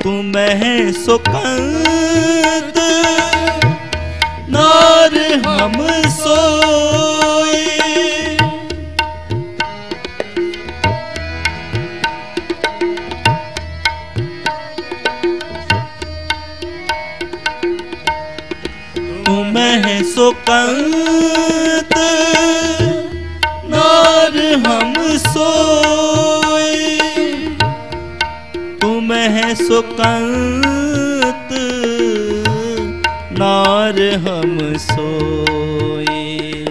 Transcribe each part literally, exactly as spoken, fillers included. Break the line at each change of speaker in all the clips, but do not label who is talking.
तुम्हें सुकंद नार हम सोई। तुम्हें सुकंद नार हम सोई। तुम्हें सुकंद नार हम सोई।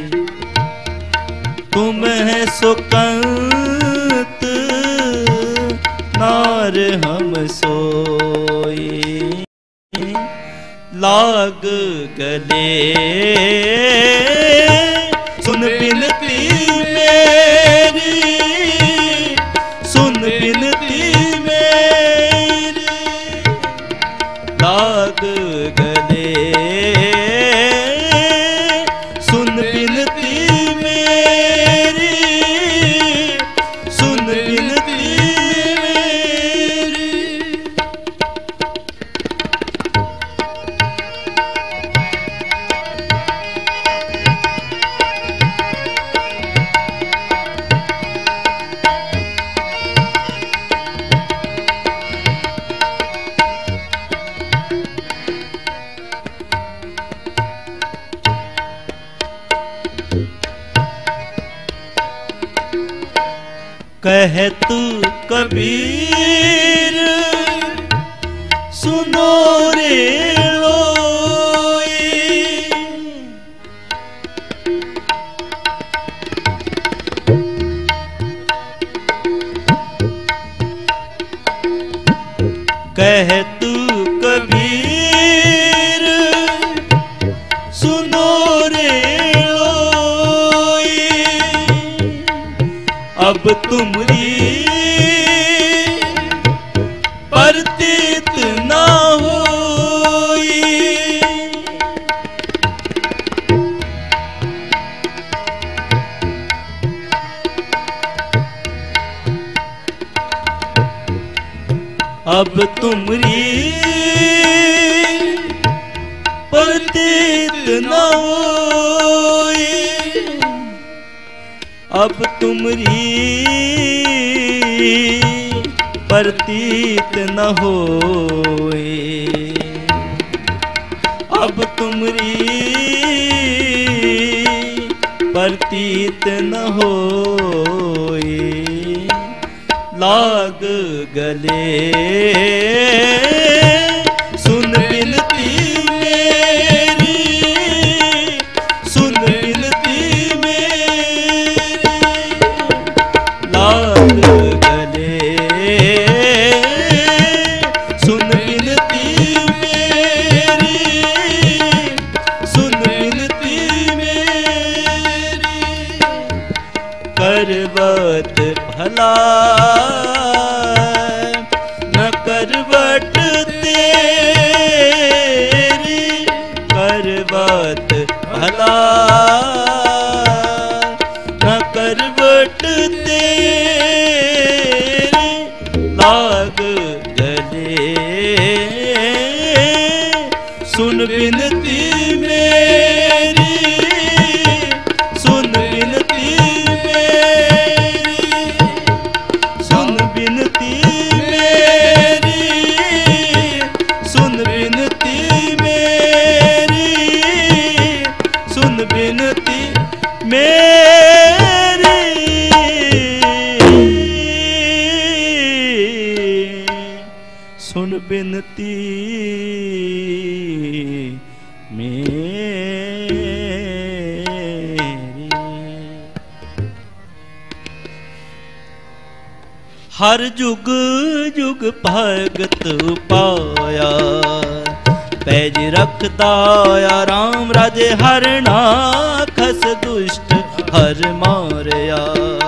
तुम्हें सुकंद नार हम सोई। लाग गले सुन बिनती मेरी, सुन बिनती मेरी। लाग गले सुन बिनती मेरी, सुन बिनती मेरी। कहत कबीर सुनो रे लोई। कहत कबीर सुनो रे लोई। अब तुमरी प्रतीत न होई। अब तुमरी प्रतीत न होई। अब तुमरी प्रतीत न होए। अब तुमरी प्रतीत न होए। लाग गले सुन बिनती मेरी, सुन बिनती मेरी। लाग गले सुन बिनती मेरी, सुन बिनती मेरी। करवत भला न करवट तेरी। करवत भला न करवट तेरी। लाग गले सुन बिनती मेरी, सुन बिनती मेरी, सुन बिनती मेरी, सुन बिनती मेरी, सुन बिनती मेरी। सुन बिनती मेरी। हर जुग जुग भगत पाया, पैज रखदाया राम राजे हर नाखस दुष्ट हर मारया।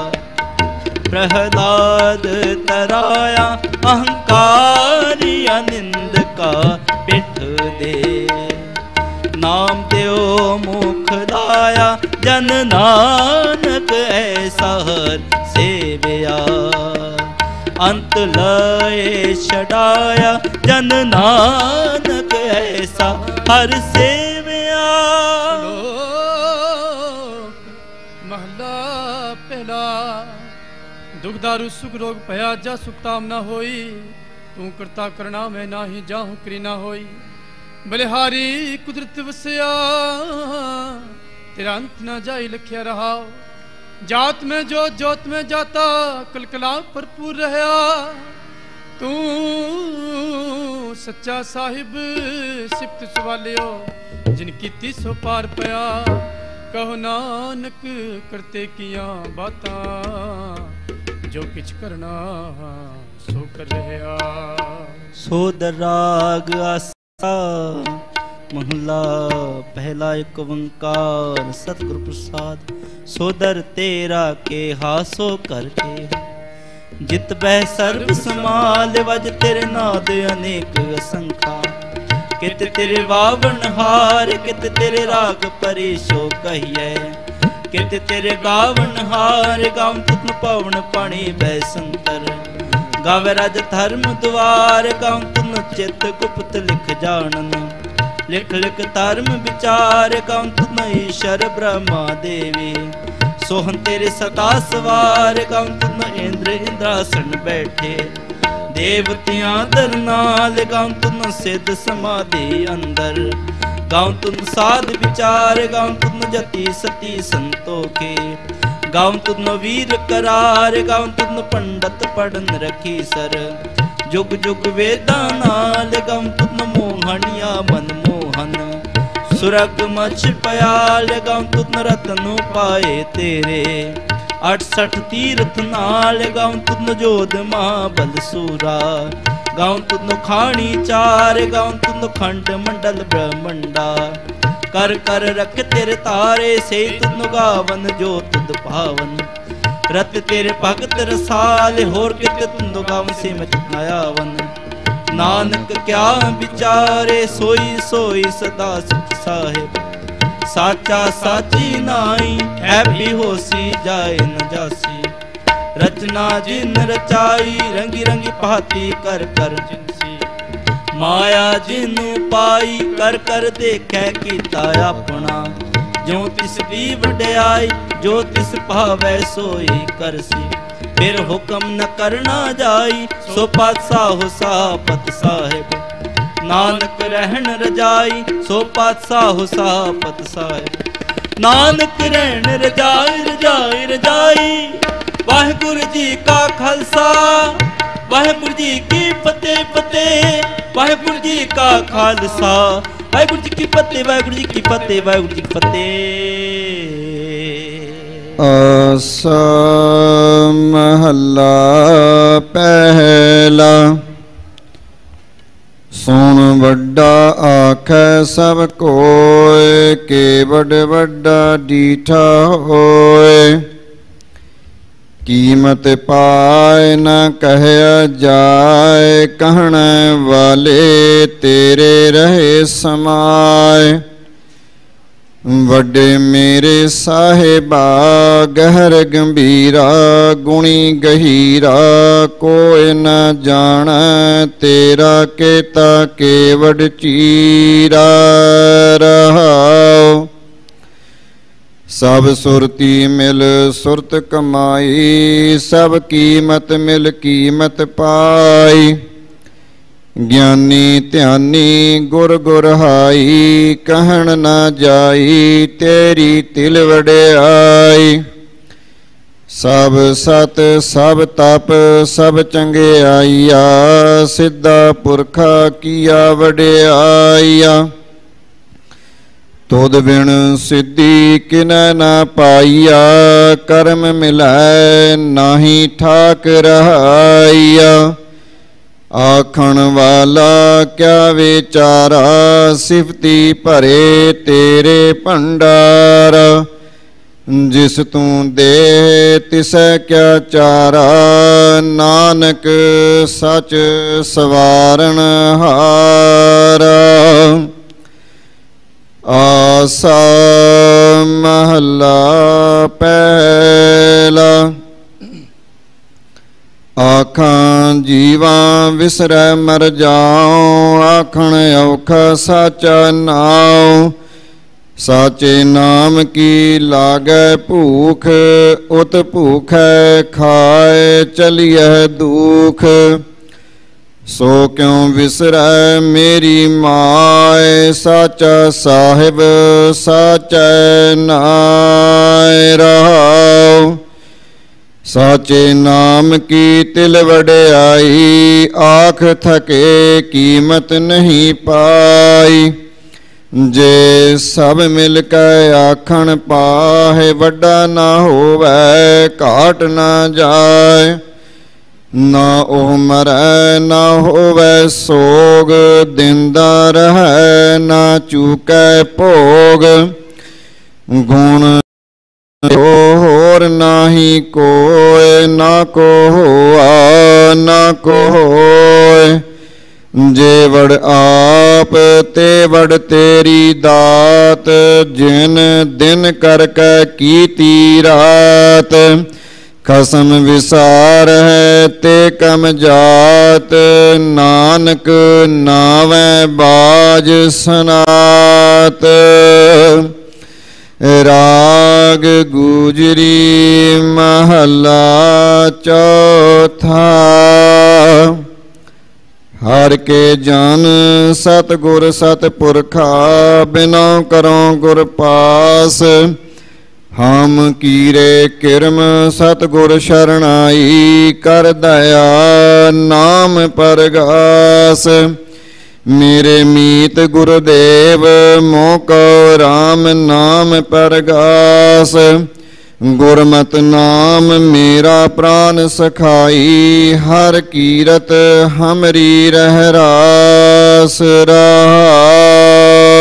प्रहलाद तराया अहंकारी निंद का पिठ दे। नाम देव मुख लाया जन नानक ऐसा हर सेवया। अंत लय छड़ाया जन नानक ऐसा हर सेवया।
महला पहला दुख दारू सुख रोग भया जा सुखताम न होई, तू करता करना मैं नाही जाहूं करी ना होई। बलिहारी कुदरत वसया तेरा अंत न जाई लखिया रहा। जात में जो जोत में जाता कलकला भरपूर रहा। तू सच्चा साहिब सिफत सवालियो जिनकी तीसो पार पया। कहो नानक करते किया बाता जो किछ करना सो कर रहा।
सोदर राग आसा महला पहला एक ओंकार सतगुरु प्रसाद। सोदर तेरा के हासो करके जित बह सर्व समाल वज तेरे नाद अनेक असंखा। कित तेरे वावन हार कित तेरे राग परेशो कहिए। कित तेरे गावन हार गावन तुम पवन पानी बह संतर। गावे राज धर्म द्वार गावन तुम चित गुप्त लिख जानन। लिख लिख धर्म विचार गावन तुम ईश्वर ब्रह्मा देवी। सोहन तेरे सदा सवार गावन तुम इंद्र इंद्रासन बैठे। देवतियां दर नाल गावन तुम सिद्ध समाधि अंदर। गावन तुम साध विचार गावन तुम जति सती संतोखे। गावन तुम वीर करार गावन तुम पंडित पढ़न रखी सर। जुग जुग वेदा नाल गावन तुम मोहनिया मनमोहन। सुरग मछ पयाल गावन तुम रतन पाए तेरे। अठसठ तीर्थ नाल गावन तुम जोध महाबल सूरा। गावन तुम खाणी चार गावन तुम खंड मंडल ब्रह्मंडा। कर कर रख तेरे तारे से तुम गावन जो तुद पावन। रत तेरे भगत रसाल होर कित तुम गावन से मच नयावन। नानक क्या विचारे सोई सोई सदा सच साहिब। साचा साची नाई है भी होसी जाए न जासी। रचना जिन रचाई रंगी रंगी भांति कर कर जिनसी। माया जिन पाई कर कर देखे कीता अपना। जो तिस दी वड्याई जो तिस भावै सोई करसी। फिर हुक्म न करना जाई सो पातशाह सापत साहिब। नानक रहन रजाई सो पातशाह सापत साहिब। नानक रहन रजाई रजाई रजाई। वाहिगुरु जी का खालसा वाहिगुरु जी की फतेह फतेह। वाहिगुरु जी का खालसा वाहिगुरु जी की फतेह वाहिगुरु जी की फतेह वाहिगुरु जी की फतेह।
आसा महला पहला। सुन वड्डा आखै सब कोय के बड़ वड्डा डीठा होए। कीमत पाए न कहया जाए कहण वाले तेरे रहे समाए। वड्डे मेरे साहिबा गहर गंभीरा गुणी गहीरा। कोई न जान तेरा केता केवड चीरा रहाओ। सब सुरती मिल सुरत कमाई। सब कीमत मिल कीमत पाई। ज्ञानी ध्यानी गुर गुरहाई। कहन न जाई तेरी तिल वड्याई। सब सत सब तप सब चंगियाइया। सिद्धा पुरखा किया वड्याइया। तुद बिन सिद्धि किनै न पाइया। कर्म मिलै नाही ठाक रहाइया। आखण वाला क्या विचारा। सिफती भरे तेरे भंडारा। जिस तू दे तिसै क्या चारा। नानक सच सवारण हारा। आसा महला पहला। ਆਖਾਂ ਜੀਵਾਂ ਵਿਸਰੈ ਮਰ ਜਾਉ, ਆਖਣ ਔਖਾ ਸਾਚਾ ਨਾਉ। ਸਾਚੇ ਨਾਮ ਕੀ ਲਾਗੈ ਭੂਖ, ਉਤ ਭੂਖੈ ਖਾਏ ਚਲੀਐ ਦੁਖ। ਸੋ ਕਿਉ ਵਿਸਰੈ ਮੇਰੀ ਮਾਇ, ਸਾਚਾ ਸਾਹਿਬ ਸਾਚੈ ਨਾਇ ਰਹਾਉ। ਸਾਚੇ ਨਾਮ ਕੀ ਤਿਲ ਵਡਿਆਈ, ਆਖ ਥਕੇ ਕੀਮਤ ਨਹੀਂ ਪਾਈ। ਜੇ ਸਭ ਮਿਲ ਕੇ ਆਖਣ ਪਾਹੇ, ਵੱਡਾ ਨਾ ਹੋਵੈ ਘਾਟ ਨਾ ਜਾਏ। ਨਾ ਉਹ ਮਰੈ ਨਾ ਹੋਵੈ ਸੋਗ, ਦਿੰਦਾ ਰਹੈ ਨਾ ਚੂਕੈ ਭੋਗ। ਗੁਣ ਹੋਰ ਨਾਹੀ ਕੋਇ, ਨਾ ਕੋ ਹੋਆ ਨਾ ਕੋ ਹੋਇ। ਜੇ ਵੜ ਆਪ ਤੇ ਵੜ ਤੇਰੀ ਦਾਤ, ਜਿਨ ਦਿਨ ਕਰ ਕੈ ਕੀਤੀ ਰਾਤ। ਖਸਮ ਵਿਸਾਰ ਹੈ ਤੇ ਕਮ ਜਾਤ, ਨਾਨਕ ਨਾਵੈ ਬਾਜ ਸਨਾਤ। ਰਾਗ ਗੁਜਰੀ ਮਹਲਾ ਚੌਥਾ। ਹਰ ਕੇ ਜਨ ਸਤਿਗੁਰ ਸਤਿਪੁਰਖਾ, ਬਿਨਉ ਕਰਉ ਗੁਰ ਪਾਸ। ਹਮ ਕੀਰੇ ਕਿਰਮ ਸਤਿਗੁਰ ਸ਼ਰਣਾਈ, ਕਰ ਦਇਆ ਨਾਮ ਪਰਗਾਸ। ਮੇਰੇ ਮੀਤ ਗੁਰਦੇਵ ਮੋਹ ਕਉ ਰਾਮ ਨਾਮ ਪਰਗਾਸ। ਗੁਰਮਤਿ ਨਾਮ ਮੇਰਾ ਪ੍ਰਾਨ ਸਖਾਈ, ਹਰ ਕੀਰਤ ਹਮਰੀ ਰਹਿ ਰਾਸ ਰਹਾਉ।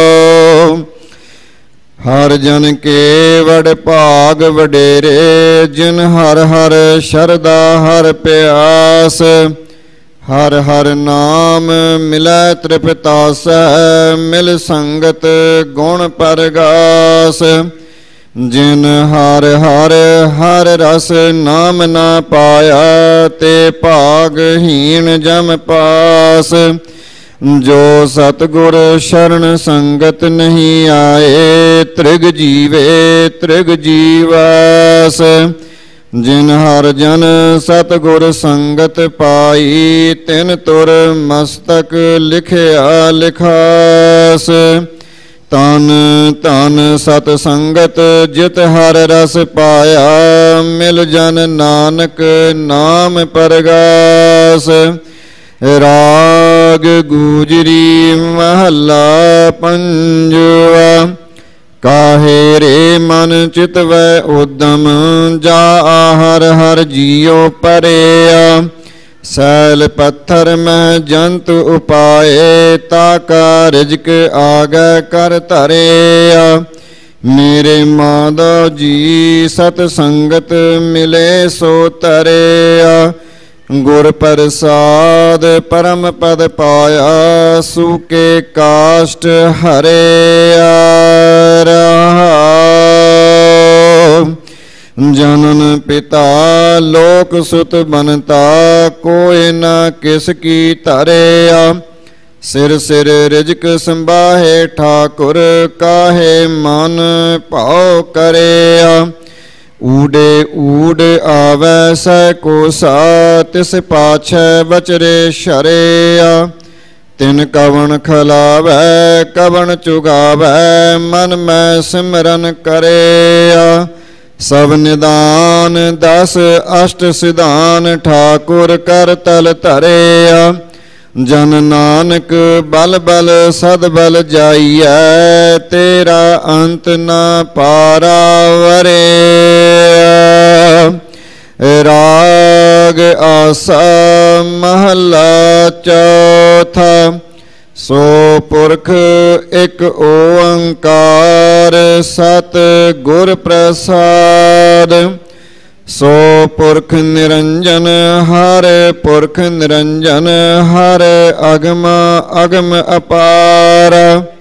ਹਰ ਜਨ ਕੇ ਵਡ ਭਾਗ ਵਡੇਰੇ, ਜਿਨ ਹਰ ਹਰ ਸ਼ਰਧਾ ਹਰ ਪਿਆਸ। ਹਰ ਹਰ ਨਾਮ ਮਿਲੈ ਤ੍ਰਿਪਤਾਸੈ, ਮਿਲ ਸੰਗਤ ਗੁਣ ਪਰਗਾਸ। ਜਿਨ ਹਰ ਹਰ ਹਰ ਰਸ ਨਾਮ ਨਾ ਪਾਇਆ, ਤੇ ਭਾਗਹੀਣ ਜਮ ਪਾਸ। ਜੋ ਸਤਿਗੁਰ ਸ਼ਰਨ ਸੰਗਤ ਨਹੀਂ ਆਏ, ਤ੍ਰਿਗ ਜੀਵੇ ਤ੍ਰਿਗ ਜੀਵਾਸ। ਜਿਨ ਹਰ ਜਨ ਸਤਿਗੁਰ ਸੰਗਤ ਪਾਈ, ਤਿਨ ਤੁਰ ਮਸਤਕ ਲਿਖਿਆ ਲਿਖਾਸ। ਤਨ ਤਨ ਸਤ ਸੰਗਤ ਜਿਤ ਹਰ ਰਸ ਪਾਇਆ, ਮਿਲ ਜਨ ਨਾਨਕ ਨਾਮ ਪਰਗਾਸ। ਰਾਗ ਗੁਜਰੀ ਮਹਲਾ ਪੰਜਵਾ। ਕਾਹੇ ਰੇ ਮਨ ਚਿਤਵੈ ਉਦਮ, ਜਾ ਹਰ ਹਰ ਜੀਉ ਪਰਿਆ। ਸੈਲ ਪੱਥਰ ਮੈਂ ਜੰਤ ਉਪਾਏ, ਤਾਕਾ ਰਿਜਕ ਆਗੈ ਕਰ ਧਰਿਆ। ਮੇਰੇ ਮਾਧੋ ਜੀ ਸਤ ਸੰਗਤ ਮਿਲੇ ਸੋ ਤਰਿਆ। ਗੁਰ ਪ੍ਰਸਾਦ ਪਰਮ ਪਦ ਪਾਇਆ, ਸੂਕੇ ਕਾਸ਼ਟ ਹਰਿਆ ਰਹਾਉ। ਜਨਨ ਪਿਤਾ ਲੋਕ ਸੁਤ ਬਨਤਾ, ਕੋਇ ਨਾ ਕਿਸ ਕੀ ਧਰਿਆ। ਸਿਰ ਸਿਰ ਰਿਜਕ ਸੰਭਾਹੇ ਠਾਕੁਰ, ਕਾਹੇ ਮਨ ਭਾਉ ਕਰਿਆ। ਊਡੇ ਊਡ ਆਵੈ ਸੈ ਕੋਸਾ, ਤਿਸ ਪਾਛੈ ਬਚਰੇ ਸ਼ਰਿਆ। ਤਿਨ ਕਵਣ ਖਲਾਵੈ ਕਵਣ ਚੁਗਾਵੈ, ਮਨ ਮੈਂ ਸਿਮਰਨ ਕਰਿਆ। ਸਭ ਨਿਦਾਨ ਦਸ ਅਸ਼ਟ ਸਿਧਾਨ, ਠਾਕੁਰ ਕਰ ਤਲ ਧਰਿਆ। ਜਨ ਨਾਨਕ ਬਲ ਬਲ ਸਦ ਬਲ ਜਾਈਐ, ਤੇਰਾ ਅੰਤ ਨਾ ਪਾਰਾਵਰਿਆ। ਰਾਗ ਆਸਾ ਮਹਲਾ ਚੌਥਾ। ਸੋ ਪੁਰਖ ਇੱਕ ਓੰਕਾਰ, ਸਤ ਗੁਰ ਪ੍ਰਸਾਦ। ਸੋ ਪੁਰਖ ਨਿਰੰਜਨ ਹਰ ਪੁਰਖ ਨਿਰੰਜਨ, ਹਰ ਅਗਮ ਅਗਮ ਅਪਾਰ।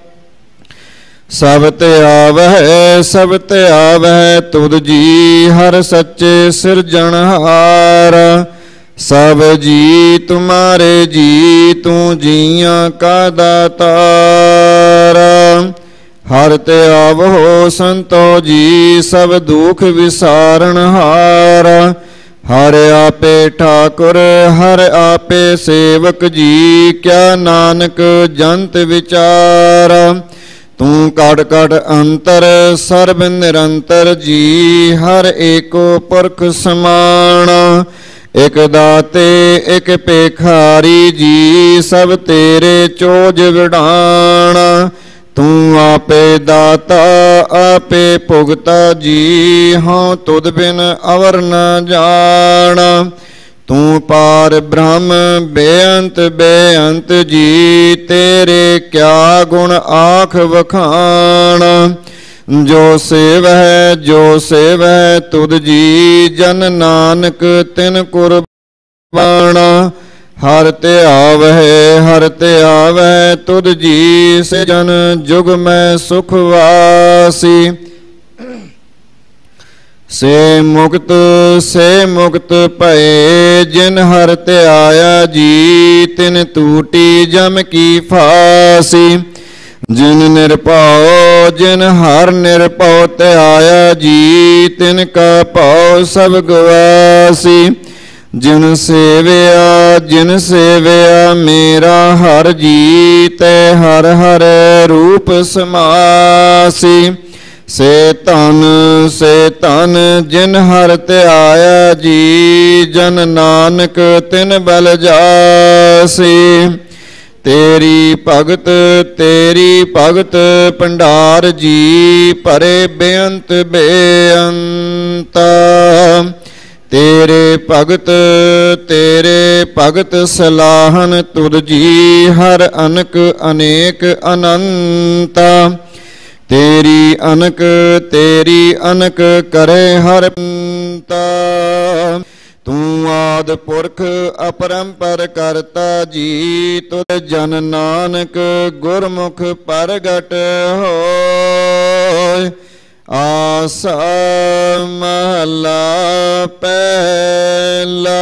ਸਭ ਧਿਆਵਹਿ ਸਭ ਧਿਆਵਹਿ ਤੁਧ ਜੀ, ਹਰ ਸੱਚੇ ਸਿਰਜਣਹਾਰ। सब जी तुम्हारे जी, तू जियां का दातारा। हर ते आवो संतो जी, सब दुख विसारण हारा। हर आपे ठाकुर हर आपे सेवक जी, क्या नानक जंत विचारा। तू कट कट अंतर सर्ब निरंतर जी, हर एको पुरख समाना। एक दाते एक पेखारी जी, सब तेरे चोज विडाना। तू आपे दाता आपे भुगता जी, हाँ तुद बिन अवर न जाना। तू पार ब्रह्म बेअंत बेअंत जी, तेरे क्या गुण आख वखाना। जो सेवह जो सेवह तुद जी, जन नानक तिन कुर्बाना। हर ते आवह हर ते आवह तुद जी, से जन जुग में सुखवासी। से मुक्त से मुक्त भये, जिन हर ते आया जी, तिन टूटी जम की फांसी। जिन निरभाओ जिन हर निरभाओ ते आया जी, तिन का भाव सब गवासी। जिन सेवया जिन सेवया मेरा हर जी, ते हर हर रूप समासी। से धन से धन जिन हर ते आया जी, जन नानक तिन बल जासी। तेरी भगत तेरी भगत भंडार जी, भरे बेअंत बेअंता। तेरे भगत तेरे भगत सलाहन तुद जी, हर अनक अनेक अनंता। तेरी अनक तेरी अनक करे हर पंता। तू आद पुरख अपरंपर करता जी, तुद जन नानक गुरमुख परगट होय। आसा महला पहला।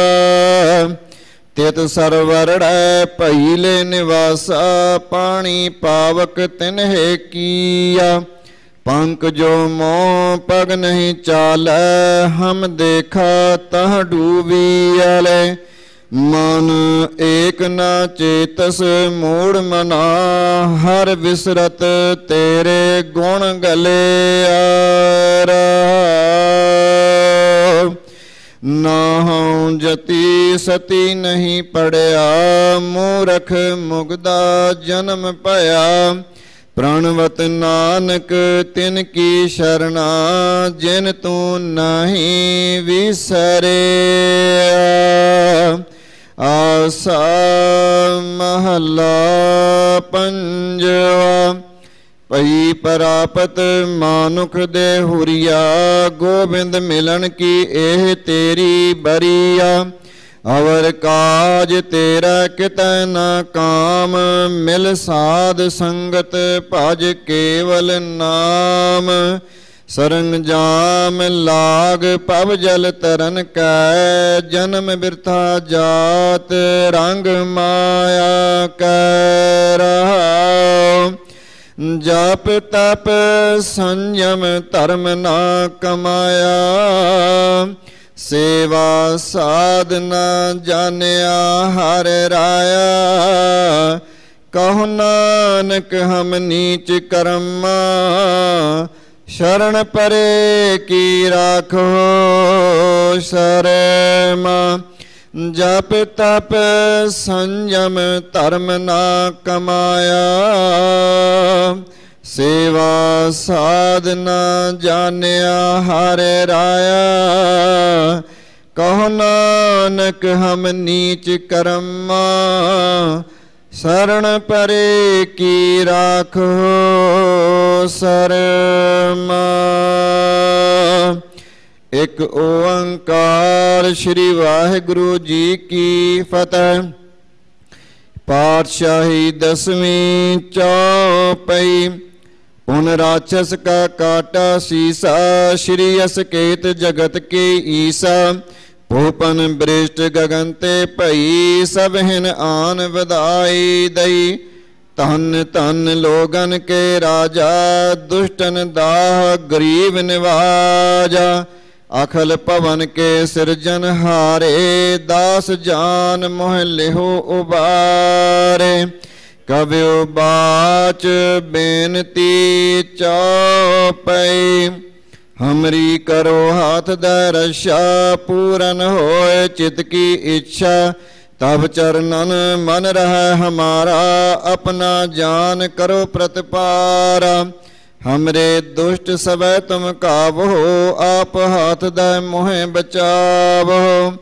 तित सरवरड़ै पहिले निवासा, पानी पावक तिन्हे किया। पंख जो मोह पग नहीं चालै, हम देखा तह डूबियले। मन एक न चेतस मूढ़ मना, हर विसरत तेरे गुण गले आरा। नाहूँ जति सती नहीं पड़या, मूरख मुगदा जन्म पया। प्रणवत नानक तिन की शरणा, जिन तू नहीं विसरे। आसा महला पंजवा। पई परापत मानुख दे हुरिया, गोबिंद मिलन की एह तेरी बरिया। अवर काज तेरा कितै न काम, मिल साध संगत भज केवल नाम। सरंजाम लाग पव जल तरन कै, जन्म बिरथा जात रंग माया कै रहाओ। जप तप संयम धर्म ना कमाया, सेवा साधना जानिया हर राया। कहो नानक हम नीच कर्मा, शरण परे की राखो शरमा। जप तप संयम धर्म ना कमाया, सेवा साधना जानिया हर राया। कहो नानक हम नीच कर्मा, शरण परे की राखो शरमा। एक ओंकार श्री वाहिगुरु जी की फतेह। पातशाही दसवीं चौपई। उन राक्षस का काटा सीसा, श्री असकेत जगत के ईसा। भूपन बृष्ट गगन ते भई सब हिन आन बधाई दई। धन धन लोगन के राजा दुष्टन दाह गरीब निवाजा। अखल पवन के सिरजन हारे दास जान मोह लिहो उबारे। कव्यो बाच बेनती चौपई हमरी करो हाथ दरशा। पूरन होए चित की इच्छा तब चरणन मन रह हमारा। अपना जान करो प्रतिपारा। हमरे दुष्ट सब तुम काबो आप हाथ दै मोहे बचावो।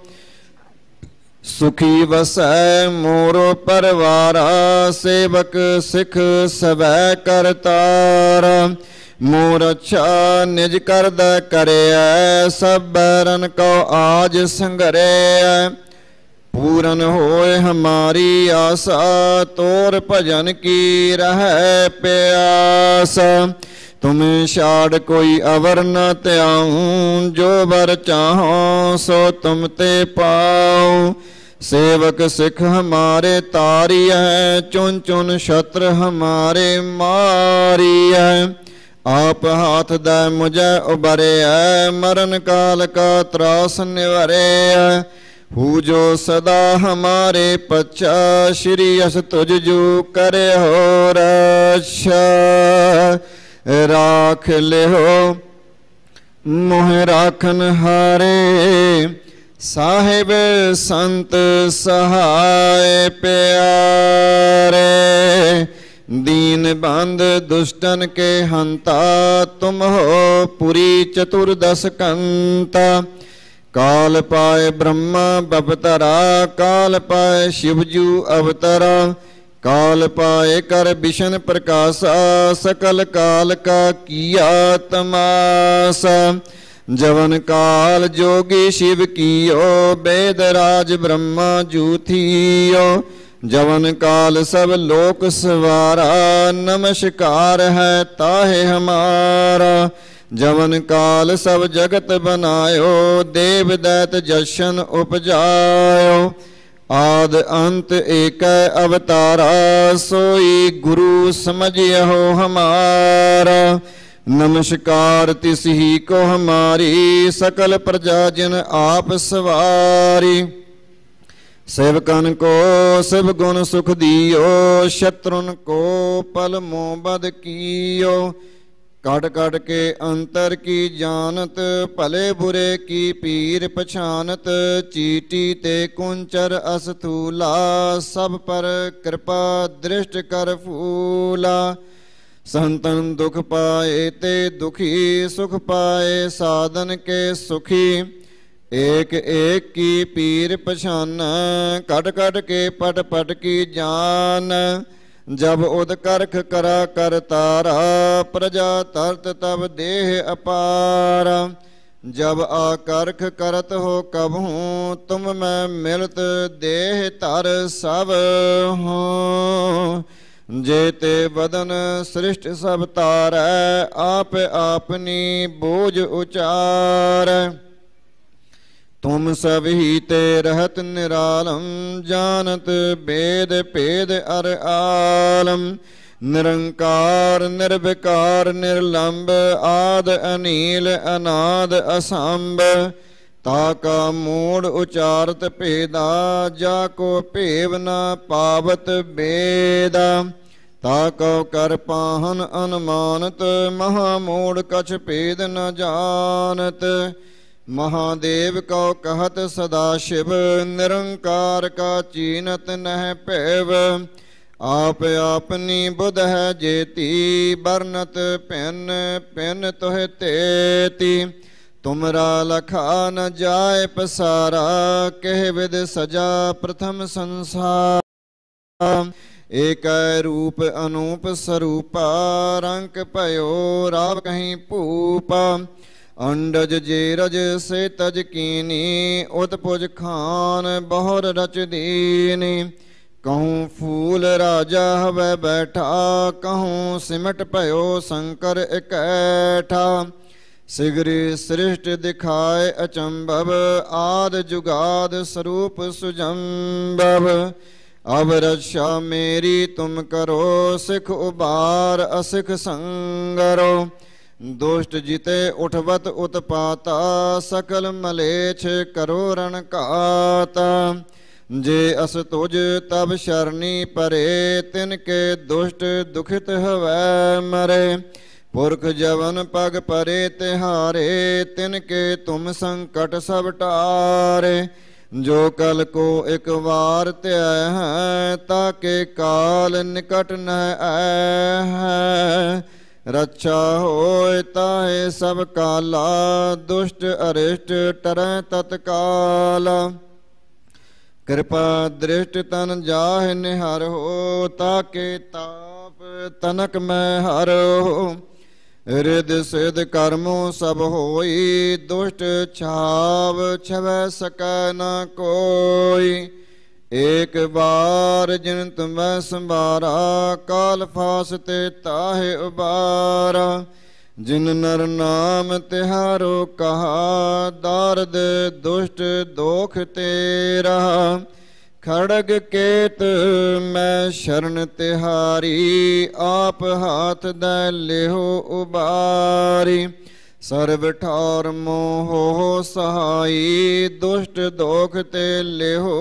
सुखी वसै मोरो परवारा सेवक सिख सवै करतारा। मोर अच्छा निज करद करे सब बैरन को आज संगरे। पूरन होए हमारी आशा तोर भजन की रह प्यास। तुम छाड़ कोई अवर न त्याऊं जो वर चाहो सो तुम ते पाओ। सेवक सिख हमारे तारी है चुन चुन शत्रु हमारे मारी है। आप हाथ दै मुझे उबरे है मरण काल का त्रास निवरे है। हु जो सदा हमारे पच्छा श्री अस तुझ जू करे हो रक्षा। राख ले हो मोह राखन हारे साहिब संत सहाय प्यारे। दीन बंद दुष्टन के हंता तुम हो पुरी चतुर्दश कंता। काल पाए ब्रह्मा बबतरा काल पाए शिवजू अवतरा। काल पाए कर विष्णु प्रकाशा सकल काल का किया तमाशा। जवन काल जोगी शिव कियो वेद राज ब्रह्मा जूथियो। जवन काल सब लोक सवारा नमस्कार है ताहे हमारा। जवन काल सब जगत बनायो देव दैत जशन उपजायो। आद अंत एक अवतारा सोई गुरु समझियो हमारा। नमस्कार तिस ही को हमारी सकल प्रजा जिन आप सवारी। सेवकन को शिव गुण सुख दियो शत्रुन को पल मोबद कियो। काट काट के अंतर की जानत भले बुरे की पीर पछानत। चीटी ते कुंचर अस्थूला सब पर कृपा दृष्ट कर फूला। संतन दुख पाए ते दुखी सुख पाए साधन के सुखी। एक एक की पीर पछान कट कट के पट पट की जान। जब उद करख करा कर तारा प्रजा तरत तब देह अपारा। जब आकर्ख करत हो कबहूँ तुम मैं मिलत देह तर सब हो। जेते बदन सृष्ट सब तार आप आपनी बोझ उचार। तुम सब ही ते रहत निरालम जानत वेद भेद अर आलम। निरंकार निर्विकार निर्लंब आद अनील अनाद असंभ। ताका मूड उचारत भेदा जाको भेव न पावत बेदा। ताको कर पाहन अनुमानत महामूड कछ भेद न जानत। महादेव को कहत सदा शिव निरंकार का चीनत नह पैव। आप आपनी बुध है जेती बरनत पिन पिन तुह तेती। तुमरा लखा न जाय पसारा कह विद सजा प्रथम संसार। एक रूप अनूप स्वरूपा रंक पयो राव कहीं पूपा। अंडज जे रज से तज कीनी उत्पुज खान बहुर रच दीनी। कहूँ फूल राजा हवै बैठा कहूँ सिमट पयो शंकर इकैठा। सिगरी सृष्टि दिखाए अचंभव, आद जुगाद स्वरूप सुजंबव। अब रक्षा मेरी तुम करो, सिख उबार असिख संगरो। दुष्ट जिते उठवत उत्पाता, सकल मलेच्छ करो रण काता। जे अस तुझ तब शरणी परे, तिनके दुष्ट दुखित हवै मरे। पुरख जवन पग परे तिहारे, तिनके तुम संकट सब टारे। जो कल को एक बार त्याय है, ताके काल निकट न है। रक्षा होय ताहे सब काला, दुष्ट अरिष्ट टरै तत्काला। कृपा दृष्टि तन जाहि निहर हो, ताके ताप तनक में हर हो। हृद सिद्ध कर्मों सब होई, दुष्ट छाव छवै सकै न कोई। एक बार जिन तुम्हें संभारा, काल फासते ताहे उबारा। जिन नर नाम तिहारो कहा, दारद दुष्ट दोख तेरा। खड़ग केत मैं शरण तिहारी, आप हाथ दै लेहो उबारी। सर्व ठार मोह सहाई, दुष्ट दोख ते लेहो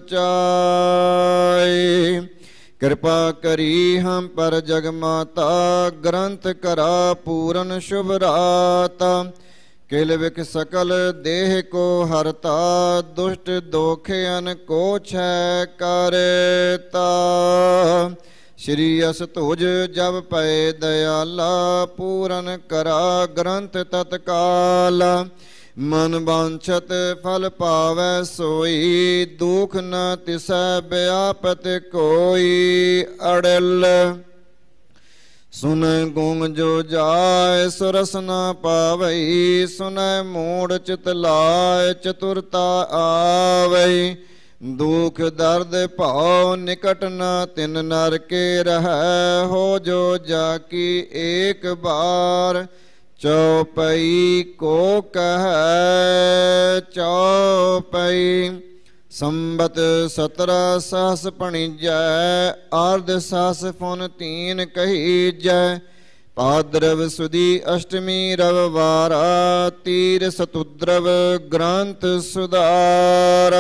बचाई। कृपा करी हम पर जगमाता, ग्रंथ करा पूरन शुभ राता। किल विख सकल देह को हरता, दुष्ट दोखयन को छय करता। श्री अस तुझ जब पै दयाला, पूरन करा ग्रंथ तत्काला। मन वांछत फल पावै सोई, दुख न तिसै व्यापत कोई। अड़ल सुनै गूंग जो जाय, सुरस न पावई। सुनै मूढ़ चित लाय, चतुरता आवई। दुख दर्द पाओ निकट न तिन नर के रहै, हो जो जाकी एक बार। चौपई को कहै चौपई, संबत सत्रह सहस पणिजय। अर्ध सहस फुन तीन कहीजय। भाद्रव सुदी अष्टमी रविवारा, तीर सतुद्रव ग्रंथ सुधारा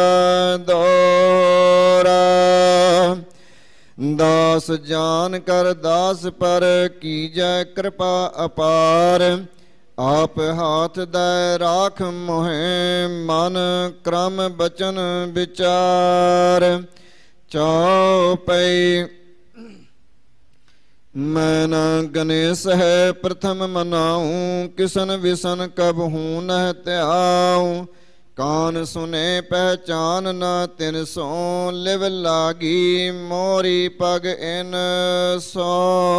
दोरा। दास जान कर दास पर, कीजय कृपा अपार। आप हाथ दै राख मोहे, मन क्रम बचन विचार। चौपई मैं न गणेश है प्रथम मनाऊं, किसन विसन कब हूँ न त्याऊं। कान सुने पहचान न तिन सो, लिव लागी मोरी पग इन सो।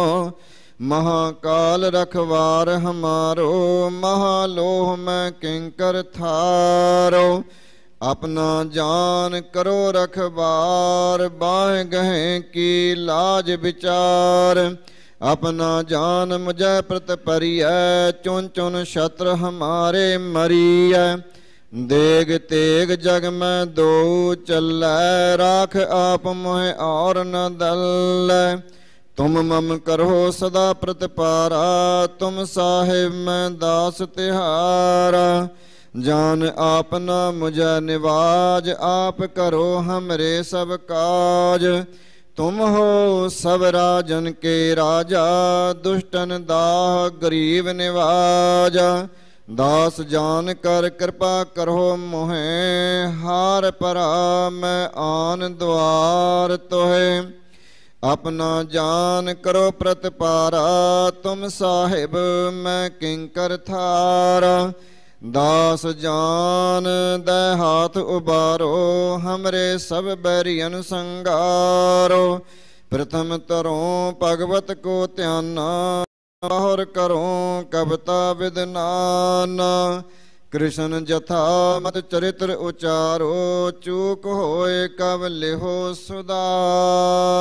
महाकाल रखवार हमारो, महालोह में किंकर थारो। अपना जान करो रखवार, बाह गहे की लाज विचार। अपना जान मुझे प्रत परिय, चुन चुन शत्रु हमारे मरिय। देग तेग जग में दो चलै, राख आप मोह और न दल। तुम मम करो सदा प्रतिपारा, तुम साहिब मैं दास तिहारा। जान आपना मुझे निवाज, आप करो हमरे सब काज। तुम हो सब राजन के राजा, दुष्टन दाह गरीब निवाजा। दास जान कर कृपा करो मोहे, हार परा मैं आन द्वार तोहे। अपना जान करो प्रतिपारा, तुम साहिब मैं किंकर थारा। दास जान दै हाथ उबारो, हमरे सब बैरियन संगारो। प्रथम तरो भगवत को ध्याना, बाहुर करो कविता विदनाना। कृष्ण जथा मत चरित्र उचारो, चूक होए कब लिहो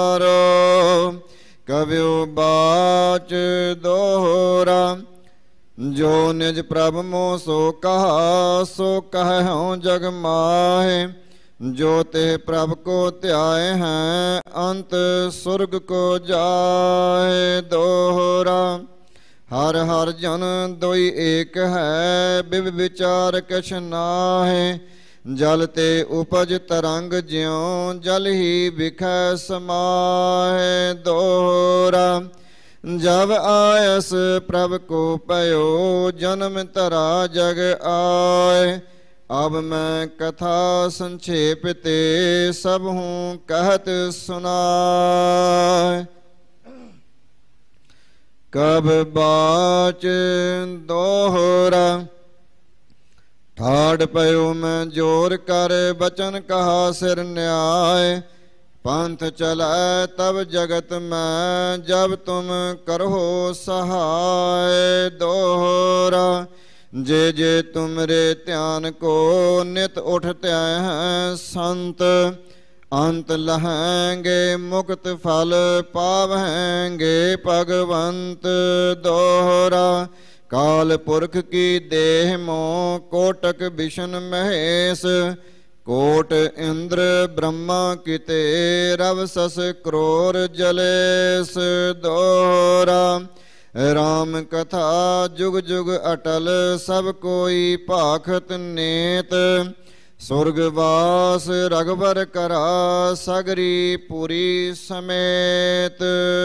सुधारो। कव्यो बाच दोहरा, जो निज प्रभ मोह सो कहा सो कहूँ जग माहे। जो ते प्रभ को त्याए हैं अंत सुर्ग को जाए। दोहरा हर हर जन दोई एक है बिब विचार कछ नाहे। जल ते उपज तरंग ज्यों जल ही बिखै समाहे। दोहरा जब आयस प्रभ को पयो जन्म तरा जग आए। अब मैं कथा संक्षेप ते सब हूँ कहत सुनाए। कब बाच दोहरा ठाड़ पयो मैं जोर कर बचन कहा सिर न्याय। पंथ चलै तब जगत में जब तुम करो सहाय। दोहरा जे जे तुमरे ध्यान को नित उठते हैं संत। अंत लहेंगे मुक्त फल पावेंगे भगवंत। दोहरा काल पुरख की देह मोह कोटक विष्णु महेश। कोट इंद्र ब्रह्मा किते रव सस क्रोर जलेस। दोहरा राम कथा जुग जुग अटल सब कोई भाखत नेत। स्वर्गवास रघुबर करा सगरी पुरी समेत।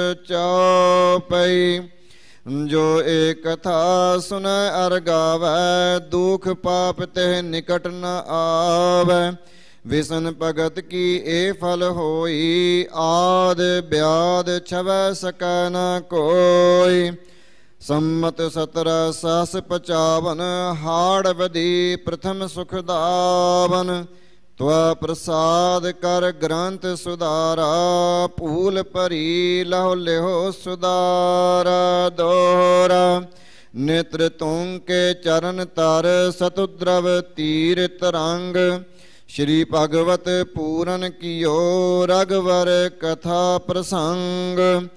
चौपई जो एक कथा सुनै अर गावै दुख पाप तेह निकट न आवै। विष्णु भगत की ए फल होई आद ब्याद छवै सकै न कोई। सम्मत सत्रह सहस पचावन हाड़ बदी प्रथम सुखदावन। त्वा प्रसाद कर ग्रंथ सुधारा भूल परी लहो लेहो सुधारा। दोहरा नेत्र तुंग के चरण तर सतुद्रव तीर तरंग। श्री भगवत पूरन कियो रघुवर कथा प्रसंग।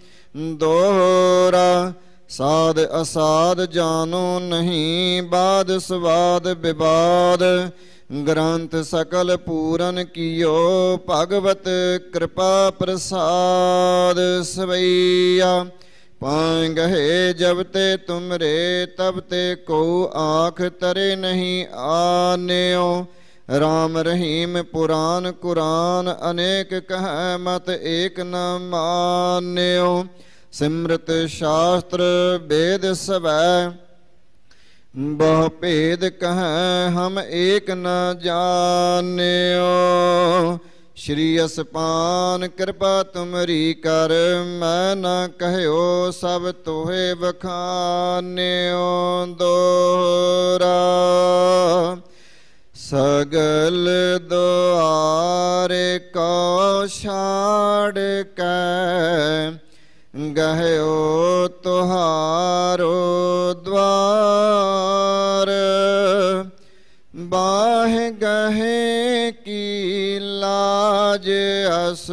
दोहरा साध असाध जानो नहीं बाद स्वाद विवाद। ग्रंथ सकल पूरन कियो भगवत कृपा प्रसाद। सवैया पाए गहे जब ते तुमरे तब ते को आँख तरे नहीं आन्यो। राम रहीम पुराण कुरान अनेक कह मत एक न मान्यो। सिमृत शास्त्र वेद सवै बहु भेद कहें हम एक न जान्यो। श्री असपान कृपा तुमरी कर मैं न कहयो सब तोहे बखान्यो। दोहरा सगल द्वारे को छाड़ के गहयो तुहारो द्वार। बाह गहे की लाज अस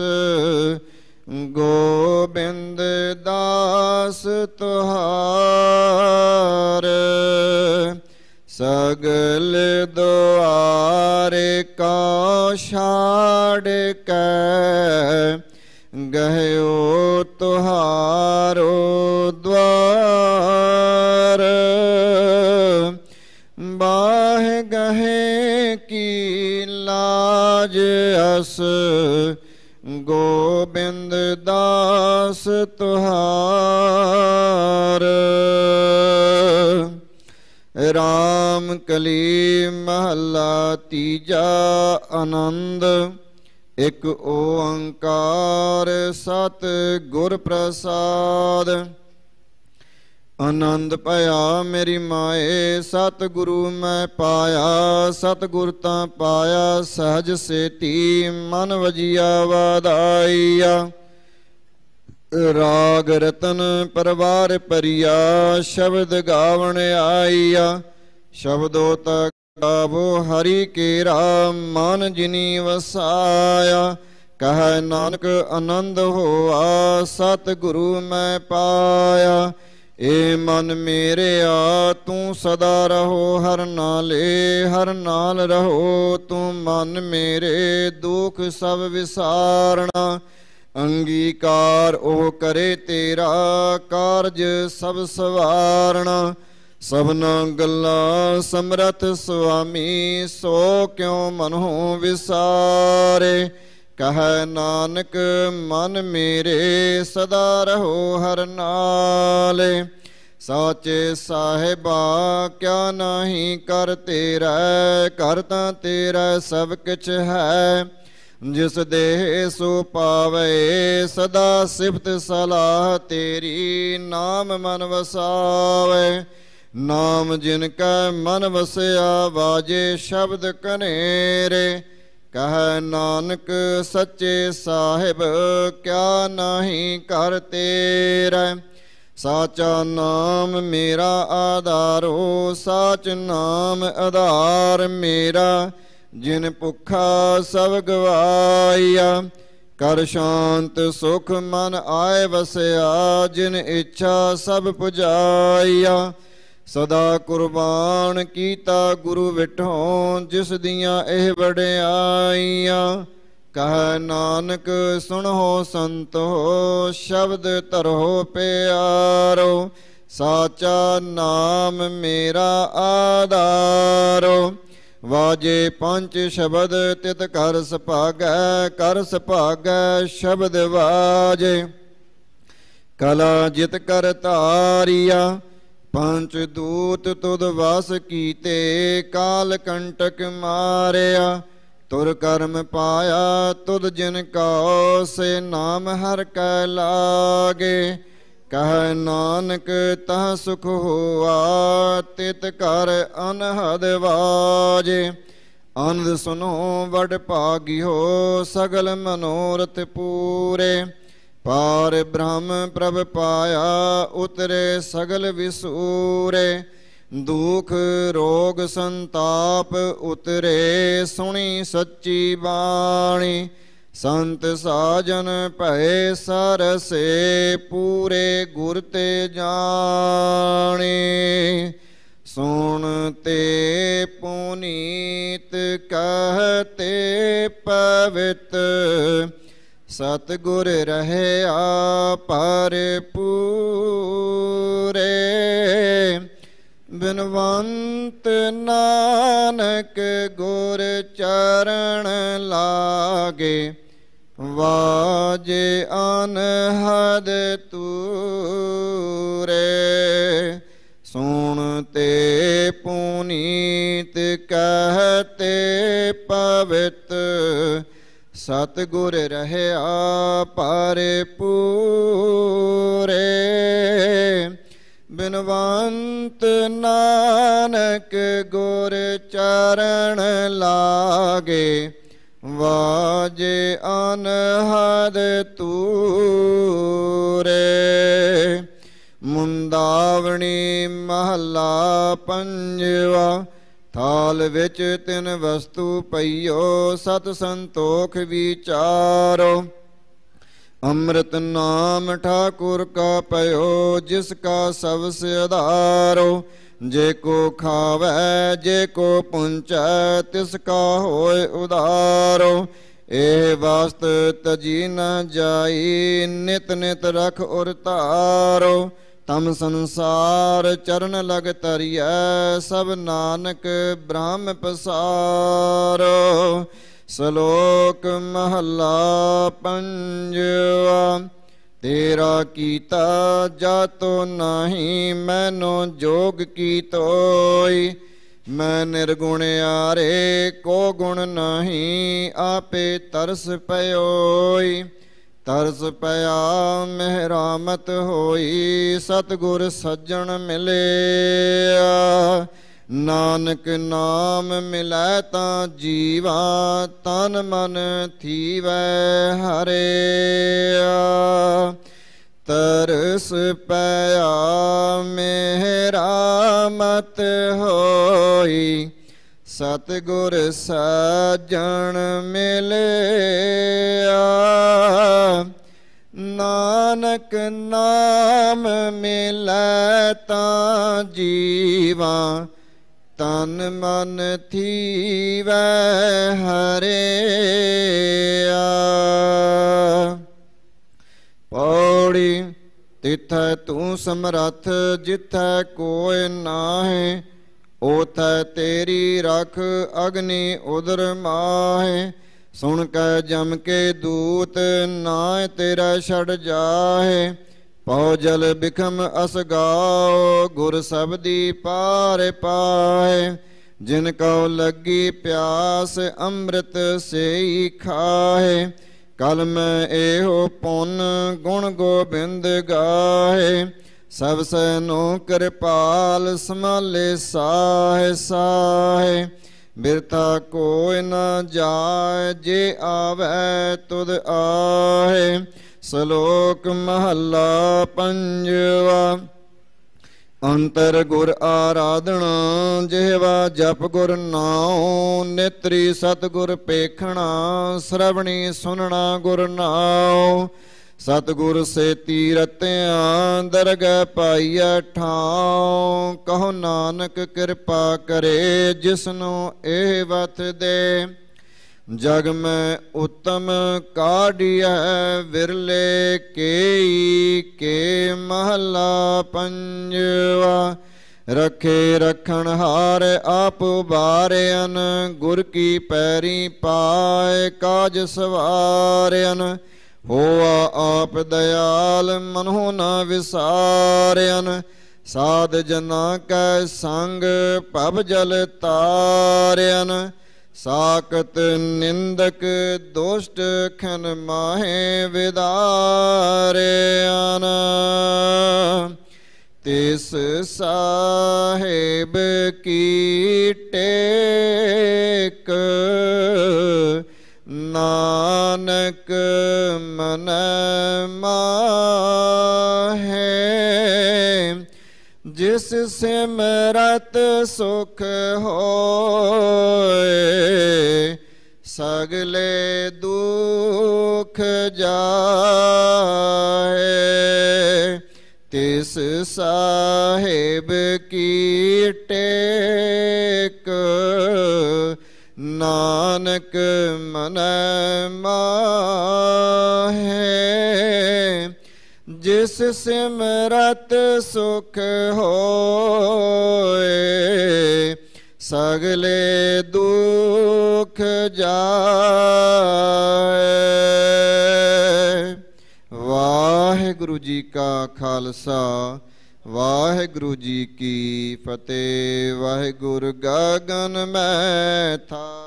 गोबिंद दास तुहार। सगल द्वारे का छाड़ के गहयो तुहारो द्वार। बाह गहे की लाज अस गोबिंद दास तुहार। राम कली महला तीजा आनंद। एक ओंकार सत गुर प्रसाद। आनंद पाया मेरी माए सतगुरु मैं पाया। सतगुर तां पाया सहज सेती मन वजिया वादाइया। राग रतन परवार परिया शब्द गावण आईया। शब्दों तक गावो हरि केरा मन जिनी वसाया। कह नानक आनंद होआ सतगुरु मैं पाया। ਏ ਮਨ ਮੇਰਿਆ ਤੂੰ ਸਦਾ ਰਹੋ ਹਰ ਨਾਲੇ, ਹਰ ਨਾਲ ਰਹੋ ਤੂੰ ਮਨ ਮੇਰੇ, ਦੁਖ ਸਭ ਵਿਸਾਰਣਾ। ਅੰਗੀਕਾਰ ਉਹ ਕਰੇ ਤੇਰਾ, ਕਾਰਜ ਸਭ ਸਵਾਰਣਾ। ਸਭਨਾ ਗੱਲਾਂ ਸਮਰਥ ਸੁਆਮੀ, ਸੋ ਕਿਉ ਮਨਹੁ ਵਿਸਾਰੇ। ਕਹੈ ਨਾਨਕ ਮਨ ਮੇਰੇ, ਸਦਾ ਰਹੋ ਹਰ ਨਾਲੇ। ਸਾਚੇ ਸਾਹਿਬਾ ਕਿਆ ਨਾਹੀ ਕਰ ਤੇਰਾ, ਕਰ ਤਾਂ ਤੇਰਾ ਸਭ ਕਿਛ ਹੈ। ਜਿਸ ਦੇਹ ਸੋ ਪਾਵੇ, ਸਦਾ ਸਿਫਤ ਸਲਾਹ ਤੇਰੀ, ਨਾਮ ਮਨ ਵਸਾਵੇ। ਨਾਮ ਜਿਨ ਕੈ ਮਨ ਵਸਿਆ, ਵਾਜੇ ਸ਼ਬਦ ਕਨੇਰੇ। ਕਹੈ ਨਾਨਕ ਸੱਚੇ ਸਾਹਿਬ ਕਿਆ ਨਾਹੀ ਕਰ ਤੇਰਾ। ਸਾਚਾ ਨਾਮ ਮੇਰਾ ਆਧਾਰੋ, ਸਾਚ ਨਾਮ ਆਧਾਰ ਮੇਰਾ। ਜਿਨ ਭੁੱਖਾ ਸਭ ਗਵਾਇਆ, ਕਰ ਸ਼ਾਂਤ ਸੁਖ ਮਨ ਆਏ ਵਸਿਆ। ਜਿਨ ਇੱਛਾ ਸਭ ਪੁਜਾਇਆ, ਸਦਾ ਕੁਰਬਾਨ ਕੀਤਾ ਗੁਰੂ ਵਿਠੋ। ਜਿਸ ਦੀਆਂ ਇਹ ਵਡਿਆਈਆਂ, ਕਹੈ ਨਾਨਕ ਸੁਣੋ ਸੰਤੋ, ਸ਼ਬਦ ਧਰੋ ਪਿਆਰੋ। ਸਾਚਾ ਨਾਮ ਮੇਰਾ ਆਧਾਰੋ, ਵਾਜੇ ਪੰਜ ਸ਼ਬਦ ਤਿਤ ਕਰ ਸੁਭਾਗੈ। ਕਰ ਸੁਭਾਗੈ ਸ਼ਬਦ ਵਾਜੇ, ਕਲਾ ਜਿਤ ਕਰ ਧਾਰਿਆ। ਪੰਚ ਦੂਤ ਤੁਧ ਵਾਸ ਕੀਤੇ, ਕਾਲ ਕੰਟਕ ਮਾਰਿਆ। ਤੁਰ ਕਰਮ ਪਾਇਆ ਤੁਧ ਜਿਨ ਕਉ, ਸੇ ਨਾਮ ਹਰ ਕੈ ਲਾਗੇ। ਕਹੈ ਨਾਨਕ ਤਹ ਸੁਖ ਹੋਆ, ਤਿਤ ਕਰ ਅਨਹਦ ਵਾਜੇ। ਆਨੰਦ ਸੁਨੋ ਵਡ ਭਾਗਿਓ, ਸਗਲ ਮਨੋਰਥ ਪੂਰੇ। ਪਾਰ ਬ੍ਰਹਮ ਪ੍ਰਭ ਪਾਇਆ, ਉਤਰੇ ਸਗਲ ਵਿਸੂਰੇ। ਦੁਖ ਰੋਗ ਸੰਤਾਪ ਉਤਰੇ, ਸੁਣੀ ਸੱਚੀ ਬਾਣੀ। ਸੰਤ ਸਾਜਨ ਭਏ ਸਰਸੇ, ਪੂਰੇ ਗੁਰ ਤੇ ਜਾਣੀ। ਸੁਣ ਤੇ ਪੁਨੀਤ ਕਹਤੇ ਪਵਿੱਤ, ਸਤਿਗੁਰ ਰਹਿਆ ਭਰਪੂਰੇ। ਬਿਨਵੰਤ ਨਾਨਕ ਗੁਰ ਚਰਨ ਲਾਗੇ, ਵਾਜੇ ਅਨਹਦ ਤੂਰੇ। ਸੁਣ ਤੇ ਪੁਨੀਤ ਕਹਤੇ ਪਵਿੱਤ, ਸਤਿਗੁਰ ਰਹਿਆ ਭਰਪੂਰੇ। ਬਿਨਵੰਤ ਨਾਨਕ ਗੁਰ ਚਰਨ ਲਾਗੇ, ਵਾਜੇ ਅਨਹਦ ਤੂਰੇ। ਮੁੰਦਾਵਣੀ ਮਹੱਲਾ ਪੰਜਵਾ। ਥਾਲ ਵਿੱਚ ਤਿੰਨ ਵਸਤੂ ਪਈਓ, ਸਤ ਸੰਤੋਖ ਵਿਚਾਰੋ। ਅੰਮ੍ਰਿਤ ਨਾਮ ਠਾਕੁਰ ਕਾ ਪਇਓ, ਜਿਸ ਕਾ ਸਬਸ ਆਧਾਰੋ। ਜੇ ਕੋ ਖਾਵੈ ਜੇ ਕੋ ਪੁੰਚੈ, ਤਿਸ ਕਾ ਹੋਇ ਉਧਾਰੋ। ਇਹ ਵਸਤ ਤਜੀ ਨ ਜਾਈ, ਨਿਤ ਨਿਤ ਰਖ ਉਰ ਧਾਰੋ। ਤਮ ਸੰਸਾਰ ਚਰਨ ਲਗ ਤਰੀਐ, ਸਭ ਨਾਨਕ ਬ੍ਰਹਮ ਪਸਾਰੋ। ਸ਼ਲੋਕ ਮਹੱਲਾ ਪੰਜਵਾ। ਤੇਰਾ ਕੀਤਾ ਜਾਤੋ ਨਾਹੀ, ਮੈਨੋ ਜੋਗ ਕੀ ਤੋਈ। ਮੈਂ ਨਿਰਗੁਣ ਆਰੇ ਕੋ ਗੁਣ ਨਾਹੀ, ਆਪੇ ਤਰਸ ਪਇਓਈ। ਤਰਸ ਪਿਆ ਮਿਹਰਾਮਤ ਹੋਈ, ਸਤਿਗੁਰ ਸੱਜਣ ਮਿਲਿਆ। ਨਾਨਕ ਨਾਮ ਮਿਲੈ ਤਾਂ ਜੀਵਾ, ਤਨ ਮਨ ਥੀਵੈ ਹਰਿਆ। ਤਰਸ ਪਿਆ ਮਿਹਰਾਮਤ ਹੋਈ, ਸਤਿਗੁਰ ਸੱਜਣ ਮਿਲਿਆ। ਨਾਨਕ ਨਾਨਕ ਨਾਮ ਮਿਲੈ ਤਾਂ ਜੀਵਾ ਤਨ ਮਨ ਥੀਵੈ ਹਰਿਆ। ਪੌੜੀ ਤਿਥੈ ਤੂੰ ਸਮਰੱਥ ਜਿਥੈ ਕੋਇ ਨਾਹੀ, ਓਥੈ ਤੇਰੀ ਰਖ ਅਗਨੀ ਉਦਰ ਮਾਹੇ। ਸੁਣ ਕੈ ਜਮ ਕੇ ਦੂਤ ਨਾਇ ਤੇਰਾ ਛੜ ਜਾਹੇ, ਪਉ ਜਲ ਬਿਖਮ ਅਸ ਗਾਓ ਗੁਰ ਸਬਦੀ ਪਾਰ ਪਾਏ। ਜਿਨ ਕਉ ਲੱਗੀ ਪਿਆਸ ਅੰਮ੍ਰਿਤ ਸੇਈ ਖਾਹੇ, ਕਲ ਮੈਂ ਇਹੋ ਪੁੰਨ ਗੁਣ ਗੋਬਿੰਦ ਗਾਹੇ। ਸਭ ਸੈਨੋ ਕਿਰਪਾਲ ਸਮਾਲੇ ਸਾਹੇ ਸਾਹੇ, ਬਿਰਥਾ ਕੋਇ ਨ ਜਾਇ ਜੇ ਆਵੈ ਤੁਧ ਆਹੇ। ਸ਼ਲੋਕ ਮਹੱਲਾ ਪੰਜਵਾ। ਅੰਤਰ ਗੁਰ ਆਰਾਧਨਾ ਜਿਹਵਾ ਜਪ ਗੁਰ ਨਾਉ, ਨੇਤਰੀ ਸਤਿਗੁਰ ਪੇਖਣਾ ਸ਼ਰਵਣੀ ਸੁਨਣਾ ਗੁਰ ਨਾਉ। ਸਤਿਗੁਰ ਸੇਤੀ ਰਤਿਆਂ ਦਰਗਹਿ ਪਾਈਐ ਠਾਉ, ਕਹੋ ਨਾਨਕ ਕਿਰਪਾ ਕਰੇ ਜਿਸਨੂੰ ਇਹ ਵਤ ਦੇ। ਜਗ ਮੈਂ ਉਤਮ ਕਾਢੀਐ ਵਿਰਲੇ ਕੇਈ ਕੇ, ਮਹੱਲਾ ਪੰਜਵਾ। ਰਖੇ ਰਖਣ ਹਾਰ ਆਪ ਉਬਾਰਿਆਨ, ਗੁਰ ਕੀ ਪੈਰੀ ਪਾਏ ਕਾਜ ਸਵਾਰਿਆਨ। ਹੋਆ ਆਪ ਦਇਆਲ ਮਨਹੁ ਨ ਵਿਸਾਰਿਆਨ, ਸਾਧ ਜਨਾ ਕੈ ਸੰਗ ਭਵ ਜਲ ਤਾਰਿਆਨ। ਸਾਕਤ ਨਿੰਦਕ ਦੁਸ਼ਟ ਖਨ ਮਾਹੇ ਵਿਦਾਰਿਆਨ, ਤਿਸ ਸਾਹਿਬ ਕੀ ਟੇਕ ਨਾਨਕ ਮਨ ਮਾਹੇ। ਜਿਸ ਸਿਮਰਤ ਸੁਖ ਹੋਏ, ਸਗਲੇ ਦੁਖ ਜਾਏ। ਤਿਸ ਸਾਹਿਬ ਕੀ ਟੇਕ ਨਾਨਕ ਮਨ ਮਾਹੇ। ਜਿਸ ਸਿਮਰਤ ਸੁਖ ਹੋਏ, ਸਗਲੇ ਦੁਖ ਜਾਏ। ਵਾਹਿਗੁਰੂ ਜੀ ਕਾ ਖਾਲਸਾ, ਵਾਹਿਗੁਰੂ ਜੀ ਕੀ ਫਤਿਹ। ਵਾਹਿਗੁਰੂ ਗਗਨ ਮੈਂ ਥਾਲ।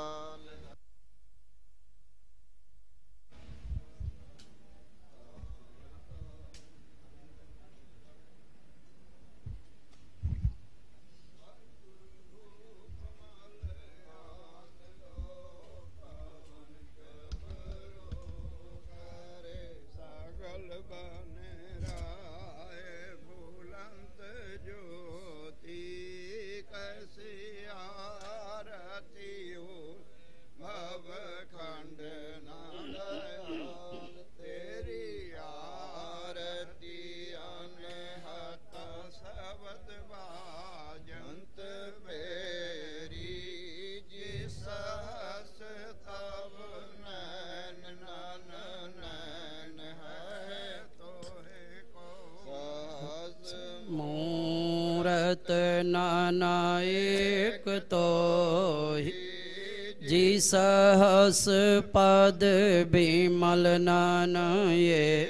ਮੂਰਤ ਨਾਨਾ ਏਕ ਤੋਹਿ, ਜੀ ਸਹਸ ਪਦ ਬਿਮਲ ਨਾਨਯੇ।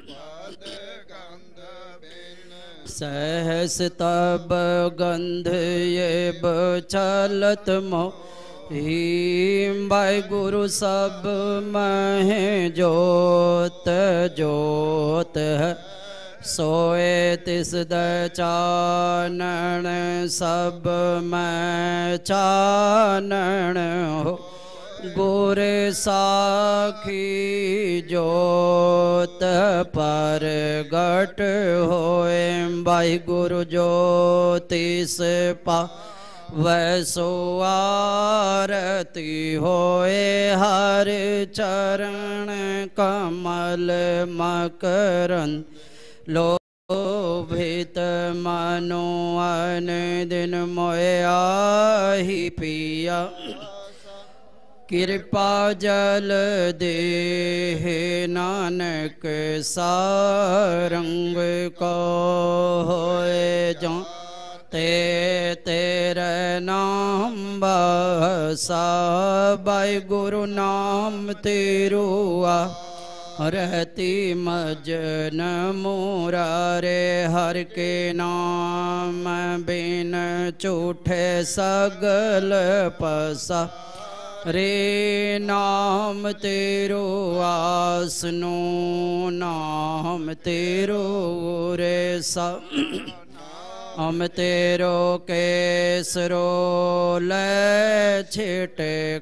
सहस तब गंध ये बचलत मोहि, वाहिगुरु सब मह जोत जोत है। सोए तिस द चानन सब मैं चानन हो, गुर साखी जोत परगट होए। वाहिगुरु ज्योतिष पा वैसो आरती होए हर चरण कमल मकरंद लोभित मनो अन दिन मोए आहि पिया कृपा जल देह नानक सारंग को होए जो ते तेरे नाम बसा बाई गुरु नाम तेरुआ रहती मजन मुरारे हर के नाम बिन झूठे सगल पसा रे नाम तेरो आसनो नाम तेरो रे सा हम तेरो केसरो ले छिटकारे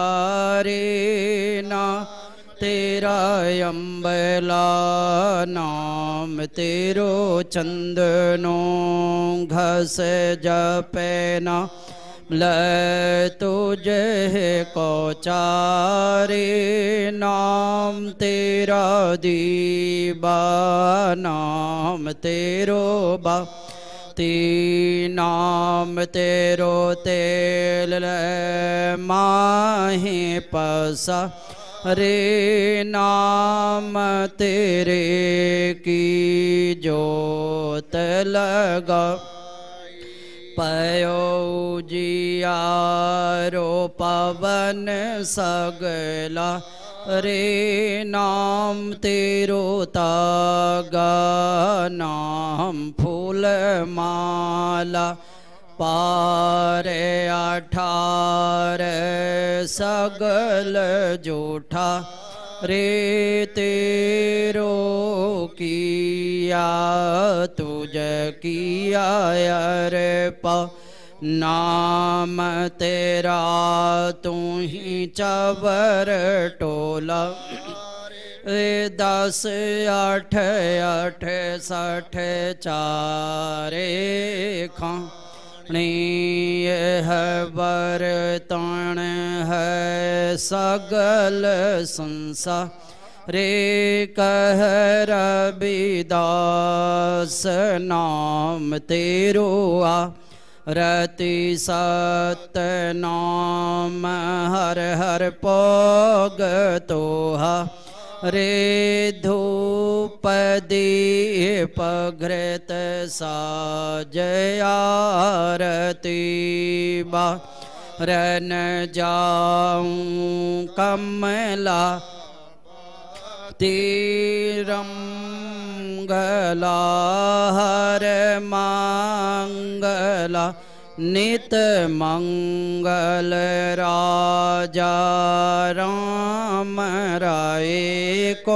ना तेरा अम्बला नाम तेरो चंदनो घस जपेना ले तुझे को चारे नाम तेरा दीबा नाम तेरो बा ती नाम तेरो तेल माही पसा रे नाम तेरे की जोत लगा पयो जियारो पवन सगला रे नाम तेरो तागा नाम फूल माला पारे अठार सगल जूठा रे तेरो किया तुझ किया रे पा नाम तेरा तू ही चवर टोला रे दस आठ आठ सठ चारे खां यह बरतन है सगल संसार रे कह रविदास नाम तेरो आ रति सत नाम हर हर पोग तोहा रे धूप दीप घृत साज आरती बा रन जाऊं कमला तीरम गला हर मंगला नित मंगल राजा राम राय को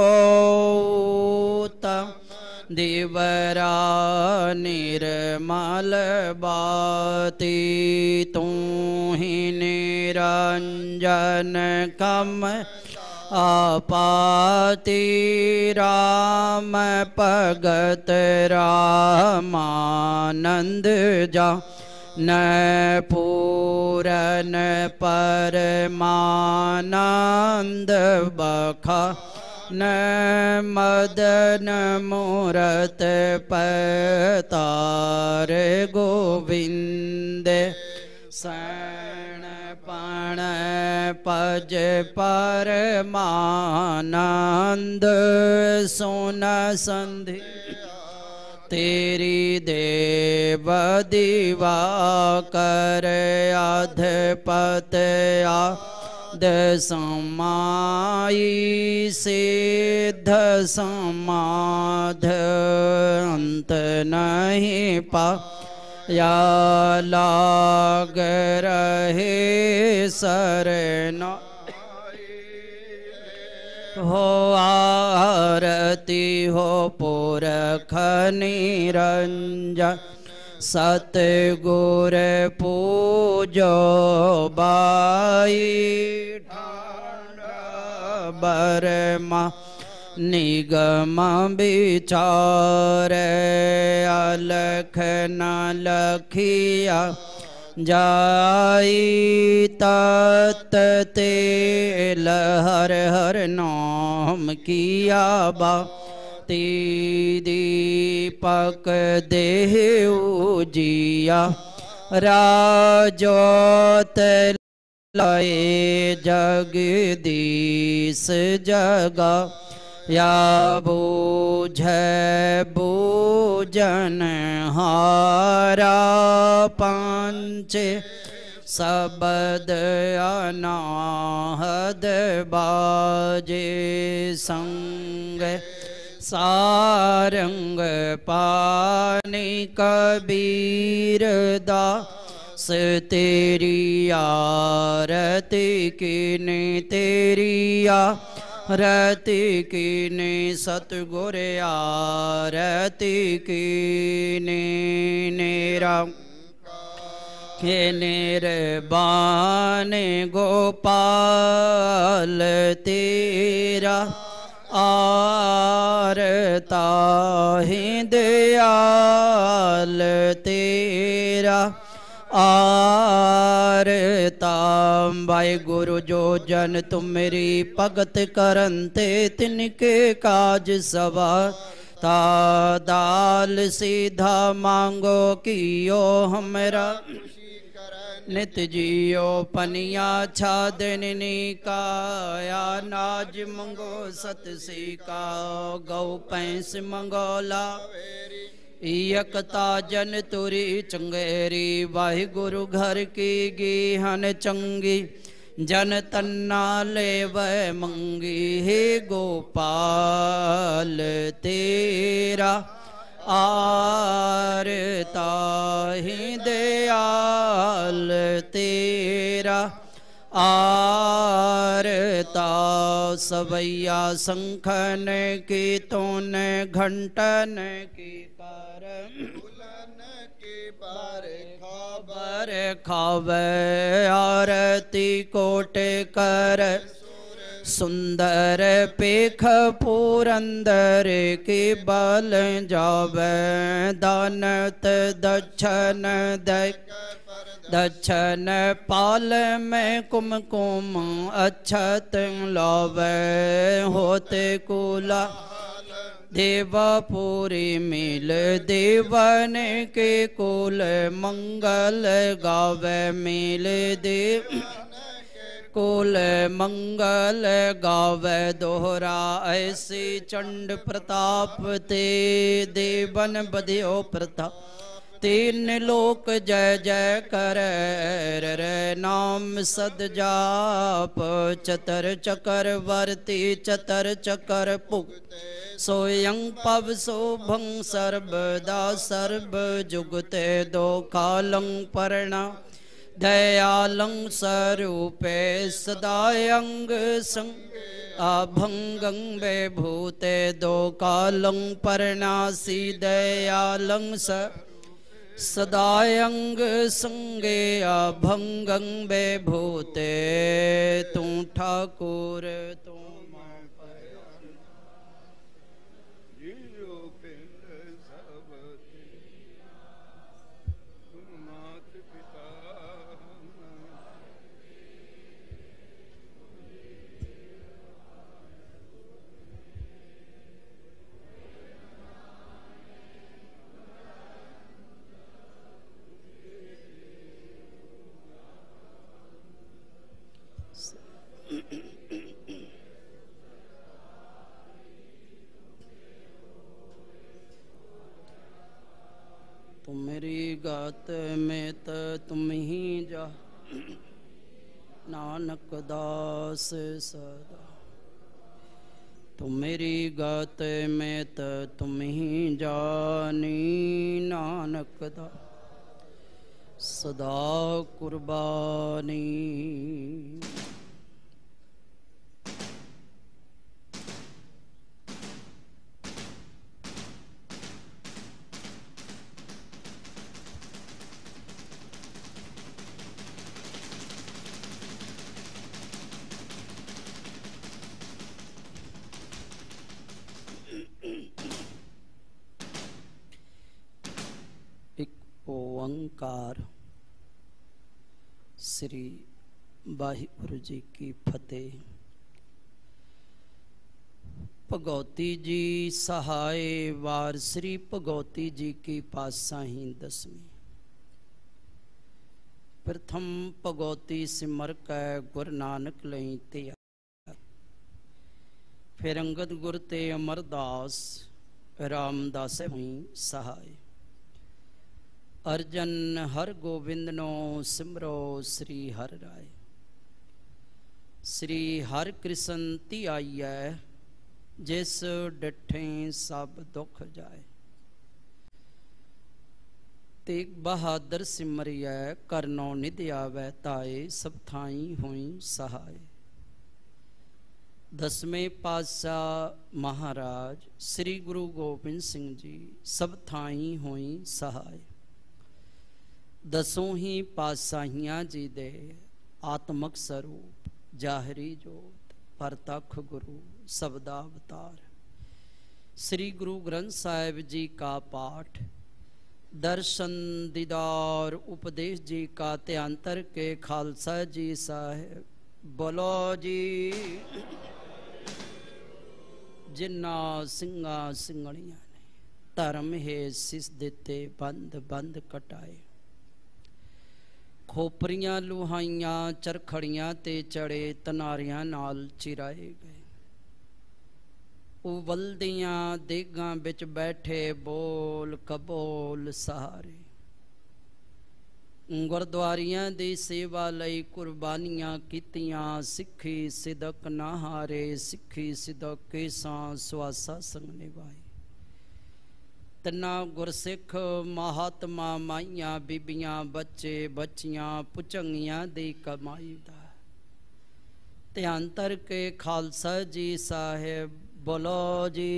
दिवरा निर्मल बाती तू ही निरंजन कम आपाती राम भगत रामानंद जा न पूरन परमानंद बखा न मदन मूरत पतार गोविंद सण पण पज परमानंद सोन संधि तेरी देव दीवा कर अधपत आद समाई सिद्ध समाध अंत नहीं पा या लाग रहे सरना हो आरती हो पुरख निरंजन सतगुर पूजो बाई ठाण बरमा निगम विचार अलख न लखिया जाई तत तेल हर हर नाम किया बा ती दीपक देह उजिया राजोत लाए जगदीश जगा या बूझ बूजन हारा पंच शब्द अनाहद बाजे संग सारंग पानी कबीर दास तेरी आरती कीने तेरी आरती कीने सतगुर आरती कीने नेरा के निर्बान गोपाल तेरा आरता ही दयाल तेरा आरता भाई गुरु जो जन तुम मेरी भगत करनते तिनके काज सवार ता दाल सीधा मांगो कियो हमरा नित जियो पनिया छादनी काया नाज मंगो सत सीका गौ पैंस मंगोला एकता जन तुरी चंगेरी वाहि गुरु घर की गीहन चंगी जन तन्ना ले वह मंगी हे गोपाल तेरा आरता ही दयाल तेरा आरता सवैया शंखन की तोन घंटन की कर खबर खावे आरती कोट कर सुंदर पेख पुरंदर के बल जावे दानत दक्षन दक्षन पाल में कुमकुम अक्षत लावे होते कुला देवापुरी मिल देवन के कुल मंगल गावे मिल देव कुल मंगल गावे दोहरा ऐसी चंड प्रताप ते देवन बधियो प्रताप तीन लोक जय जय कर नाम सद जाप चतर चकर वर्ती चतर चकर पुक सोयं पव शोभं सर्वदा सर्व जुगते दो कालं पर्णा दयालं स्वरूपे सदायंग संग अभंगं विभूते दो कालं पर्णासी दयालं स सदायंग संगे अभंगं विभूते तू ठाकुर तू तुम मेरी गात में त तुम ही जा नानक दास सदा तुम मेरी गात में त तुम ही जानी नानक दास सदा कुर्बानी ओंकार श्री वाहिगुरु जी की फतेह। भगवती जी सहाय वार श्री भगवती जी की पातशाही दसवीं। प्रथम भगवती सिमर कै गुरु नानक लई तैयार। फिर अंगद गुर ते अमरदास रामदास हुई सहाय। अर्जन हर गोविंद नो सिमरो श्री हर राय। श्री हर कृष्ण ती आईयै जिस डिठे सब दुख जाए। तेग बहादुर सिमरियै करनौ निध आवै ताए सब थाई हुई सहाय। दसवें पातशाह महाराज श्री गुरु गोबिंद सिंह जी सब थाई हुई सहाय। दसों ही पातशाहियां जी दे आत्मक स्वरूप जाहरी जोत परतख गुरु सबदा अवतार। श्री गुरु ग्रंथ साहिब जी का पाठ दर्शन दीदार उपदेश जी का त्यांतर के खालसा जी साहेब बोलो जी। जिन्ना सिंगा सिंगड़ियां ने धर्म है सिस दिते बंद बंद कटाए। खोपरियां लुहाइयां चरखड़ियां ते चढ़े तनारियां नाल चिराए गए। उवलदियां देगां बिच बैठे बोल कबोल सहारे। गुरद्वारियां दी सेवा लई कुर्बानियां कीतियां। सिक्खी सिदक ना हारे सिक्खी सिदक केसां सुआसा संग निभाई। तिना गुरसिख महात्मा माइयां बीबियां बच्चे बच्चियां पुचंगियां दी कमाई दा त्यांतर के खालसा जी साहेब बोलो जी।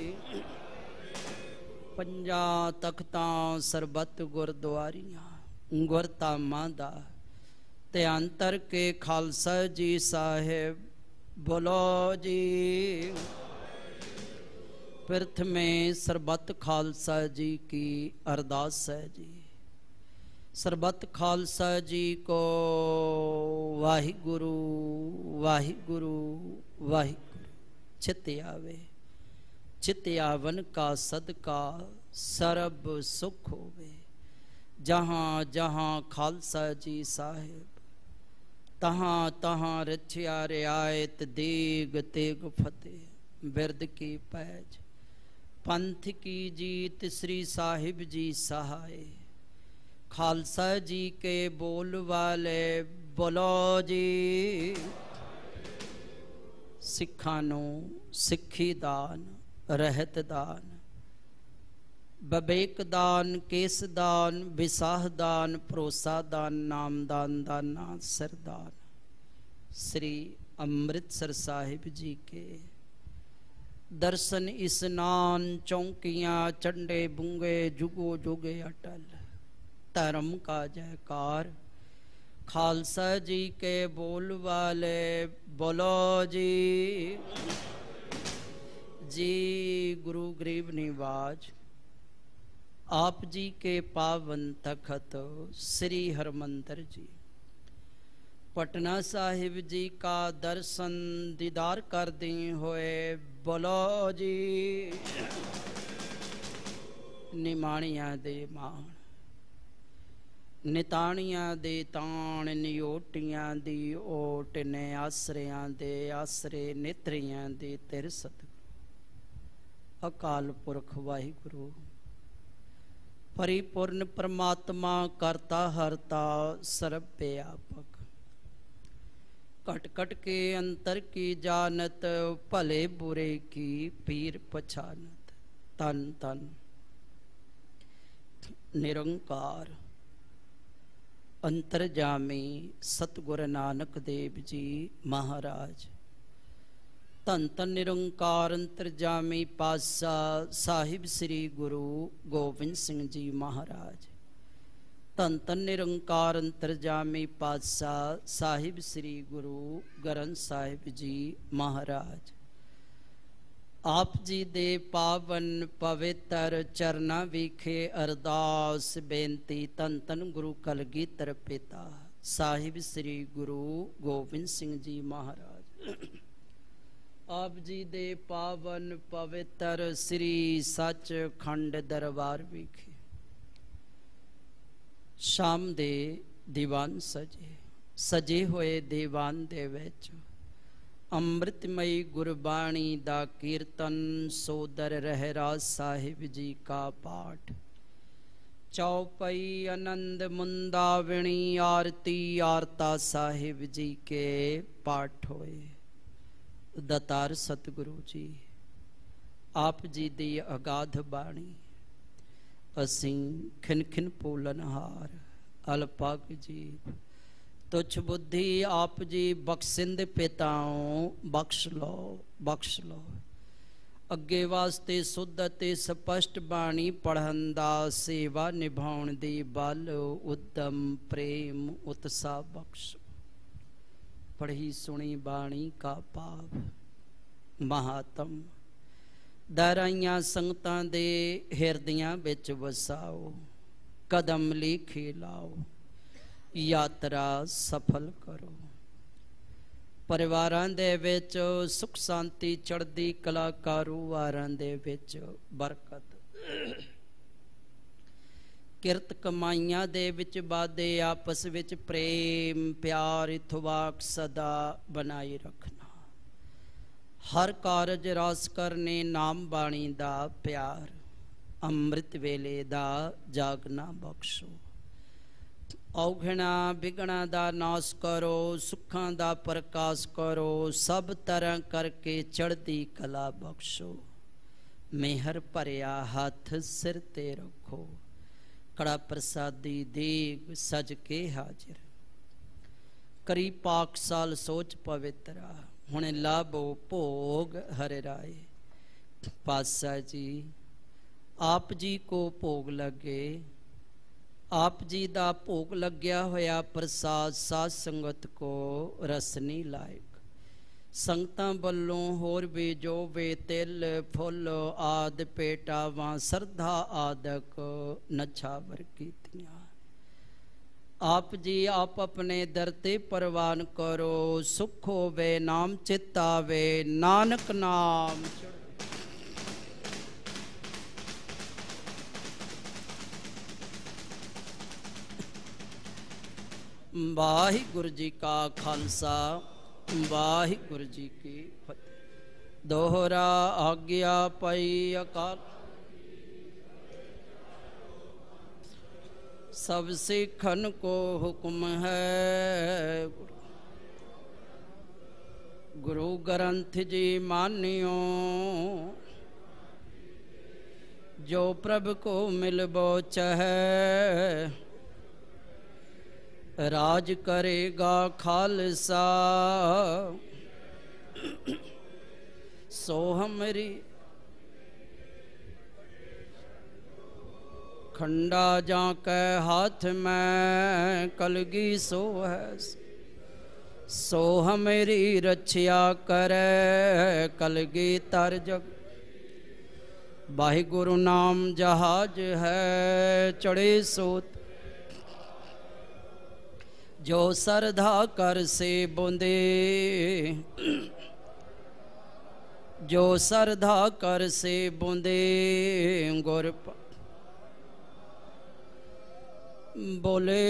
पंजा तख्तां सरबत गुरद्वारियां गुरधामां दा त्यांतर के खालसा जी साहेब बोलो जी। पिरथ में सरबत खालसा जी की अरदास है जी। सरबत खालसा जी को वाहिगुरु वाहिगुरु वाहिगुरु चित आवे। चित आवन का सदका सरब सुख होवे। जहाँ जहाँ खालसा जी साहेब तहाँ तहाँ रछिया रियायत देग तेग फतेह। बिरद की पैज पंथ की जीत श्री साहिब जी सहाय। खालसा जी के बोल वाले बोलो जी। सिखां नूं सिक्खी दान रहत दान बबेक दान केस दान विसाह दान भरोसा दान नाम दान दाना सरदान। श्री अमृतसर साहिब जी के दर्शन स्नान चौकियां चंडे बुंगे जुगो जुगे अटल। धर्म का जयकार खालसा जी के बोल वाले बोलो जी। जी गुरु गरीब निवाज आप जी के पावन तखत श्री हरमंदिर जी पटना साहिब जी का दर्शन दीदार कर दी होए बोलो जी। निमाणियां दे मान निताणियां दे ताण नियोटियां दी ओट ने आसरियां दे आसरे नेत्रियां दे तिर सतगुरु। अकाल पुरख वाहिगुरु परिपूर्ण परमात्मा करता हरता सर्व व्यापक। कट कट के अंतर की जानत भले बुरे की पीर पछानत। तन तन निरंकार अंतरजामी सतगुरु नानक देव जी महाराज। धन धन निरंकार अंतरजामी पातशाह साहिब श्री गुरु गोबिंद सिंह जी महाराज। धन धन निरंकार अंतरजामी पातशाह साहिब श्री गुरु ग्रंथ साहिब जी महाराज। आप जी दे पावन पवित्र चरना विखे अरदास बेनती। धन धन गुरु कलगीधर पिता ਸਾਹਿਬ ਸ੍ਰੀ ਗੁਰੂ ਗੋਬਿੰਦ ਸਿੰਘ ਜੀ ਮਹਾਰਾਜ ਆਪ ਜੀ ਦੇ ਪਾਵਨ ਪਵਿੱਤਰ ਸ੍ਰੀ ਸੱਚਖੰਡ ਦਰਬਾਰ ਵਿਖੇ ਸ਼ਾਮ ਦੇ ਦੀਵਾਨ ਸਜੇ ਸਜੇ ਹੋਏ ਦੀਵਾਨ ਦੇ ਵਿੱਚ ਅੰਮ੍ਰਿਤਮਈ ਗੁਰਬਾਣੀ ਦਾ ਕੀਰਤਨ ਸੋਦਰ ਰਹਿਰਾਜ ਸਾਹਿਬ ਜੀ ਕਾ ਪਾਠ चौपई आनंद मुंदावणी आरती आरता साहिब जी के पाठ होए। दतार सतगुरु जी आप जी दी अगाध बाणी असी खिन खिन पोलनहार अलपग जी तुच्छ बुद्धि आप जी बख्शिंद पिताओं बख्श लो बख्श लो। ਅੱਗੇ ਵਾਸਤੇ ਸੁੱਧ ਅਤੇ ਸਪਸ਼ਟ ਬਾਣੀ ਪੜ੍ਹਨ ਦਾ ਸੇਵਾ ਨਿਭਾਉਣ ਦੀ ਬਲ ਉਦਮ ਪ੍ਰੇਮ ਉਤਸਾਹ ਬਖਸ਼। ਪੜ੍ਹੀ ਸੁਣੀ ਬਾਣੀ ਕਾ ਭਾਵ ਮਹਾਤਮ ਦਰਾਈਆਂ ਸੰਗਤਾਂ ਦੇ ਹਿਰਦਿਆਂ ਵਿੱਚ ਵਸਾਓ ਕਦਮ ਲਿਖੇ ਲਾਓ ਯਾਤਰਾ ਸਫਲ ਕਰੋ। परिवारां दे विच सुख शांति चढ़दी कला कारोबारां दे विच बरकत किरत कमाइयां दे विच वादे आपस विच प्रेम प्यार इथवाक सदा बनाए रखना। हर कारज रास करने नाम बाणी दा प्यार अमृत वेले दा जागना बख्शो। औघणा बिगणा दा नाश करो सुखां दा प्रकाश करो सब तरह करके चढ़दी कला बख्शो। मेहर भरिया हाथ सिर ते रखो कड़ा प्रसादी देग सज के हाजिर करी पाक साल सोच पवित्रा हुणे लाभो भोग हरे राय। पातशाह जी आप जी को भोग लगे आप जी दा भोग लग्या होया प्रसाद साध संगत को रसनी लायक। संगतां वल्लों होर भी जो वे तिल फुल आद पेटावां सरधा आदक नछावर कीतियां। आप जी आप अपने दर ते परवान करो सुख होवे नाम चित आवे नानक नाम। वाहिगुरु जी का खालसा वाहिगुरु जी की फतेह। दोहरा आज्ञा पाई अकाल सब सिखन को हुक्म है। गुरु ग्रंथ जी मानियो जो प्रभु को मिलबो चाहे राज करेगा खालसा। सो हमरी खंडा जा के हाथ में कलगी सो है सो हमेरी रक्षा करे कलगी तर जग। वाहिगुरु नाम जहाज है चढ़े सोत जो सरधा कर से बोंदे जो सरधा कर से बोंदे गुर बोले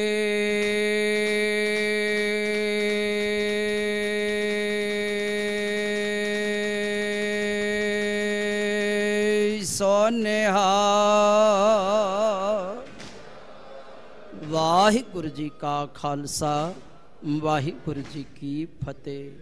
सोनेहा। वाहिगुरु जी का खालसा वाहिगुरु जी की फतेह।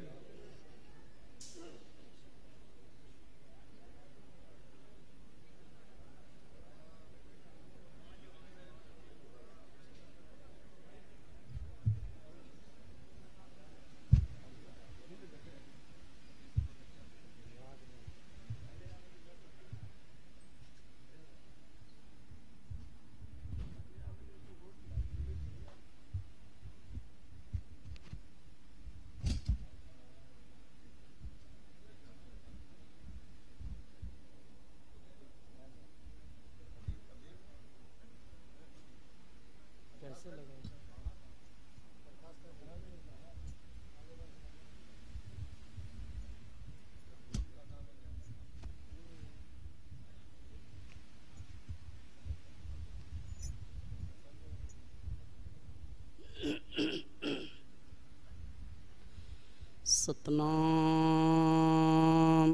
सतनाम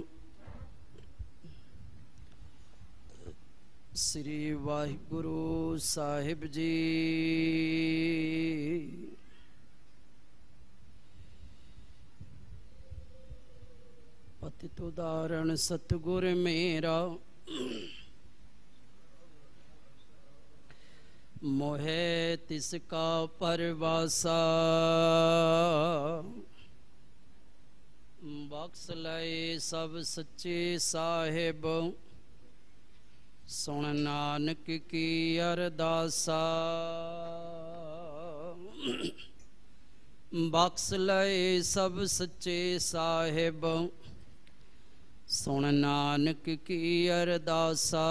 श्री वाहिगुरु साहिब जी। पतित उदाहरण सतगुर मेरा मोहे तिसका परवासा। बख्श लए सब सच्चे साहिब सुन नानक की अरदासा। बख्श लए सब सच्चे साहिब सुन नानक की अरदासा।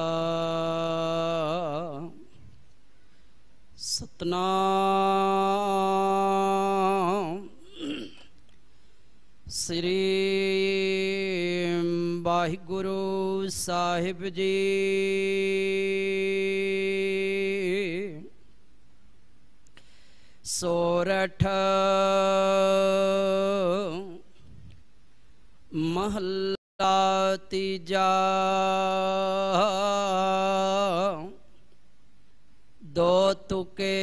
सतनाम श्री वाहिगुरु साहिब जी। सोरठ महला तीजा। दो तुके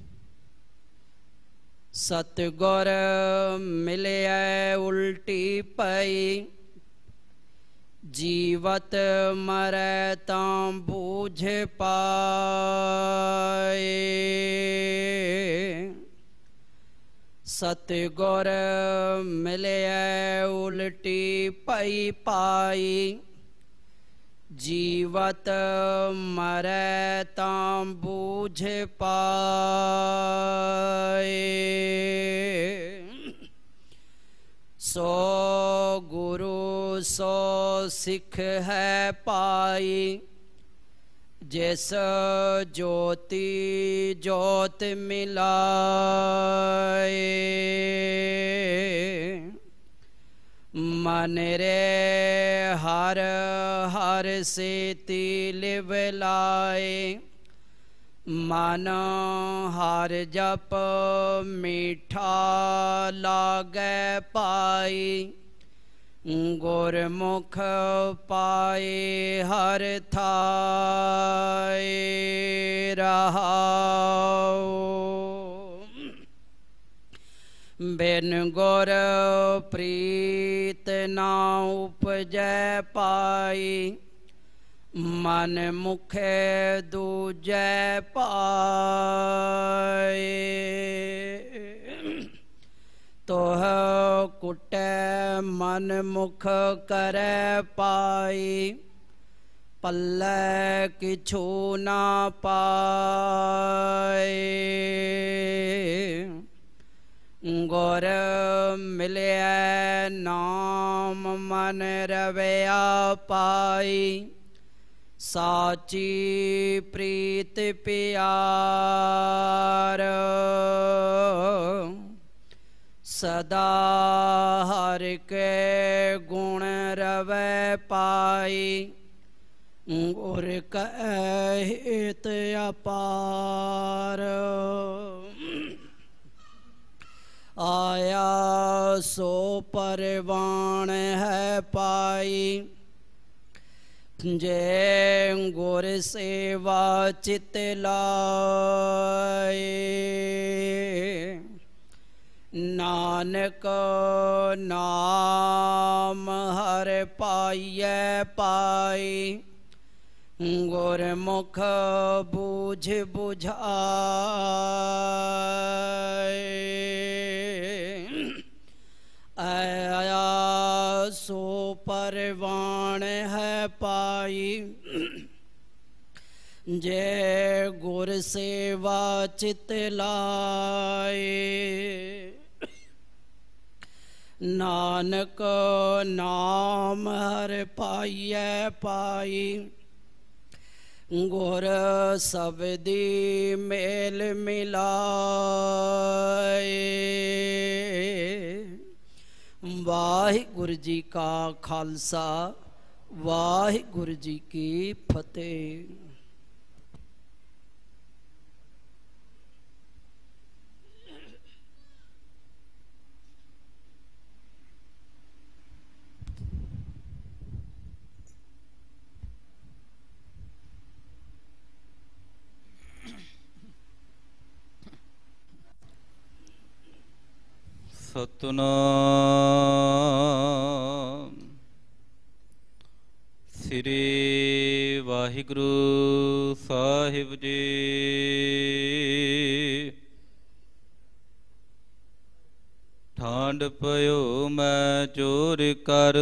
सतगुर मिले उल्टी पई। जीवत मरै तां बूझ पाए। सतगुर मिले उल्टी पई पाई। जीवत मरै तां बूझ पाए। सो गुरु सो सिख है पाई। जिस ज्योति ज्योत मिलाए। मन रे हर हर से तिलिव लाए। मन हर जप मीठा लागे पाई। गुरमुख पाए हर थाए रहाओ। बिन गुर प्रीत ना उपजै पाई। मन मुखे दूजै पाए। तोह कुटै मन मुख करै पाई। पल्लै किछु ना पाए। गुर मिलिया नाम मन रवैया पाई। साची प्रीत प्यार सदा हर के गुण रवै पाई। गुर कहित अपार आया सो परवान है पाई। जय गुर सेवा चित लाए। नानक नाम हर पाइयै पाई। गुरमुख बूझ बुझाए। आया सो परवान है पाई। जय गुर सेवा चित लाए। नानक नाम हर पाइयै पाई। गुर सबदी मेल मिलाए। वाहिगुरु जी का खालसा वाहिगुरु जी की फतेह।
सतनाम श्री वाहिगुरु साहिब जी। ਠਾਂਡ ਪਇਓ ਮੈਂ ਚੋਰ ਕਰ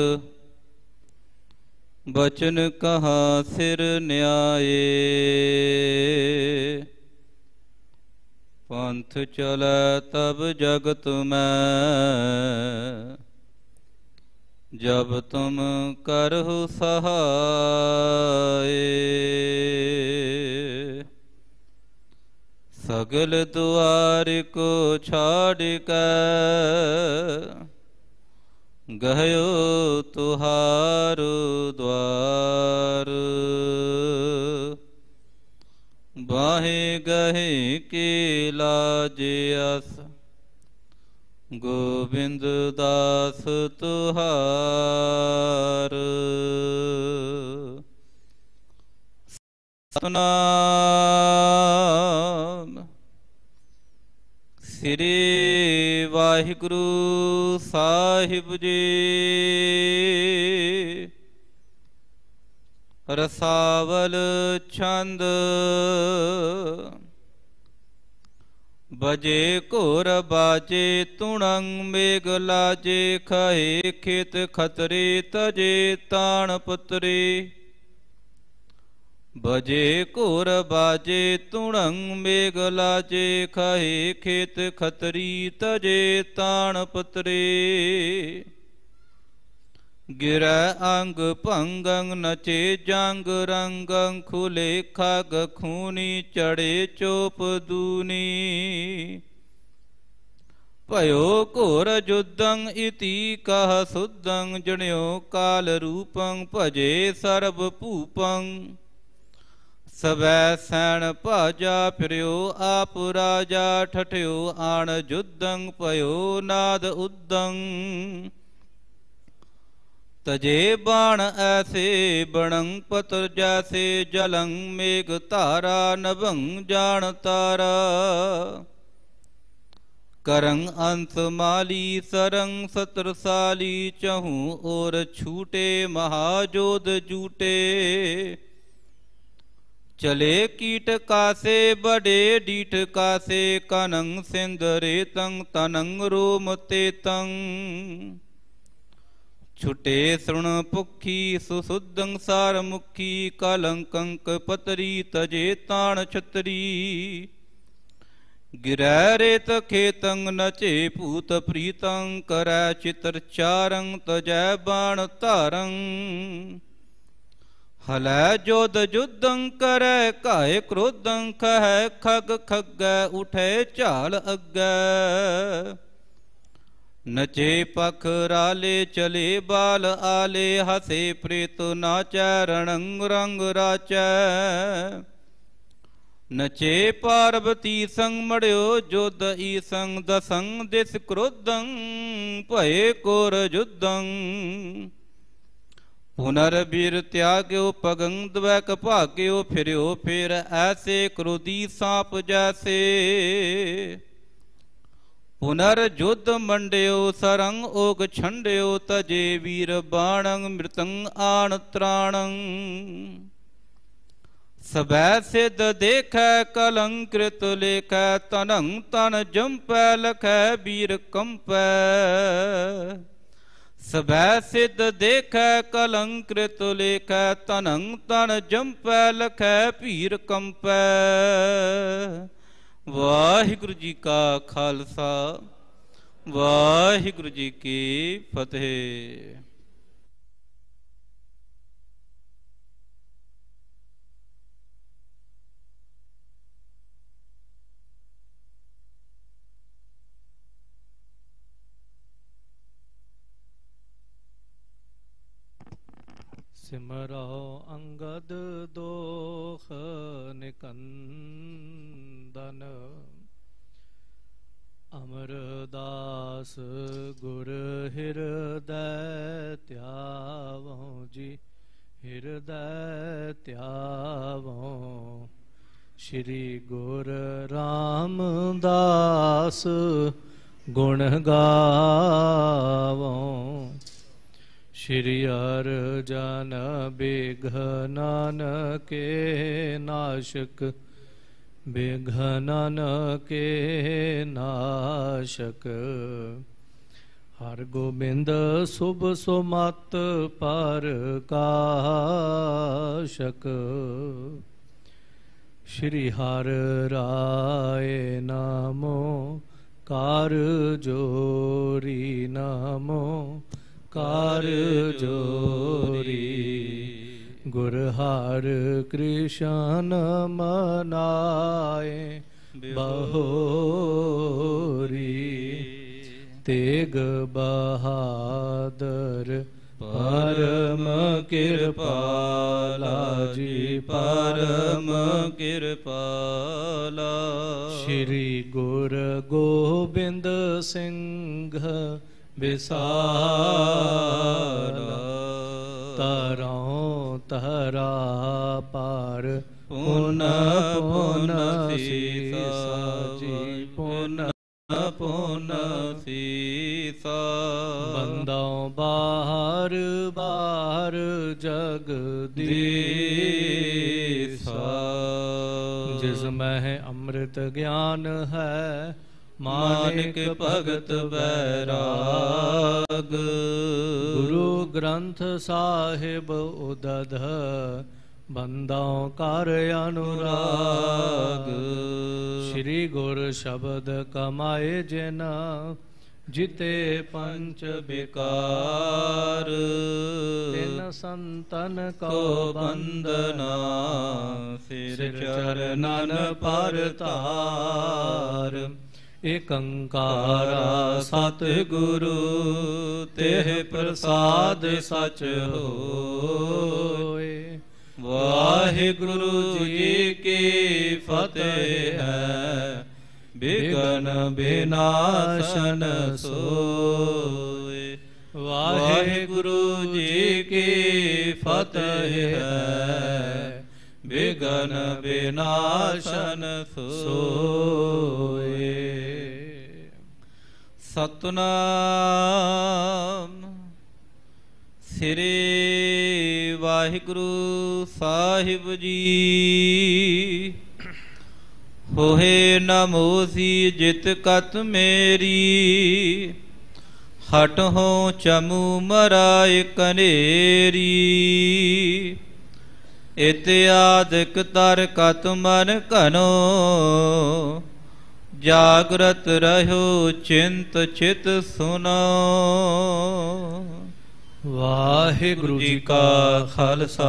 ਬਚਨ ਕਹਾ ਸਿਰ ਨਿਆਏ। ਪੰਥ ਚਲੈ ਤਬ ਜਗਤ ਮੈਂ ਜਬ ਤੁਮ ਕਰਹੁ ਸਹਾਏ। सगल द्वार को छाड़ कर गयो तुहारो द्वार। बाहे गहे के लाज अस गोविंद दास तुहार। सतनाम श्री वाहिगुरु साहिब जी। रसावल छंद बजे घोर बाजे तुणंग मेघ लाजे। खहे खेत खतरे तजे ताण पुतरे। बजे घोर बाजे तुणंग मेघ लाजे। खहे खेत खतरी तजे ताण पतरे। गिरै अंग भंगंग नचे जंग रंगंग। खुले खग खूनी चढ़े चोप दूनी। भयो घोर जुद्धंग इति कह सुद्धंग। जण्यो काल रूपंग भजे सर्ब भूपंग। सबै सैन भाजा फिर्यो आप राजा। ठठ्यो आण जुद्धंग भयो नाद उद्धंग। तजे बाण ऐसे बणंग पतर जैसे। जलंग मेघ तारा नभंग जान तारा। करंग अंस माली सरंग सत्रसाली। चहूँ और छूटे महाजोध जूटे। चले कीट कासे बड़े डीठ कासे। कनंग सिंध रेतंग तनंग रोम तेतंग। छुटे सृण पुखी सुसुद्धंग सार मुखी। कलंकंक पतरी तजे ताण छतरी। गिरै रेत खेतंग नचे भूत प्रीतंग। करै चित्र चारंग तजै बाण तारंग। हलै जोध जुद्धं करै काए क्रोधं। खहै खग खग्गै उठै चाल अग्गै। नचे पख राले चले बाल आले। हसे प्रेत नाचै रणंग रंग राचै। नचे पार्वती संग मड़्यो जोध ई संग। दसंग दिस क्रोधं भये कोर जुद्धं। पुनर्वीर त्याग्यो पगंग द्वैक भाग्यो। फिर्यो फिर ऐसे क्रोधी सांप जैसे। पुनर्युद्ध मंड्यो सरंग ओग छंड्यो। तजे वीर बाणंग मृतंग आण त्राणंग। सबै सिद्ध देखै कलंकृत लेखै। तनंग तन जंपै लखै वीर कंपै। सबै सिद्ध देखै कलंकृत लेखै। तनंग तन जंपै लखै भीर कंपै। वाहिगुरु जी का खालसा वाहिगुरु जी की फतेह।
सिमरो अंगद दोख निकंदन। अमरदास गुर हृदय त्यावो जी। हृदय त्यावो श्री गुर रामदास ਗੁਣ ਗਾਵੋ। ਸ਼੍ਰੀ ਹਰਿ ਜਨ ਬਿਘਨਨ ਕੇ ਨਾਸ਼ਕ, ਬਿਘਨਨ ਕੇ ਨਾਸ਼ਕ। ਹਰਿ ਗੋਬਿੰਦ ਸੁਭ ਸੁਮਤ ਪ੍ਰਕਾਸ਼ਕ। ਸ਼੍ਰੀ ਹਰਿ ਰਾਏ ਨਾਮੋ ਕਾਰ ਜੋਰੀ, ਨਾਮੋ ਕਾਰ ਜੋਰੀ। ਗੁਰ ਹਰਿ ਕ੍ਰਿਸ਼ਨ ਮਨਾਏ ਬਹੋਰੀ। ਤੇਗ ਬਹਾਦਰ ਪਰਮ ਕਿਰਪਾਲਾ ਜੀ,
ਪਰਮ ਕਿਰਪਾਲਾ।
ਸ਼੍ਰੀ ਗੁਰ ਗੋਬਿੰਦ ਸਿੰਘ ਵਿਸਾਲਾ। ਤਰੋਂ ਤਰਾ ਪਾਰ ਪੁਨ ਪੁਨ ਸੀਸਾ ਜੀ, ਪੁਨ ਪੁਨ ਸੀਸਾ। ਬੰਦੋਂ ਬਾਹਰ ਬਾਹਰ ਜਗਦੀਸਾ। ਜਿਸ ਮਹਿ ਅੰਮ੍ਰਿਤ ਗਿਆਨ ਹੈ, ਮਾਨਿਕ ਭਗਤ ਬੈਰਾਗ। ਗੁਰੂ ਗ੍ਰੰਥ ਸਾਹਿਬ ਉਦਧ, ਬੰਦੋਂ ਕਰ ਅਨੁਰਾਗ। ਸ਼੍ਰੀ ਗੁਰ ਸ਼ਬਦ ਕਮਾਏ ਜਿਨ, ਜਿਤੇ ਪੰਚ ਬਿਕਾਰ। ਤਿਨ ਸੰਤਨ ਕੋ ਬੰਦਨਾ, ਸਿਰ ਚਰਨਨ ਪਰ ਧਾਰ। ਏਕੰਕਾਰਾ ਸਤਿਗੁਰੂ, ਤੇਹ ਪ੍ਰਸਾਦ ਸਚ ਹੋਏ। ਵਾਹਿਗੁਰੂ ਜੀ ਕੀ ਫਤਿਹ ਹੈ, ਬਿਘਨ ਬਿਨਾਸ਼ਨ ਸੋਏ। ਵਾਹਿਗੁਰੂ ਜੀ ਕੀ ਫਤਿਹ ਹੈ, ਬਿਘਨ ਬਿਨਾਸ਼ਨ ਸੋਏ। ਸਤਿਨਾਮ ਸ੍ਰੀ ਵਾਹਿਗੁਰੂ ਸਾਹਿਬ ਜੀ। ਹੋਏ ਨਮੋਸੀ ਜਿਤ ਕਤ ਮੇਰੀ, ਹਟ ਹੋ ਚਮੂ ਮਰਾਇ ਕਨੇਰੀ। ਇਤਿਆਦਿਕ ਤਰ ਕਤ ਮਨ ਘਨੋ, ਜਾਗਰਤ ਰਹਿਓ ਚਿੰਤ ਚਿਤ ਸੁਨੋ। ਵਾਹਿਗੁਰੂ ਜੀ ਕਾ ਖਾਲਸਾ,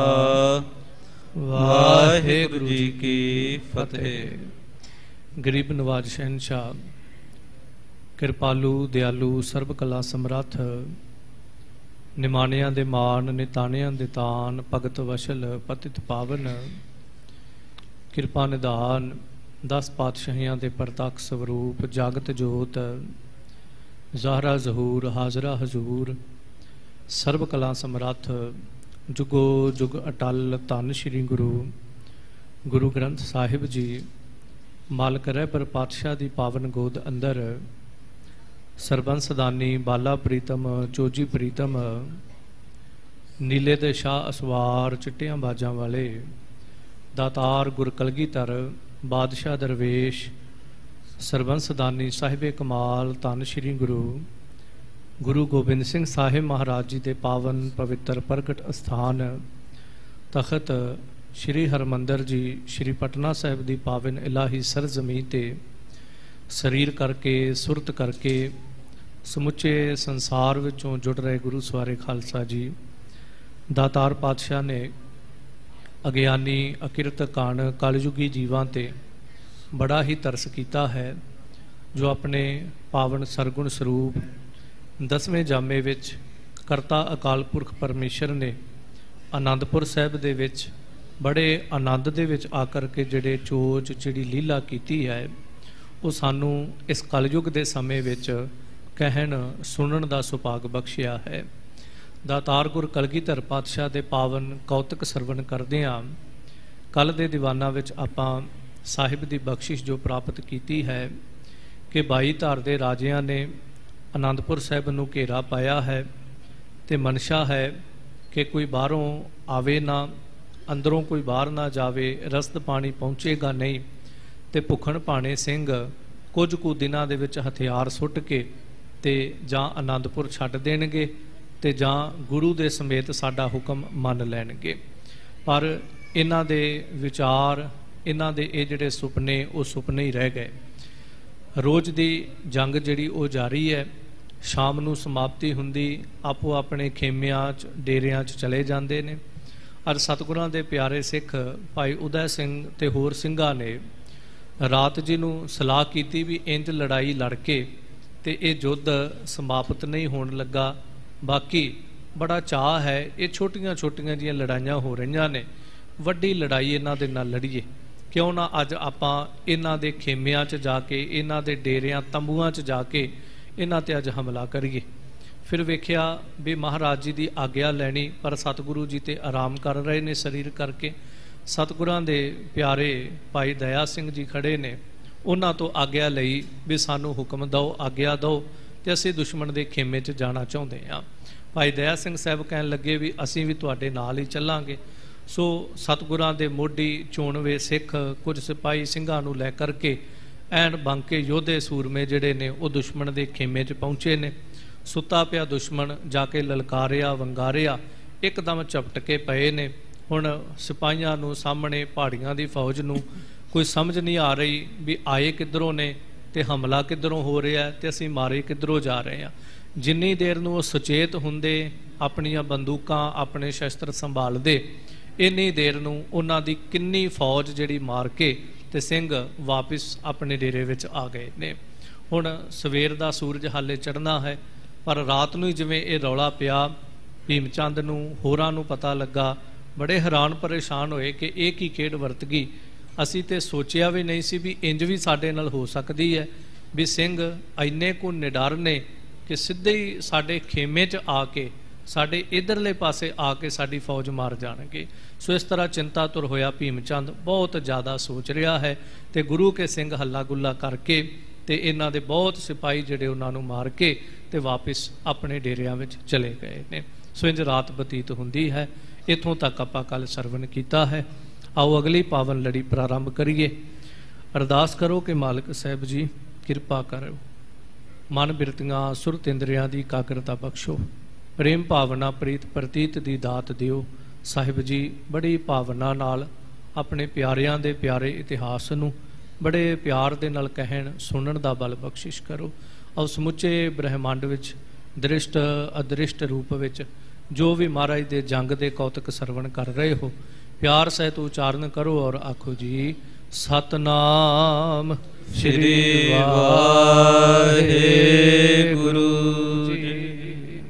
ਵਾਹਿਗੁਰੂ ਜੀ ਕੀ ਫਤਿਹ। ਗਰੀਬ ਨਵਾਜ ਸ਼ਹਿਨਸ਼ਾਹ, ਕਿਰਪਾਲੂ ਦਿਆਲੂ ਸਰਬ ਕਲਾ ਸਮਰੱਥ, ਨਿਮਾਣਿਆਂ ਦੇ ਮਾਨ ਨਿਤਾਣਿਆਂ ਦੇ ਤਾਨ, ਭਗਤ ਵਸ਼ਲ ਪਤਿਤ ਪਾਵਨ, ਕਿਰਪਾ ਨਿਧਾਨ, ਦਸ ਪਾਤਸ਼ਾਹੀਆਂ ਦੇ ਪ੍ਰਤੱਖ ਸਵਰੂਪ, ਜਾਗਤ ਜੋਤ, ਜ਼ਾਹਰਾ ਜ਼ਹੂਰ, ਹਾਜ਼ਰਾ ਹਜ਼ੂਰ, ਸਰਬ ਕਲਾ ਸਮਰੱਥ, ਜੁਗੋ ਜੁਗ ਅਟਲ, ਧੰਨ ਸ਼੍ਰੀ ਗੁਰੂ ਗੁਰੂ ਗ੍ਰੰਥ ਸਾਹਿਬ ਜੀ। ਮਾਲਕ ਰਹਿਬਰ ਪਾਤਸ਼ਾਹ ਦੀ ਪਾਵਨ ਗੋਦ ਅੰਦਰ, ਸਰਬੰਸ ਦਾਨੀ ਬਾਲਾ ਪ੍ਰੀਤਮ, ਚੋਜੀ ਪ੍ਰੀਤਮ, ਨੀਲੇ ਦੇ ਸ਼ਾਹ ਅਸਵਾਰ, ਚਿੱਟੀਆਂ ਬਾਜਾਂ ਵਾਲੇ, ਦਾਤਾਰ ਗੁਰ ਕਲਗੀਧਰ, ਬਾਦਸ਼ਾਹ ਦਰਵੇਸ਼, ਸਰਬੰਸ ਦਾਨੀ ਸਾਹਿਬੇ ਕਮਾਲ, ਧੰਨ ਸ਼੍ਰੀ ਗੁਰੂ ਗੁਰੂ ਗੋਬਿੰਦ ਸਿੰਘ ਸਾਹਿਬ ਮਹਾਰਾਜ ਜੀ ਦੇ ਪਾਵਨ ਪਵਿੱਤਰ ਪ੍ਰਗਟ ਅਸਥਾਨ ਤਖਤ ਸ਼੍ਰੀ ਹਰਿਮੰਦਰ ਜੀ, ਸ਼੍ਰੀ ਪਟਨਾ ਸਾਹਿਬ ਦੀ ਪਾਵਨ ਇਲਾਹੀ ਸਰਜ਼ਮੀਂ ਤੇ ਸਰੀਰ ਕਰਕੇ, ਸੁਰਤ ਕਰਕੇ ਸਮੁੱਚੇ ਸੰਸਾਰ ਵਿੱਚੋਂ ਜੁੜ ਰਹੇ ਗੁਰੂ ਸਵਾਰੇ ਖਾਲਸਾ ਜੀ। ਦਾਤਾਰ ਪਾਤਸ਼ਾਹ ਨੇ ਅਗਿਆਨੀ, ਅਕਿਰਤ ਕਣ, ਕਲਯੁਗੀ ਜੀਵਾਂ ਤੇ ਬੜਾ ਹੀ ਤਰਸ ਕੀਤਾ ਹੈ, ਜੋ ਆਪਣੇ ਪਾਵਨ ਸਰਗੁਣ ਸਰੂਪ ਦਸਵੇਂ ਜਾਮੇ ਵਿੱਚ ਕਰਤਾ ਅਕਾਲ ਪੁਰਖ ਪਰਮੇਸ਼ਰ ਨੇ ਆਨੰਦਪੁਰ ਸਾਹਿਬ ਦੇ ਵਿੱਚ ਬੜੇ ਆਨੰਦ ਦੇ ਵਿੱਚ ਆ ਕਰਕੇ ਜਿਹੜੇ ਚੋਜ ਜਿਹੜੀ ਲੀਲਾ ਕੀਤੀ ਹੈ, ਉਹ ਸਾਨੂੰ ਇਸ ਕਲਯੁਗ ਦੇ ਸਮੇਂ ਵਿੱਚ ਕਹਿਣ ਸੁਣਨ ਦਾ ਸੁਭਾਗ ਬਖਸ਼ਿਆ ਹੈ। ਦਾਤਾਰ ਗੁਰ ਕਲਗੀਧਰ ਪਾਤਸ਼ਾਹ ਦੇ ਪਾਵਨ ਕੌਤਕ ਸਰਵਣ ਕਰਦੇ ਹਾਂ। ਕੱਲ੍ਹ ਦੇ ਦੀਵਾਨਾਂ ਵਿੱਚ ਆਪਾਂ ਸਾਹਿਬ ਦੀ ਬਖਸ਼ਿਸ਼ ਜੋ ਪ੍ਰਾਪਤ ਕੀਤੀ ਹੈ, ਕਿ ਬਾਈ ਧਾਰ ਦੇ ਰਾਜਿਆਂ ਨੇ ਆਨੰਦਪੁਰ ਸਾਹਿਬ ਨੂੰ ਘੇਰਾ ਪਾਇਆ ਹੈ ਤੇ ਮਨਸ਼ਾ ਹੈ ਕਿ ਕੋਈ ਬਾਹਰੋਂ ਆਵੇ ਨਾ, ਅੰਦਰੋਂ ਕੋਈ ਬਾਹਰ ਨਾ ਜਾਵੇ, ਰਸਦ ਪਾਣੀ ਪਹੁੰਚੇਗਾ ਨਹੀਂ ਤੇ ਭੁੱਖਣ ਭਾਣੇ ਸਿੰਘ ਕੁਝ ਕੁ ਦਿਨਾਂ ਦੇ ਵਿੱਚ ਹਥਿਆਰ ਸੁੱਟ ਕੇ ਤੇ ਜਾਂ ਆਨੰਦਪੁਰ ਛੱਡ ਦੇਣਗੇ ਤੇ ਜਾਂ ਗੁਰੂ ਦੇ ਸਮੇਤ ਸਾਡਾ ਹੁਕਮ ਮੰਨ ਲੈਣਗੇ। ਪਰ ਇਹਨਾਂ ਦੇ ਵਿਚਾਰ, ਇਹਨਾਂ ਦੇ ਇਹ ਜਿਹੜੇ ਸੁਪਨੇ, ਉਹ ਸੁਪਨੇ ਹੀ ਰਹਿ ਗਏ। ਰੋਜ਼ ਦੀ ਜੰਗ ਜਿਹੜੀ ਉਹ ਜਾਰੀ ਹੈ। ਸ਼ਾਮ ਨੂੰ ਸਮਾਪਤੀ ਹੁੰਦੀ, ਆਪੋ ਆਪਣੇ ਖੇਮਿਆਂ 'ਚ ਡੇਰਿਆਂ 'ਚ ਚਲੇ ਜਾਂਦੇ ਨੇ। ਔਰ ਸਤਿਗੁਰਾਂ ਦੇ ਪਿਆਰੇ ਸਿੱਖ ਭਾਈ ਉਦੈ ਸਿੰਘ ਤੇ ਹੋਰ ਸਿੰਘਾਂ ਨੇ ਰਾਤ ਜੀ ਨੂੰ ਸਲਾਹ ਕੀਤੀ ਵੀ ਇੰਜ ਲੜਾਈ ਲੜ ਕੇ ਤੇ ਇਹ ਯੁੱਧ ਸਮਾਪਤ ਨਹੀਂ ਹੋਣ ਲੱਗਾ, ਬਾਕੀ ਬੜਾ ਚਾਅ ਹੈ, ਇਹ ਛੋਟੀਆਂ ਛੋਟੀਆਂ ਜਿਹੀਆਂ ਲੜਾਈਆਂ ਹੋ ਰਹੀਆਂ ਨੇ, ਵੱਡੀ ਲੜਾਈ ਇਹਨਾਂ ਦੇ ਨਾਲ ਲੜੀਏ। ਕਿਉਂ ਨਾ ਅੱਜ ਆਪਾਂ ਇਹਨਾਂ ਦੇ ਖੇਮਿਆਂ 'ਚ ਜਾ ਕੇ, ਇਹਨਾਂ ਦੇ ਡੇਰਿਆਂ ਤੰਬੂਆਂ 'ਚ ਜਾ ਕੇ ਇਹਨਾਂ 'ਤੇ ਅੱਜ ਹਮਲਾ ਕਰੀਏ। ਫਿਰ ਵੇਖਿਆ ਵੀ ਮਹਾਰਾਜ ਜੀ ਦੀ ਆਗਿਆ ਲੈਣੀ, ਪਰ ਸਤਿਗੁਰੂ ਜੀ ਤੇ ਆਰਾਮ ਕਰ ਰਹੇ ਨੇ ਸਰੀਰ ਕਰਕੇ। ਸਤਿਗੁਰਾਂ ਦੇ ਪਿਆਰੇ ਭਾਈ ਦਇਆ ਸਿੰਘ ਜੀ ਖੜੇ ਨੇ, ਉਹਨਾਂ ਤੋਂ ਆਗਿਆ ਲਈ ਵੀ ਸਾਨੂੰ ਹੁਕਮ ਦਿਓ, ਆਗਿਆ ਦਿਓ ਤੇ ਅਸੀਂ ਦੁਸ਼ਮਣ ਦੇ ਖੇਮੇ 'ਚ ਜਾਣਾ ਚਾਹੁੰਦੇ ਹਾਂ। ਭਾਈ ਦਇਆ ਸਿੰਘ ਸਾਹਿਬ ਕਹਿਣ ਲੱਗੇ ਵੀ ਅਸੀਂ ਵੀ ਤੁਹਾਡੇ ਨਾਲ ਹੀ ਚੱਲਾਂਗੇ। ਸੋ ਸਤਿਗੁਰਾਂ ਦੇ ਮੋਢੀ ਚੋਣਵੇਂ ਸਿੱਖ ਕੁਝ ਸਿਪਾਹੀ ਸਿੰਘਾਂ ਨੂੰ ਲੈ ਕਰਕੇ ਐਨ ਬੰਕੇ ਯੋਧੇ ਸੂਰਮੇ ਜਿਹੜੇ ਨੇ ਉਹ ਦੁਸ਼ਮਣ ਦੇ ਖੇਮੇ 'ਚ ਪਹੁੰਚੇ ਨੇ। ਸੁੱਤਾ ਪਿਆ ਦੁਸ਼ਮਣ ਜਾ ਕੇ ਲਲਕਾਰਿਆ, ਵੰਗਾਰਿਆ, ਇੱਕਦਮ ਝਪਟ ਕੇ ਪਏ ਨੇ। ਹੁਣ ਸਿਪਾਹੀਆਂ ਨੂੰ ਸਾਹਮਣੇ ਪਹਾੜੀਆਂ ਦੀ ਫੌਜ ਨੂੰ ਕੋਈ ਸਮਝ ਨਹੀਂ ਆ ਰਹੀ ਵੀ ਆਏ ਕਿੱਧਰੋਂ ਨੇ ਤੇ ਹਮਲਾ ਕਿੱਧਰੋਂ ਹੋ ਰਿਹਾ ਤੇ ਅਸੀਂ ਮਾਰੇ ਕਿੱਧਰੋਂ ਜਾ ਰਹੇ ਹਾਂ। ਜਿੰਨੀ ਦੇਰ ਨੂੰ ਉਹ ਸੁਚੇਤ ਹੁੰਦੇ, ਆਪਣੀਆਂ ਬੰਦੂਕਾਂ, ਆਪਣੇ ਸ਼ਸਤਰ ਸੰਭਾਲਦੇ, ਇੰਨੀ ਦੇਰ ਨੂੰ ਉਹਨਾਂ ਦੀ ਕਿੰਨੀ ਫੌਜ ਜਿਹੜੀ ਮਾਰ ਕੇ ਤੇ ਸਿੰਘ ਵਾਪਿਸ ਆਪਣੇ ਡੇਰੇ ਵਿੱਚ ਆ ਗਏ ਨੇ। ਹੁਣ ਸਵੇਰ ਦਾ ਸੂਰਜ ਹਾਲੇ ਚੜ੍ਹਨਾ ਹੈ, ਪਰ ਰਾਤ ਨੂੰ ਹੀ ਜਿਵੇਂ ਇਹ ਰੌਲਾ ਪਿਆ, ਭੀਮ ਚੰਦ ਨੂੰ, ਹੋਰਾਂ ਨੂੰ ਪਤਾ ਲੱਗਾ, ਬੜੇ ਹੈਰਾਨ ਪਰੇਸ਼ਾਨ ਹੋਏ ਕਿ ਇਹ ਕੀ ਖੇਡ ਵਰਤ ਗਈ। ਅਸੀਂ ਤੇ ਸੋਚਿਆ ਵੀ ਨਹੀਂ ਸੀ ਵੀ ਇੰਜ ਵੀ ਸਾਡੇ ਨਾਲ ਹੋ ਸਕਦੀ ਹੈ, ਵੀ ਸਿੰਘ ਇੰਨੇ ਕੁ ਨਿਡਰ ਨੇ ਕਿ ਸਿੱਧੇ ਹੀ ਸਾਡੇ ਖੇਮੇ 'ਚ ਆ ਕੇ, ਸਾਡੇ ਇਧਰਲੇ ਪਾਸੇ ਆ ਕੇ ਸਾਡੀ ਫੌਜ ਮਾਰ ਜਾਣਗੇ। ਸੋ ਇਸ ਤਰ੍ਹਾਂ ਚਿੰਤਾ ਤੁਰ ਹੋਇਆ ਭੀਮ ਚੰਦ, ਬਹੁਤ ਜ਼ਿਆਦਾ ਸੋਚ ਰਿਹਾ ਹੈ ਤੇ ਗੁਰੂ ਕੇ ਸਿੰਘ ਹੱਲਾ ਗੁੱਲਾ ਕਰਕੇ ਤੇ ਇਹਨਾਂ ਦੇ ਬਹੁਤ ਸਿਪਾਹੀ ਜਿਹੜੇ ਉਹਨਾਂ ਨੂੰ ਮਾਰ ਕੇ ਤੇ ਵਾਪਿਸ ਆਪਣੇ ਡੇਰਿਆਂ ਵਿੱਚ ਚਲੇ ਗਏ ਨੇ। ਸੋ ਇੰਜ ਰਾਤ ਬਤੀਤ ਹੁੰਦੀ ਹੈ। ਇੱਥੋਂ ਤੱਕ ਆਪਾਂ ਕੱਲ ਸਰਵਣ ਕੀਤਾ ਹੈ। ਆਓ ਅਗਲੀ ਪਾਵਨ ਲੜੀ ਪ੍ਰਾਰੰਭ ਕਰੀਏ। ਅਰਦਾਸ ਕਰੋ ਕਿ ਮਾਲਕ ਸਾਹਿਬ ਜੀ ਕਿਰਪਾ ਕਰੋ, ਮਨ ਬਿਰਤੀਆਂ ਸੁਰਤ ਇੰਦਰੀਆਂ ਦੀ ਇਕਾਗਰਤਾ ਬਖਸ਼ੋ, ਪ੍ਰੇਮ ਭਾਵਨਾ ਪ੍ਰੀਤ ਪ੍ਰਤੀਤ ਦੀ ਦਾਤ ਦਿਓ। ਸਾਹਿਬ ਜੀ ਬੜੀ ਭਾਵਨਾ ਨਾਲ ਆਪਣੇ ਪਿਆਰਿਆਂ ਦੇ ਪਿਆਰੇ ਇਤਿਹਾਸ ਨੂੰ ਬੜੇ ਪਿਆਰ ਦੇ ਨਾਲ ਕਹਿਣ ਸੁਣਨ ਦਾ ਬਲ ਬਖਸ਼ਿਸ਼ ਕਰੋ। ਔਰ ਸਮੁੱਚੇ ਬ੍ਰਹਿਮੰਡ ਵਿੱਚ ਦ੍ਰਿਸ਼ਟ ਅਦ੍ਰਿਸ਼ਟ ਰੂਪ ਵਿੱਚ ਜੋ ਵੀ ਮਹਾਰਾਜ ਦੇ ਜੰਗ ਦੇ ਕੌਤਕ ਸਰਵਣ ਕਰ ਰਹੇ ਹੋ, ਪਿਆਰ ਸਹਿਤ ਉਚਾਰਨ ਕਰੋ ਔਰ ਆਖੋ ਜੀ ਸਤਨਾਮ ਸ੍ਰੀ ਵਾਹਿਗੁਰੂ ਜੀ।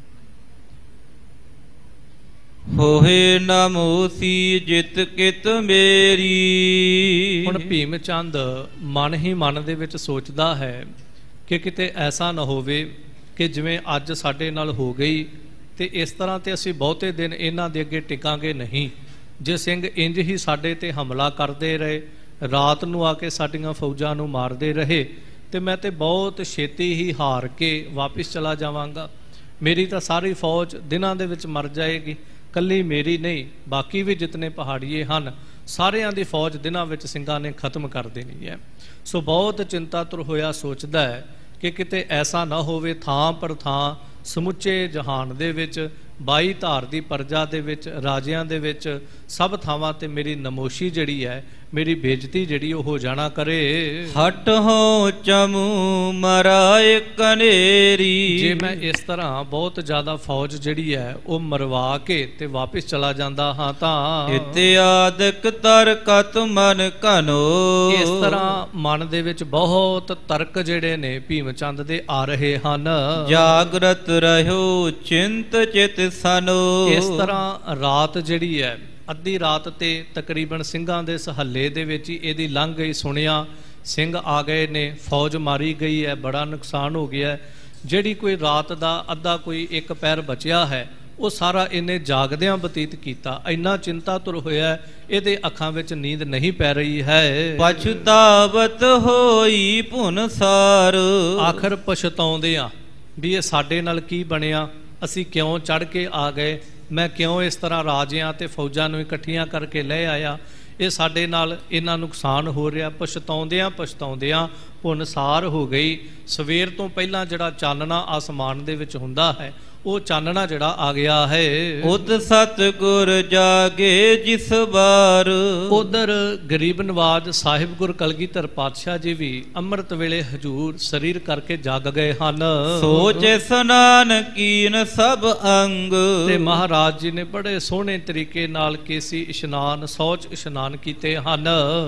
ਹੋਏ ਨਾ ਮੋਸੀ ਜਿਤ ਕਿਤ ਮੇਰੀ।
ਹੁਣ ਭੀਮ ਚੰਦ ਮਨ ਹੀ ਮਨ ਦੇ ਵਿੱਚ ਸੋਚਦਾ ਹੈ ਕਿ ਕਿਤੇ ਐਸਾ ਨਾ ਹੋਵੇ ਕਿ ਜਿਵੇਂ ਅੱਜ ਸਾਡੇ ਨਾਲ ਹੋ ਗਈ ਤੇ ਇਸ ਤਰ੍ਹਾਂ ਤੇ ਅਸੀਂ ਬਹੁਤੇ ਦਿਨ ਇਹਨਾਂ ਦੇ ਅੱਗੇ ਟਿਕਾਂਗੇ ਨਹੀਂ। ਜੇ ਸਿੰਘ ਇੰਜ ਹੀ ਸਾਡੇ ਤੇ ਹਮਲਾ ਕਰਦੇ ਰਹੇ, ਰਾਤ ਨੂੰ ਆ ਕੇ ਸਾਡੀਆਂ ਫੌਜਾਂ ਨੂੰ ਮਾਰਦੇ ਰਹੇ ਤੇ ਮੈਂ ਤੇ ਬਹੁਤ ਛੇਤੀ ਹੀ ਹਾਰ ਕੇ ਵਾਪਿਸ ਚਲਾ ਜਾਵਾਂਗਾ। ਮੇਰੀ ਤਾਂ ਸਾਰੀ ਫੌਜ ਦਿਨਾਂ ਦੇ ਵਿੱਚ ਮਰ ਜਾਏਗੀ, ਕੱਲੀ ਮੇਰੀ ਨਹੀਂ, ਬਾਕੀ ਵੀ ਜਿਤਨੇ ਪਹਾੜੀਏ ਹਨ ਸਾਰਿਆਂ ਦੀ ਫੌਜ ਦਿਨਾਂ ਵਿੱਚ ਸਿੰਘਾਂ ਨੇ ਖਤਮ ਕਰ ਦੇਣੀ ਹੈ। ਸੋ ਬਹੁਤ ਚਿੰਤਾ ਤੁਰ ਹੋਇਆ ਸੋਚਦਾ ਹੈ ਕਿ ਕਿਤੇ ਐਸਾ ਨਾ ਹੋਵੇ ਥਾਂ ਪਰ ਥਾਂ ਸਮੁੱਚੇ ਜਹਾਨ ਦੇ ਵਿੱਚ, ਬਾਈ ਧਾਰ ਦੀ ਪਰਜਾ ਦੇ ਵਿੱਚ, ਰਾਜਿਆਂ ਦੇ ਵਿੱਚ, ਸਭ ਥਾਵਾਂ ਤੇ ਮੇਰੀ ਨਮੋਸ਼ੀ ਜਿਹੜੀ ਹੈ, ਮੇਰੀ ਬੇਇੱਜ਼ਤੀ ਜਿਹੜੀ ਉਹ ਹੋ ਜਾਣਾ ਕਰੇ।
ਹਟ ਹੋ ਚਮੂ ਮਰਾਏ ਕਨੇਰੀ।
ਜੇ ਮੈਂ ਇਸ ਤਰ੍ਹਾਂ ਬਹੁਤ ਜ਼ਿਆਦਾ ਫੌਜ ਜਿਹੜੀ ਹੈ ਉਹ ਮਰਵਾ ਕੇ ਤੇ ਵਾਪਿਸ ਚਲਾ ਜਾਂਦਾ ਹਾਂ ਤਾਂ
ਇਤਿਆਦਿਕ ਤਰਕਤ ਮਨ ਘਨੋ।
ਇਸ ਤਰ੍ਹਾਂ ਮਨ ਦੇ ਵਿੱਚ ਬਹੁਤ ਤਰਕ ਜਿਹੜੇ ਨੇ ਭੀਮ ਚੰਦ ਦੇ ਆ ਰਹੇ ਹਨ।
ਜਾਗਰਤ ਰਹਿਓ ਚਿੰਤ ਚਿਤ ਸਨੋ।
ਇਸ ਤਰ੍ਹਾਂ ਰਾਤ ਜਿਹੜੀ ਹੈ, ਅੱਧੀ ਰਾਤ ਤੇ ਤਕਰੀਬਨ ਸਿੰਘਾਂ ਦੇ ਸਹੱਲੇ ਦੇ ਵਿੱਚ ਹੀ ਇਹਦੀ ਲੰਘ ਗਈ। ਸੁਣਿਆ ਸਿੰਘ ਆ ਗਏ ਨੇ, ਫੌਜ ਮਾਰੀ ਗਈ ਹੈ, ਬੜਾ ਨੁਕਸਾਨ ਹੋ ਗਿਆ। ਜਿਹੜੀ ਕੋਈ ਰਾਤ ਦਾ ਅੱਧਾ ਕੋਈ ਇੱਕ ਪੈਰ ਬਚਿਆ ਹੈ ਉਹ ਸਾਰਾ ਇਹਨੇ ਜਾਗਦਿਆਂ ਬਤੀਤ ਕੀਤਾ। ਇੰਨਾ ਚਿੰਤਾਤੁਰ ਹੋਇਆ, ਇਹਦੇ ਅੱਖਾਂ ਵਿੱਚ ਨੀਂਦ ਨਹੀਂ ਪੈ ਰਹੀ ਹੈ।
ਪਛਤਾਵਤ ਹੋਈ ਭੁਨਸਾਰ,
ਆਖਰ ਪਛਤਾਉਂਦੇ ਆ ਵੀ ਇਹ ਸਾਡੇ ਨਾਲ ਕੀ ਬਣਿਆ, ਅਸੀਂ ਕਿਉਂ ਚੜ੍ਹ ਕੇ ਆ ਗਏ, ਮੈਂ ਕਿਉਂ ਇਸ ਤਰ੍ਹਾਂ ਰਾਜਿਆਂ ਤੇ ਫੌਜਾਂ ਨੂੰ ਇਕੱਠੀਆਂ ਕਰਕੇ ਲੈ ਆਇਆ, ਇਹ ਸਾਡੇ ਨਾਲ ਇੰਨਾ ਨੁਕਸਾਨ ਹੋ ਰਿਹਾ। ਪਛਤਾਉਂਦਿਆਂ ਪਛਤਾਉਂਦਿਆਂ ਭੁਨਸਾਰ ਹੋ ਗਈ। ਸਵੇਰ ਤੋਂ ਪਹਿਲਾਂ ਜਿਹੜਾ ਚਾਨਣਾ ਆਸਮਾਨ ਦੇ ਵਿੱਚ ਹੁੰਦਾ ਹੈ, ਉਹ ਚਾਨਣਾ ਜਿਹੜਾ ਆ ਗਿਆ ਹੈ।
ਉਦ ਸਤਿਗੁਰ ਜਾਗੇ ਜਿਸ ਬਾਰ,
ਉਧਰ ਗਰੀਬ ਨਵਾਜ ਸਾਹਿਬ ਗੁਰ ਕਲਗੀਧਰ ਪਾਤਸ਼ਾਹ ਜੀ ਵੀ ਅੰਮ੍ਰਿਤ ਵੇਲੇ ਹਜੂਰ ਸਰੀਰ ਕਰਕੇ ਜਾਗ ਗਏ ਹਨ।
ਸੋਚੇ ਸਨਾਨ ਕੀਨ ਸਭ ਅੰਗ,
ਤੇ ਮਹਾਰਾਜ ਜੀ ਨੇ ਬੜੇ ਸੋਹਣੇ ਤਰੀਕੇ ਨਾਲ ਕੇਸੀ ਇਸ਼ਨਾਨ ਸੌਚ ਇਸ਼ਨਾਨ ਕੀਤੇ ਹਨ।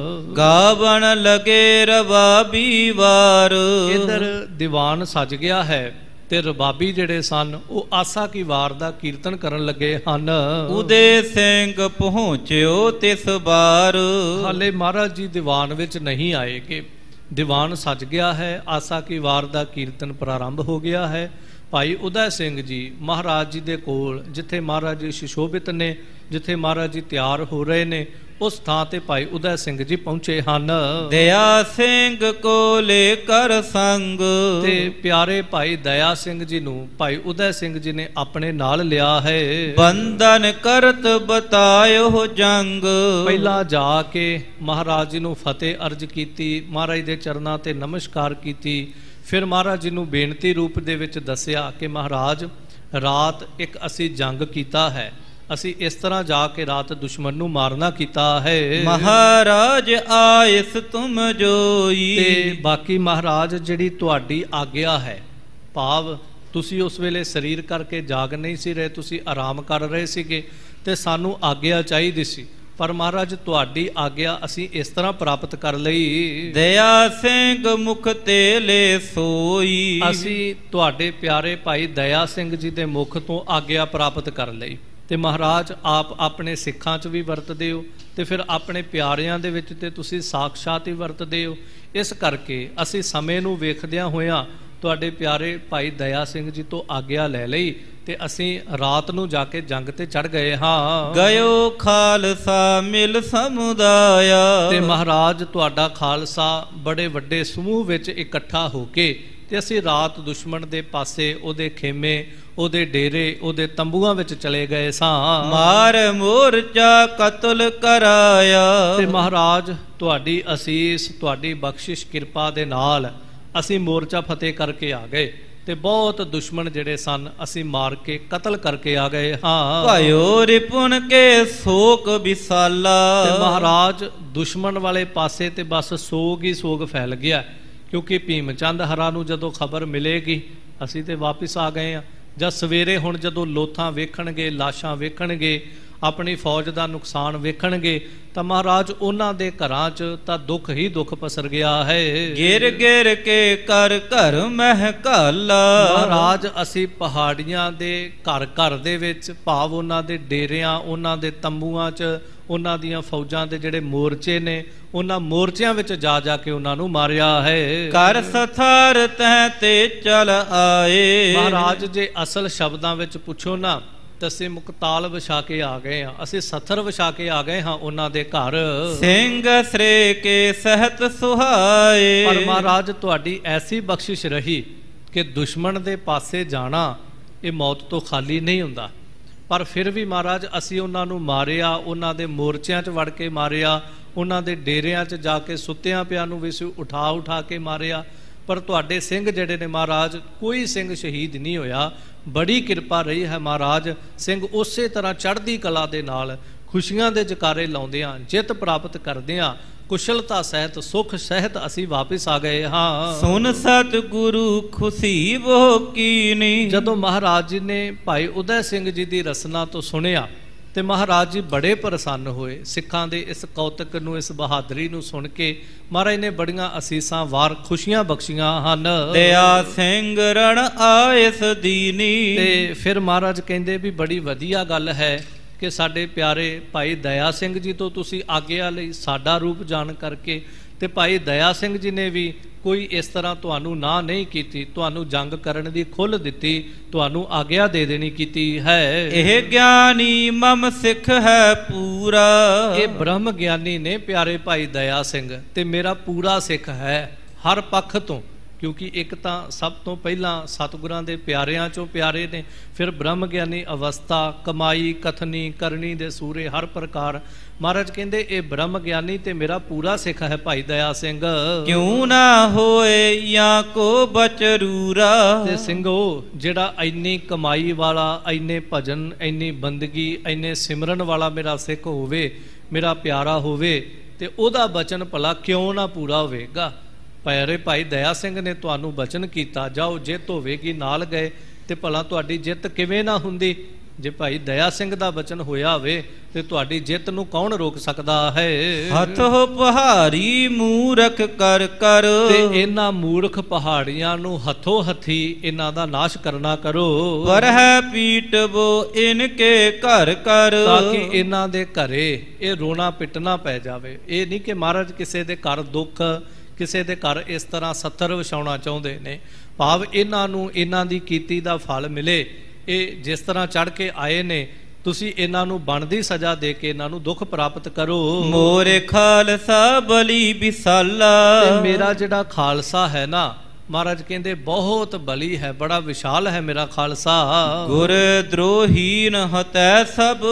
ਗਾਵਣ ਲਗੇ ਰਬਾਬੀ ਵਾਰ,
ਇਧਰ ਦੀਵਾਨ ਸਜ ਗਿਆ ਹੈ ਤੇ ਰਬਾਬੀ ਜਿਹੜੇ ਸਨ ਉਹ ਆਸਾ ਕੀ ਵਾਰ ਦਾ ਕੀਰਤਨ ਕਰਨ ਲੱਗੇ ਹਨ।
ਉਦੇ ਸਿੰਘ ਪਹੁੰਚਿਓ ਤਿਸ ਬਾਰ,
ਹਾਲੇ ਮਹਾਰਾਜ ਜੀ ਦੀਵਾਨ ਵਿੱਚ ਨਹੀਂ ਆਏ ਕਿ ਦੀਵਾਨ ਸਜ ਗਿਆ ਹੈ, ਆਸਾ ਕੀ ਵਾਰ ਦਾ ਕੀਰਤਨ ਪ੍ਰਾਰੰਭ ਹੋ ਗਿਆ ਹੈ। ਭਾਈ ਉਦੈ ਸਿੰਘ ਜੀ ਮਹਾਰਾਜ ਜੀ ਦੇ ਕੋਲ, ਜਿੱਥੇ ਮਹਾਰਾਜ ਜੀ ਸੁਸ਼ੋਭਿਤ ਨੇ, ਜਿੱਥੇ ਮਹਾਰਾਜ ਜੀ ਤਿਆਰ ਹੋ ਰਹੇ ਨੇ, ਉਸ ਥਾਂ ਤੇ ਭਾਈ ਉਦੈ ਸਿੰਘ ਜੀ ਪਹੁੰਚੇ ਹਨ।
ਦਇਆ ਸਿੰਘ ਕੋਲੇ ਕਰ ਸੰਗ,
ਤੇ ਪਿਆਰੇ ਭਾਈ ਦਇਆ ਸਿੰਘ ਜੀ ਨੂੰ ਭਾਈ ਉਦੈ ਸਿੰਘ ਜੀ ਨੇ ਆਪਣੇ ਨਾਲ ਲਿਆ ਹੈ।
ਬੰਧਨ ਕਰਤ ਬਤਾਇਓ ਜੰਗ,
ਪਹਿਲਾਂ ਜਾ ਕੇ ਮਹਾਰਾਜ ਜੀ ਨੂੰ ਫਤਿਹ ਅਰਜ ਕੀਤੀ, ਮਹਾਰਾਜ ਦੇ ਚਰਨਾਂ ਤੇ ਨਮਸਕਾਰ ਕੀਤੀ। ਫਿਰ ਮਹਾਰਾਜ ਜੀ ਨੂੰ ਬੇਨਤੀ ਰੂਪ ਦੇ ਵਿੱਚ ਦੱਸਿਆ ਕਿ ਮਹਾਰਾਜ ਰਾਤ ਇੱਕ ਅਸੀਂ ਜੰਗ ਕੀਤਾ ਹੈ, ਅਸੀਂ ਇਸ ਤਰ੍ਹਾਂ ਜਾ ਕੇ ਰਾਤ ਦੁਸ਼ਮਣ ਨੂੰ ਮਾਰਨਾ ਕੀਤਾ ਹੈ।
ਮਹਾਰਾਜ ਆਇਸ ਤੁਮ ਜੋਈ,
ਤੇ ਬਾਕੀ ਮਹਾਰਾਜ ਜਿਹੜੀ ਤੁਹਾਡੀ ਆਗਿਆ ਹੈ, ਭਾਵ ਤੁਸੀਂ ਉਸ ਵੇਲੇ ਸਰੀਰ ਕਰਕੇ ਜਾਗ ਨਹੀਂ ਸੀ ਰਹੇ, ਤੁਸੀਂ ਆਰਾਮ ਕਰ ਰਹੇ ਸੀਗੇ ਤੇ ਸਾਨੂੰ ਆਗਿਆ ਚਾਹੀਦੀ ਸੀ, ਪਰ ਮਹਾਰਾਜ ਤੁਹਾਡੀ ਆਗਿਆ ਅਸੀਂ ਇਸ ਤਰ੍ਹਾਂ ਪ੍ਰਾਪਤ ਕਰ ਲਈ।
ਦਇਆ ਸਿੰਘ ਮੁਖ ਤੇ ਲੈ ਸੋਈ,
ਅਸੀਂ ਤੁਹਾਡੇ ਪਿਆਰੇ ਭਾਈ ਦਇਆ ਸਿੰਘ ਜੀ ਦੇ ਮੁਖ ਤੋਂ ਆਗਿਆ ਪ੍ਰਾਪਤ ਕਰ ਲਈ। ਤੇ ਮਹਾਰਾਜ ਆਪ ਆਪਣੇ ਸਿੱਖਾਂ 'ਚ ਵੀ ਵਰਤਦੇ ਹੋ ਤੇ ਫਿਰ ਆਪਣੇ ਪਿਆਰਿਆਂ ਦੇ ਵਿੱਚ ਤੇ ਤੁਸੀਂ ਸਾਖਸ਼ਾਤ ਹੀ ਵਰਤਦੇ ਹੋ। ਇਸ ਕਰਕੇ ਅਸੀਂ ਸਮੇਂ ਨੂੰ ਵੇਖਦਿਆਂ ਹੋਇਆਂ ਤੁਹਾਡੇ ਪਿਆਰੇ ਭਾਈ ਦਇਆ ਸਿੰਘ ਜੀ ਤੋਂ ਆਗਿਆ ਲੈ ਲਈ ਤੇ ਅਸੀਂ ਰਾਤ ਨੂੰ ਜਾ ਕੇ ਜੰਗ ਤੇ ਚੜ ਗਏ ਹਾਂ।
ਗਇਓ ਖਾਲਸਾ ਮਿਲ ਸਮੁਦਾਇਆ,
ਤੇ ਮਹਾਰਾਜ ਤੁਹਾਡਾ ਖਾਲਸਾ ਬੜੇ ਵੱਡੇ ਸਮੂਹ ਵਿੱਚ ਇਕੱਠਾ ਹੋ ਕੇ ਤੇ ਅਸੀਂ ਰਾਤ ਦੁਸ਼ਮਣ ਦੇ ਪਾਸੇ, ਉਹਦੇ ਖੇਮੇ, ਉਹਦੇ ਡੇਰੇ, ਉਹਦੇ ਤੰਬੂਆਂ ਵਿੱਚ ਚਲੇ ਗਏ ਸਾਂ।
ਮਾਰ ਮੋਰਚਾ ਕਤਲ ਕਰਾਇਆ,
ਤੇ ਮਹਾਰਾਜ ਤੁਹਾਡੀ ਅਸੀਸ, ਤੁਹਾਡੀ ਬਖਸ਼ਿਸ਼ ਕਿਰਪਾ ਦੇ ਨਾਲ ਅਸੀਂ ਮੋਰਚਾ ਫਤਿਹ ਕਰਕੇ ਆ ਗਏ ਤੇ ਬਹੁਤ ਦੁਸ਼ਮਣ ਜਿਹੜੇ ਸਨ ਅਸੀਂ ਮਾਰ ਕੇ ਕਤਲ ਕਰਕੇ ਆ ਗਏ ਹਾਂ।
ਭਾਇਓ ਰਿਪੁਨ ਕੇ ਸੋਕ ਵਿਸਾਲਾ,
ਤੇ ਮਹਾਰਾਜ ਦੁਸ਼ਮਣ ਵਾਲੇ ਪਾਸੇ ਤੇ ਬਸ ਸੋਗ ਹੀ ਸੋਗ ਫੈਲ ਗਿਆ, ਕਿਉਂਕਿ ਭੀਮ ਚੰਦ ਹਰਾਂ ਨੂੰ ਜਦੋਂ ਖਬਰ ਮਿਲੇਗੀ ਅਸੀਂ ਤੇ ਵਾਪਿਸ ਆ ਗਏ ਹਾਂ। ਜਦ ਸਵੇਰੇ ਹੁਣ ਜਦੋਂ ਲੋਥਾਂ ਵੇਖਣਗੇ, ਲਾਸ਼ਾਂ ਵੇਖਣਗੇ, ਆਪਣੀ ਫੌਜ ਦਾ ਨੁਕਸਾਨ ਵੇਖਣਗੇ ਤਾਂ ਮਹਾਰਾਜ ਉਹਨਾਂ ਦੇ ਘਰਾਂ 'ਚ ਤਾਂ ਦੁੱਖ ਹੀ ਦੁੱਖ ਪਸਰ ਗਿਆ ਹੈ।
ਗਿਰ ਗਿਰ ਕੇ ਕਰ ਘਰ ਮਹਿਕਾਲਾ,
ਮਹਾਰਾਜ ਅਸੀਂ ਪਹਾੜੀਆਂ ਦੇ ਘਰ ਘਰ ਦੇ ਵਿੱਚ, ਭਾਵ ਉਹਨਾਂ ਦੇ ਡੇਰਿਆਂ, ਉਹਨਾਂ ਦੇ ਤੰਬੂਆਂ 'ਚ, ਉਹਨਾਂ ਦੀਆਂ ਫੌਜਾਂ ਦੇ ਜਿਹੜੇ ਮੋਰਚੇ ਨੇ, ਉਹਨਾਂ ਮੋਰਚਿਆਂ ਵਿੱਚ ਜਾ ਜਾ ਕੇ ਉਹਨਾਂ ਨੂੰ ਮਾਰਿਆ ਹੈ।
ਕਰ ਸਥਾਰ ਤਹਿ ਤੇ ਚਲ ਆਏ,
ਮਹਾਰਾਜ ਜੇ ਅਸਲ ਸ਼ਬਦਾਂ ਵਿੱਚ ਪੁੱਛੋ ਨਾ ਤਾਂ ਅਸੀਂ ਮੁਕਤਾਲ ਵਿਛਾ ਕੇ ਆ ਗਏ ਹਾਂ, ਅਸੀਂ ਸਥਰ ਵਿਛਾ ਕੇ ਆ ਗਏ ਹਾਂ ਉਹਨਾਂ ਦੇ ਘਰ।
ਸਿੰਘ ਸਰੇ ਕੇ ਸਹਿਤ ਸੁਹਾਏ,
ਪਰ ਮਹਾਰਾਜ ਤੁਹਾਡੀ ਐਸੀ ਬਖਸ਼ਿਸ਼ ਰਹੀ ਕਿ ਦੁਸ਼ਮਣ ਦੇ ਪਾਸੇ ਜਾਣਾ ਇਹ ਮੌਤ ਤੋਂ ਖਾਲੀ ਨਹੀਂ ਹੁੰਦਾ, ਪਰ ਫਿਰ ਵੀ ਮਹਾਰਾਜ ਅਸੀਂ ਉਹਨਾਂ ਨੂੰ ਮਾਰਿਆ, ਉਹਨਾਂ ਦੇ ਮੋਰਚਿਆਂ 'ਚ ਵੜ ਕੇ ਮਾਰਿਆ, ਉਹਨਾਂ ਦੇ ਡੇਰਿਆਂ 'ਚ ਜਾ ਕੇ ਸੁੱਤਿਆਂ ਪਿਆਂ ਨੂੰ ਵੀ ਉਠਾ ਉਠਾ ਕੇ ਮਾਰਿਆ, ਪਰ ਤੁਹਾਡੇ ਸਿੰਘ ਜਿਹੜੇ ਨੇ ਮਹਾਰਾਜ, ਕੋਈ ਸਿੰਘ ਸ਼ਹੀਦ ਨਹੀਂ ਹੋਇਆ। ਬੜੀ ਕਿਰਪਾ ਰਹੀ ਹੈ ਮਹਾਰਾਜ, ਸਿੰਘ ਉਸੇ ਤਰ੍ਹਾਂ ਚੜ੍ਹਦੀ ਕਲਾ ਦੇ ਨਾਲ ਖੁਸ਼ੀਆਂ ਦੇ ਜਕਾਰੇ ਲਾਉਂਦਿਆਂ, ਜਿੱਤ ਪ੍ਰਾਪਤ ਕਰਦਿਆਂ, ਕੁਸ਼ਲਤਾ ਸਹਿਤ, ਸੁਖ ਸਹਿਤ ਅਸੀਂ ਵਾਪਿਸ ਆ ਗਏ ਹਾਂ।
ਸੁਨ ਸਤਿਗੁਰੂ ਖੁਸ਼ੀ ਬੋ ਕੀਨੀ,
ਜਦੋਂ ਮਹਾਰਾਜ ਜੀ ਨੇ ਭਾਈ ਉਦੈ ਸਿੰਘ ਜੀ ਦੀ ਰਸਨਾ ਤੋਂ ਸੁਣਿਆ ਤੇ ਮਹਾਰਾਜ ਜੀ ਬੜੇ ਪ੍ਰਸੰਨ ਹੋਏ। ਸਿੱਖਾਂ ਦੇ ਇਸ ਕੌਤਕ ਨੂੰ, ਇਸ ਬਹਾਦਰੀ ਨੂੰ ਸੁਣ ਕੇ ਮਹਾਰਾਜ ਨੇ ਬੜੀਆਂ ਅਸੀਸਾਂ ਵਾਰ ਖੁਸ਼ੀਆਂ ਬਖਸ਼ੀਆਂ ਹਨ।
ਦਇਆ ਸਿੰਘ ਰਣ ਆਇਸ ਦੀਨੀ,
ਤੇ ਫਿਰ ਮਹਾਰਾਜ ਕਹਿੰਦੇ ਵੀ ਬੜੀ ਵਧੀਆ ਗੱਲ ਹੈ ਕਿ ਸਾਡੇ ਪਿਆਰੇ ਭਾਈ ਦਇਆ ਸਿੰਘ ਜੀ ਤੋਂ ਤੁਸੀਂ ਆਗਿਆ ਲਈ, ਸਾਡਾ ਰੂਪ ਜਾਣ ਕਰਕੇ ਤੇ ਭਾਈ ਦਇਆ ਸਿੰਘ ਜੀ ਨੇ ਵੀ ਕੋਈ ਇਸ ਤਰ੍ਹਾਂ ਤੁਹਾਨੂੰ ਨਾ ਨਹੀਂ ਕੀਤੀ, ਤੁਹਾਨੂੰ ਜੰਗ ਕਰਨ ਦੀ ਖੁੱਲ੍ਹ ਦਿੱਤੀ, ਤੁਹਾਨੂੰ ਆਗਿਆ ਦੇ ਦੇਣੀ ਕੀਤੀ ਹੈ।
ਇਹ ਗਿਆਨੀ ਮਮ ਸਿੱਖ ਹੈ ਪੂਰਾ।
ਇਹ ਬ੍ਰਹਮ ਗਿਆਨੀ ਨੇ ਪਿਆਰੇ ਭਾਈ ਦਇਆ ਸਿੰਘ, ਤੇ ਮੇਰਾ ਪੂਰਾ ਸਿੱਖ ਹੈ ਹਰ ਪੱਖ ਤੋਂ, ਕਿਉਂਕਿ ਇੱਕ ਤਾਂ ਸਭ ਤੋਂ ਪਹਿਲਾਂ ਸਤਿਗੁਰਾਂ ਦੇ ਪਿਆਰਿਆਂ ਚੋਂ ਪਿਆਰੇ ਨੇ, ਫਿਰ ਬ੍ਰਹਮ ਗਿਆਨੀ ਅਵਸਥਾ, ਕਮਾਈ, ਕਥਨੀ, ਕਰਨੀ ਦੇ ਸੂਰੇ ਹਰ ਪ੍ਰਕਾਰ। ਮਹਾਰਾਜ ਕਹਿੰਦੇ ਇਹ ਬ੍ਰਹਮ ਗਿਆਨੀ ਤੇ ਮੇਰਾ ਪੂਰਾ ਸਿੱਖ ਹੈ ਭਾਈ ਦਇਆ ਸਿੰਘ।
ਕਿਉਂ ਨਾ ਹੋਏ ਜਾਂ ਕੋ ਬਚਰੂਰਾ।
ਤੇ ਸਿੰਘੋ ਜਿਹੜਾ ਇੰਨੀ ਕਮਾਈ ਵਾਲਾ, ਇੰਨੇ ਭਜਨ, ਇੰਨੀ ਬੰਦਗੀ, ਇੰਨੇ ਸਿਮਰਨ ਵਾਲਾ ਮੇਰਾ ਸਿੱਖ ਹੋਵੇ, ਮੇਰਾ ਪਿਆਰਾ ਹੋਵੇ, ਤੇ ਉਹਦਾ ਬਚਨ ਭਲਾ ਕਿਉਂ ਨਾ ਪੂਰਾ ਹੋਵੇਗਾ। ਪਿਆਰੇ ਭਾਈ ਦਇਆ ਸਿੰਘ ਨੇ ਤੁਹਾਨੂੰ ਬਚਨ ਕੀਤਾ, ਜਾਓ ਜਿੱਤ ਹੋਵੇਗੀ, ਨਾਲ ਗਏ, ਤੇ ਭਲਾ ਤੁਹਾਡੀ ਜਿੱਤ ਕਿਵੇਂ ਨਾ ਹੁੰਦੀ। ਜੇ ਭਾਈ ਦਇਆ ਸਿੰਘ ਦਾ ਬਚਨ ਹੋਇਆ ਹੋਵੇ ਤੇ ਤੁਹਾਡੀ ਜਿੱਤ ਨੂੰ ਕੌਣ ਰੋਕ ਸਕਦਾ ਹੈ।
ਹੱਥੋਂ ਪਹਾੜੀ ਮੂਰਖ ਕਰ ਕਰ।
ਤੇ ਇਹਨਾਂ ਮੂਰਖ ਪਹਾੜੀਆਂ ਨੂੰ ਹੱਥੋਂ ਹੱਥੀ ਇਹਨਾਂ ਦਾ ਨਾਸ਼ ਕਰਨਾ ਕਰੋ।
ਪਰ ਹੈ ਪੀਟਵੋ ਇਨਕੇ ਘਰ ਕਰ।
ਤਾਂ ਕਿ ਇਹਨਾਂ ਦੇ ਘਰੇ ਇਹ ਰੋਣਾ ਪਿੱਟਣਾ ਪੈ ਜਾਵੇ। ਇਹ ਨਹੀਂ ਕਿ ਮਹਾਰਾਜ ਕਿਸੇ ਦੇ ਘਰ ਦੁੱਖ, ਕਿਸੇ ਦੇ ਘਰ ਇਸ ਤਰ੍ਹਾਂ ਸੱਤਰ ਵਛਾਉਣਾ ਚਾਹੁੰਦੇ ਨੇ, ਭਾਵ ਇਹਨਾਂ ਨੂੰ ਇਹਨਾਂ ਦੀ ਕੀਤੀ ਦਾ ਫਲ ਮਿਲੇ। ਇਹ ਜਿਸ ਤਰ੍ਹਾਂ ਚੜ੍ਹ ਕੇ ਆਏ ਨੇ, ਤੁਸੀਂ ਇਹਨਾਂ ਨੂੰ ਬਣਦੀ ਸਜ਼ਾ ਦੇ ਕੇ ਇਹਨਾਂ ਨੂੰ ਦੁੱਖ ਪ੍ਰਾਪਤ ਕਰੋ।
ਮੋਰੇ ਖਾਲਸਾ ਬਲੀ ਵਿਸਾਲਾ।
ਤੇ ਮੇਰਾ ਜਿਹੜਾ ਖਾਲਸਾ ਹੈ ਨਾ, ਮਹਾਰਾਜ ਕਹਿੰਦੇ ਬਹੁਤ ਬਲੀ ਹੈ, ਬੜਾ ਵਿਸ਼ਾਲ ਹੈ ਮੇਰਾ ਖਾਲਸਾ।
ਗੁਰ ਦਰੋਹੀਨ ਹਤੈ ਸਭ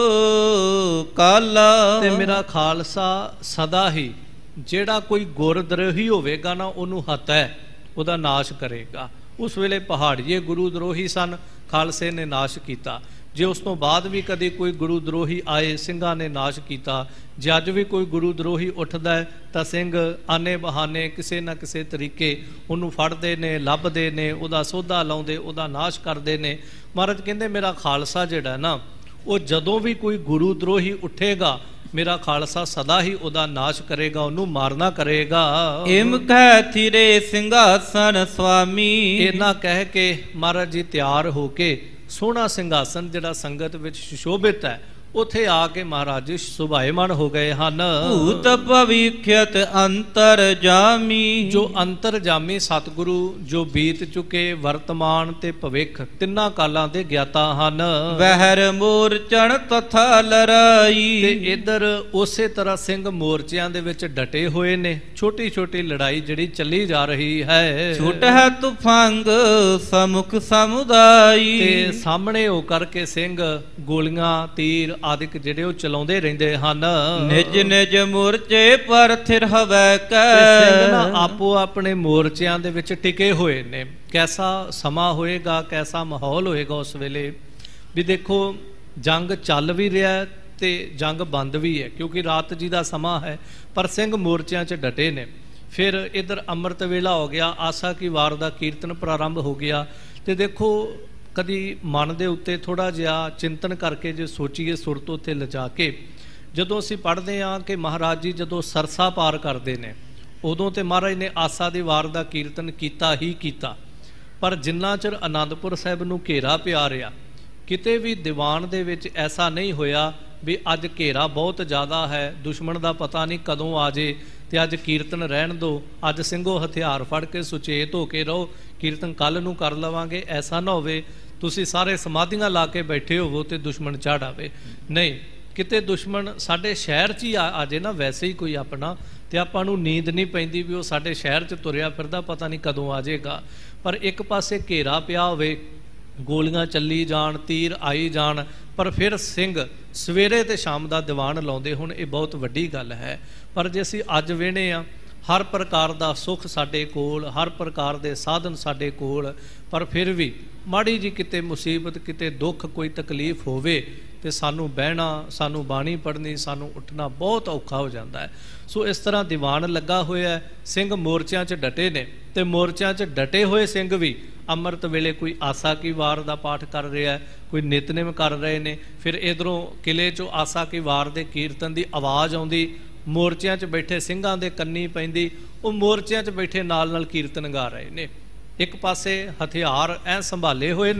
ਕਾਲਾ।
ਤੇ ਮੇਰਾ ਖਾਲਸਾ ਸਦਾ ਹੀ ਜਿਹੜਾ ਕੋਈ ਗੁਰਦਰੋਹੀ ਹੋਵੇਗਾ ਨਾ, ਉਹਨੂੰ ਹਤੈ, ਉਹਦਾ ਨਾਸ਼ ਕਰੇਗਾ। ਉਸ ਵੇਲੇ ਪਹਾੜੀਏ ਗੁਰੂ ਦਰੋਹੀ ਸਨ, ਖਾਲਸੇ ਨੇ ਨਾਸ਼ ਕੀਤਾ। ਜੇ ਉਸ ਤੋਂ ਬਾਅਦ ਵੀ ਕਦੇ ਕੋਈ ਗੁਰੂ ਦਰੋਹੀ ਆਏ, ਸਿੰਘਾਂ ਨੇ ਨਾਸ਼ ਕੀਤਾ। ਜੇ ਅੱਜ ਵੀ ਕੋਈ ਗੁਰੂ ਦਰੋਹੀ ਉੱਠਦਾ ਹੈ ਤਾਂ ਸਿੰਘ ਆਨੇ ਬਹਾਨੇ ਕਿਸੇ ਨਾ ਕਿਸੇ ਤਰੀਕੇ ਉਹਨੂੰ ਫੜਦੇ ਨੇ, ਲੱਭਦੇ ਨੇ, ਉਹਦਾ ਸੋਧਾ ਲਾਉਂਦੇ, ਉਹਦਾ ਨਾਸ਼ ਕਰਦੇ ਨੇ। ਮਹਾਰਾਜ ਕਹਿੰਦੇ ਮੇਰਾ ਖਾਲਸਾ ਜਿਹੜਾ ਨਾ, ਉਹ ਜਦੋਂ ਵੀ ਕੋਈ ਗੁਰੂ ਦਰੋਹੀ ਉੱਠੇਗਾ, ਮੇਰਾ ਖਾਲਸਾ ਸਦਾ ਹੀ ਉਹਦਾ ਨਾਸ਼ ਕਰੇਗਾ, ਉਹਨੂੰ ਮਾਰਨਾ ਕਰੇਗਾ।
ਇਮ ਕਹਿ ਥਿਰੇ ਸਿੰਘਾਸਨ ਸੁਆਮੀ।
ਇਹਨਾਂ ਕਹਿ ਕੇ ਮਹਾਰਾਜ ਜੀ ਤਿਆਰ ਹੋ ਕੇ ਸੋਹਣਾ ਸਿੰਘਾਸਨ ਜਿਹੜਾ ਸੰਗਤ ਵਿੱਚ ਸੁਸ਼ੋਭਿਤ ਹੈ, ਉੱਥੇ ਆ ਕੇ ਮਹਾਰਾਜ ਜੀ ਸੁਭਾਏਮਾਨ ਹੋ ਗਏ ਹਨ।
ਭੂਤ ਭਵਿਖਯਤ ਅੰਤਰ ਜਾਮੀ।
ਜੋ ਅੰਤਰ ਜਾਮੀ ਸਤਿਗੁਰੂ, ਜੋ ਬੀਤ ਚੁੱਕੇ, ਵਰਤਮਾਨ ਤੇ ਭਵਿੱਖ ਤਿੰਨਾਂ ਕਾਲਾਂ ਦੇ ਗਿਆਤਾ ਹਨ।
ਵਹਿਰ ਮੋਰਚਣ ਤਥਾ ਲੜਾਈ।
ਤੇ ਇਧਰ ਉਸੇ ਤਰ੍ਹਾਂ ਸਿੰਘ ਮੋਰਚਿਆਂ ਦੇ ਵਿੱਚ ਡਟੇ ਹੋਏ ਨੇ। ਛੋਟੀ ਛੋਟੀ ਲੜਾਈ ਜਿਹੜੀ ਚੱਲੀ ਜਾ ਰਹੀ ਹੈ।
ਛੁੱਟ ਹੈ ਤੁਫੰਗ ਸਮੁਖ ਸਮੁਦਾਈ।
ਤੇ ਸਾਹਮਣੇ ਹੋ ਕਰਕੇ ਸਿੰਘ ਗੋਲੀਆਂ, ਤੀਰ ਆਦਿਕ ਜਿਹੜੇ ਉਹ ਚਲਾਉਂਦੇ ਰਹਿੰਦੇ ਹਨ।
ਨਿਜ ਨਿਜ ਮੋਰਚੇ ਪਰ ਥਿਰ ਹਵੈ ਕੈ।
ਸਿੰਘ ਨਾ ਆਪੋ ਆਪਣੇ ਮੋਰਚਿਆਂ ਦੇ ਵਿੱਚ ਟਿਕੇ ਹੋਏ ਨੇ। ਕੈਸਾ ਸਮਾਂ ਹੋਏਗਾ, ਕੈਸਾ ਮਾਹੌਲ ਹੋਏਗਾ ਉਸ ਵੇਲੇ ਵੀ। ਦੇਖੋ ਜੰਗ ਚੱਲ ਵੀ ਰਿਹਾ ਤੇ ਜੰਗ ਬੰਦ ਵੀ ਹੈ, ਕਿਉਂਕਿ ਰਾਤ ਜੀ ਦਾ ਸਮਾਂ ਹੈ, ਪਰ ਸਿੰਘ ਮੋਰਚਿਆਂ 'ਚ ਡਟੇ ਨੇ। ਫਿਰ ਇੱਧਰ ਅੰਮ੍ਰਿਤ ਵੇਲਾ ਹੋ ਗਿਆ, ਆਸਾ ਕੀ ਵਾਰ ਦਾ ਕੀਰਤਨ ਪ੍ਰਾਰੰਭ ਹੋ ਗਿਆ। ਤੇ ਦੇਖੋ ਕਦੀ ਮਨ ਦੇ ਉੱਤੇ ਥੋੜ੍ਹਾ ਜਿਹਾ ਚਿੰਤਨ ਕਰਕੇ ਜੇ ਸੋਚੀਏ, ਸੁਰਤ ਉੱਤੇ ਲਿਜਾ ਕੇ, ਜਦੋਂ ਅਸੀਂ ਪੜ੍ਹਦੇ ਹਾਂ ਕਿ ਮਹਾਰਾਜ ਜੀ ਜਦੋਂ ਸਰਸਾ ਪਾਰ ਕਰਦੇ ਨੇ, ਉਦੋਂ ਤੇ ਮਹਾਰਾਜ ਨੇ ਆਸਾ ਦੀ ਵਾਰ ਦਾ ਕੀਰਤਨ ਕੀਤਾ ਹੀ ਕੀਤਾ। ਪਰ ਜਿੰਨਾ ਚਿਰ ਅਨੰਦਪੁਰ ਸਾਹਿਬ ਨੂੰ ਘੇਰਾ ਪਿਆ ਰਿਹਾ, ਕਿਤੇ ਵੀ ਦੀਵਾਨ ਦੇ ਵਿੱਚ ਐਸਾ ਨਹੀਂ ਹੋਇਆ ਵੀ ਅੱਜ ਘੇਰਾ ਬਹੁਤ ਜ਼ਿਆਦਾ ਹੈ, ਦੁਸ਼ਮਣ ਦਾ ਪਤਾ ਨਹੀਂ ਕਦੋਂ ਆ ਜੇ ਤੇ ਅੱਜ ਕੀਰਤਨ ਰਹਿਣ ਦਿਓ, ਅੱਜ ਸਿੰਘੋ ਹਥਿਆਰ ਫੜ ਕੇ ਸੁਚੇਤ ਹੋ ਕੇ ਰਹੋ, ਕੀਰਤਨ ਕੱਲ ਨੂੰ ਕਰ ਲਵਾਂਗੇ। ਐਸਾ ਨਾ ਹੋਵੇ ਤੁਸੀਂ ਸਾਰੇ ਸਮਾਧੀਆਂ ਲਾ ਕੇ ਬੈਠੇ ਹੋਵੋ ਤੇ ਦੁਸ਼ਮਣ ਚੜ੍ਹ ਆਵੇ। ਨਹੀਂ, ਕਿਤੇ ਦੁਸ਼ਮਣ ਸਾਡੇ ਸ਼ਹਿਰ 'ਚ ਹੀ ਆ ਜੇ ਨਾ, ਵੈਸੇ ਹੀ ਕੋਈ ਆਪਣਾ, ਤੇ ਆਪਾਂ ਨੂੰ ਨੀਂਦ ਨਹੀਂ ਪੈਂਦੀ ਵੀ ਉਹ ਸਾਡੇ ਸ਼ਹਿਰ 'ਚ ਤੁਰਿਆ ਫਿਰਦਾ, ਪਤਾ ਨਹੀਂ ਕਦੋਂ ਆ ਜਾਏਗਾ। ਪਰ ਇੱਕ ਪਾਸੇ ਘੇਰਾ ਪਿਆ ਹੋਵੇ, ਗੋਲੀਆਂ ਚੱਲੀ ਜਾਣ, ਤੀਰ ਆਈ ਜਾਣ, ਪਰ ਫਿਰ ਸਿੰਘ ਸਵੇਰੇ ਤੇ ਸ਼ਾਮ ਦਾ ਦੀਵਾਨ ਲਾਉਂਦੇ ਹੁਣ, ਇਹ ਬਹੁਤ ਵੱਡੀ ਗੱਲ ਹੈ। ਪਰ ਜੇ ਅਸੀਂ ਅੱਜ ਵੇਖਦੇ ਹਾਂ, ਹਰ ਪ੍ਰਕਾਰ ਦਾ ਸੁੱਖ ਸਾਡੇ ਕੋਲ, ਹਰ ਪ੍ਰਕਾਰ ਦੇ ਸਾਧਨ ਸਾਡੇ ਕੋਲ, ਪਰ ਫਿਰ ਵੀ ਮਾੜੀ ਜੀ ਕਿਤੇ ਮੁਸੀਬਤ, ਕਿਤੇ ਦੁੱਖ, ਕੋਈ ਤਕਲੀਫ ਹੋਵੇ ਤੇ ਸਾਨੂੰ ਬਹਿਣਾ, ਸਾਨੂੰ ਬਾਣੀ ਪੜ੍ਹਨੀ, ਸਾਨੂੰ ਉੱਠਣਾ ਬਹੁਤ ਔਖਾ ਹੋ ਜਾਂਦਾ ਹੈ। ਸੋ ਇਸ ਤਰ੍ਹਾਂ ਦੀਵਾਨ ਲੱਗਾ ਹੋਇਆ, ਸਿੰਘ ਮੋਰਚਿਆਂ 'ਚ ਡਟੇ ਨੇ। ਤੇ ਮੋਰਚਿਆਂ 'ਚ ਡਟੇ ਹੋਏ ਸਿੰਘ ਵੀ ਅੰਮ੍ਰਿਤ ਵੇਲੇ ਕੋਈ ਆਸਾ ਕੀ ਵਾਰ ਦਾ ਪਾਠ ਕਰ ਰਿਹਾ, ਕੋਈ ਨਿਤਨੇਮ ਕਰ ਰਹੇ ਨੇ। ਫਿਰ ਇਧਰੋਂ ਕਿਲੇ 'ਚੋਂ ਆਸਾ ਕੀ ਵਾਰ ਦੇ ਕੀਰਤਨ ਦੀ ਆਵਾਜ਼ ਆਉਂਦੀ, ਮੋਰਚਿਆਂ 'ਚ ਬੈਠੇ ਸਿੰਘਾਂ ਦੇ ਕੰਨੀ ਪੈਂਦੀ, ਉਹ ਮੋਰਚਿਆਂ 'ਚ ਬੈਠੇ ਨਾਲ ਨਾਲ ਕੀਰਤਨ ਗਾ ਰਹੇ ਨੇ। ਇੱਕ ਪਾਸੇ ਹਥਿਆਰ ਐ ਸੰਭਾਲੇ ਹੋਏ ਨੇ,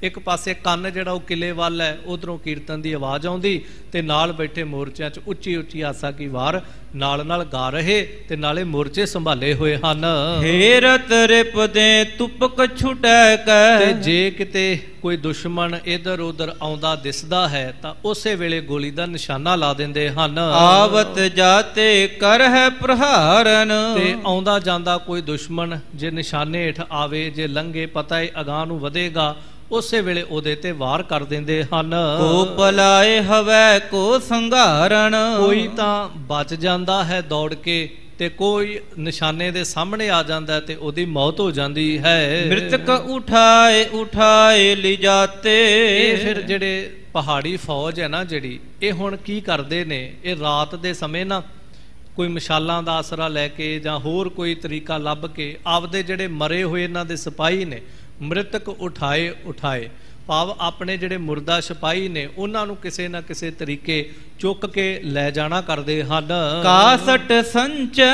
ਇੱਕ ਪਾਸੇ ਕੰਨ ਜਿਹੜਾ ਉਹ ਕਿਲੇ ਵੱਲ ਹੈ, ਉਧਰੋਂ ਕੀਰਤਨ ਦੀ ਆਵਾਜ਼ ਆਉਂਦੀ ਤੇ ਨਾਲ ਬੈਠੇ ਮੋਰਚਿਆਂ 'ਚ ਉੱਚੀ ਉੱਚੀ ਆਸਾ ਕੀ ਵਾਰ ਨਾਲ ਨਾਲ ਗਾ ਰਹੇ ਤੇ ਨਾਲੇ ਮੋਰਚੇ ਸੰਭਾਲੇ ਹੋਏ ਹਨ।
ਹੇਰਤ ਰਿਪਦੇ ਤੁਪਕ ਛੁਟੈ ਕੈ,
ਤੇ ਜੇ ਕਿਤੇ ਕੋਈ ਦੁਸ਼ਮਣ ਇਧਰ ਉਧਰ ਆਉਂਦਾ ਦਿਸਦਾ ਹੈ ਤਾਂ ਉਸੇ ਵੇਲੇ ਗੋਲੀ ਦਾ ਨਿਸ਼ਾਨਾ ਲਾ ਦਿੰਦੇ ਹਨ।
ਆਵਤ ਜਾਤੇ ਕਰ ਹੈ ਪ੍ਰਹਾਰਨ,
ਤੇ ਆਉਂਦਾ ਜਾਂਦਾ ਕੋਈ ਦੁਸ਼ਮਣ ਜੇ ਨਿਸ਼ਾਨੇ ਹੇਠ ਆਵੇ, ਜੇ ਲੰਘੇ ਪਤਾ ਹੈ ਅਗਾਂਹ ਨੂੰ ਵਧੇਗਾ, ਉਸੇ ਵੇਲੇ ਉਹਦੇ ਤੇ ਵਾਰ ਕਰ ਦਿੰਦੇ ਹਨ।
ਕੋ ਪਲਾਏ ਹਵੈ ਕੋ ਸੰਘਾਰਨ,
ਕੋਈ ਤਾਂ ਬਚ ਜਾਂਦਾ ਹੈ ਦੌੜ ਕੇ ਤੇ ਕੋਈ ਨਿਸ਼ਾਨੇ ਦੇ ਸਾਹਮਣੇ ਆ ਜਾਂਦਾ ਤੇ ਉਹਦੀ ਮੌਤ ਹੋ ਜਾਂਦੀ ਹੈ।
ਮ੍ਰਿਤਕ ਉਠਾਏ ਉਠਾਏ ਲਿਜਾਤੇ,
ਇਹ ਫਿਰ ਜਿਹੜੇ ਪਹਾੜੀ ਫੌਜ ਹੈ ਨਾ ਜਿਹੜੀ, ਇਹ ਹੁਣ ਕੀ ਕਰਦੇ ਨੇ, ਇਹ ਰਾਤ ਦੇ ਸਮੇਂ ਨਾ ਕੋਈ ਮਸ਼ਾਲਾਂ ਦਾ ਆਸਰਾ ਲੈ ਕੇ ਜਾਂ ਹੋਰ ਕੋਈ ਤਰੀਕਾ ਲੱਭ ਕੇ ਆਪਦੇ ਜਿਹੜੇ ਮਰੇ ਹੋਏ ਇਹਨਾਂ ਦੇ ਸਿਪਾਹੀ ਨੇ, ਮ੍ਰਿਤਕ ਉਠਾਏ ਉਠਾਏ ਭਾਵ ਆਪਣੇ ਜਿਹੜੇ ਮੁਰਦਾ ਸਿਪਾਹੀ ਨੇ ਉਹਨਾਂ ਨੂੰ ਕਿਸੇ ਨਾ ਕਿਸੇ ਤਰੀਕੇ ਚੁੱਕ ਕੇ ਲੈ ਜਾਣਾ ਕਰਦੇ ਹਨ।
ਕਾਸਟ ਸੰਚੈ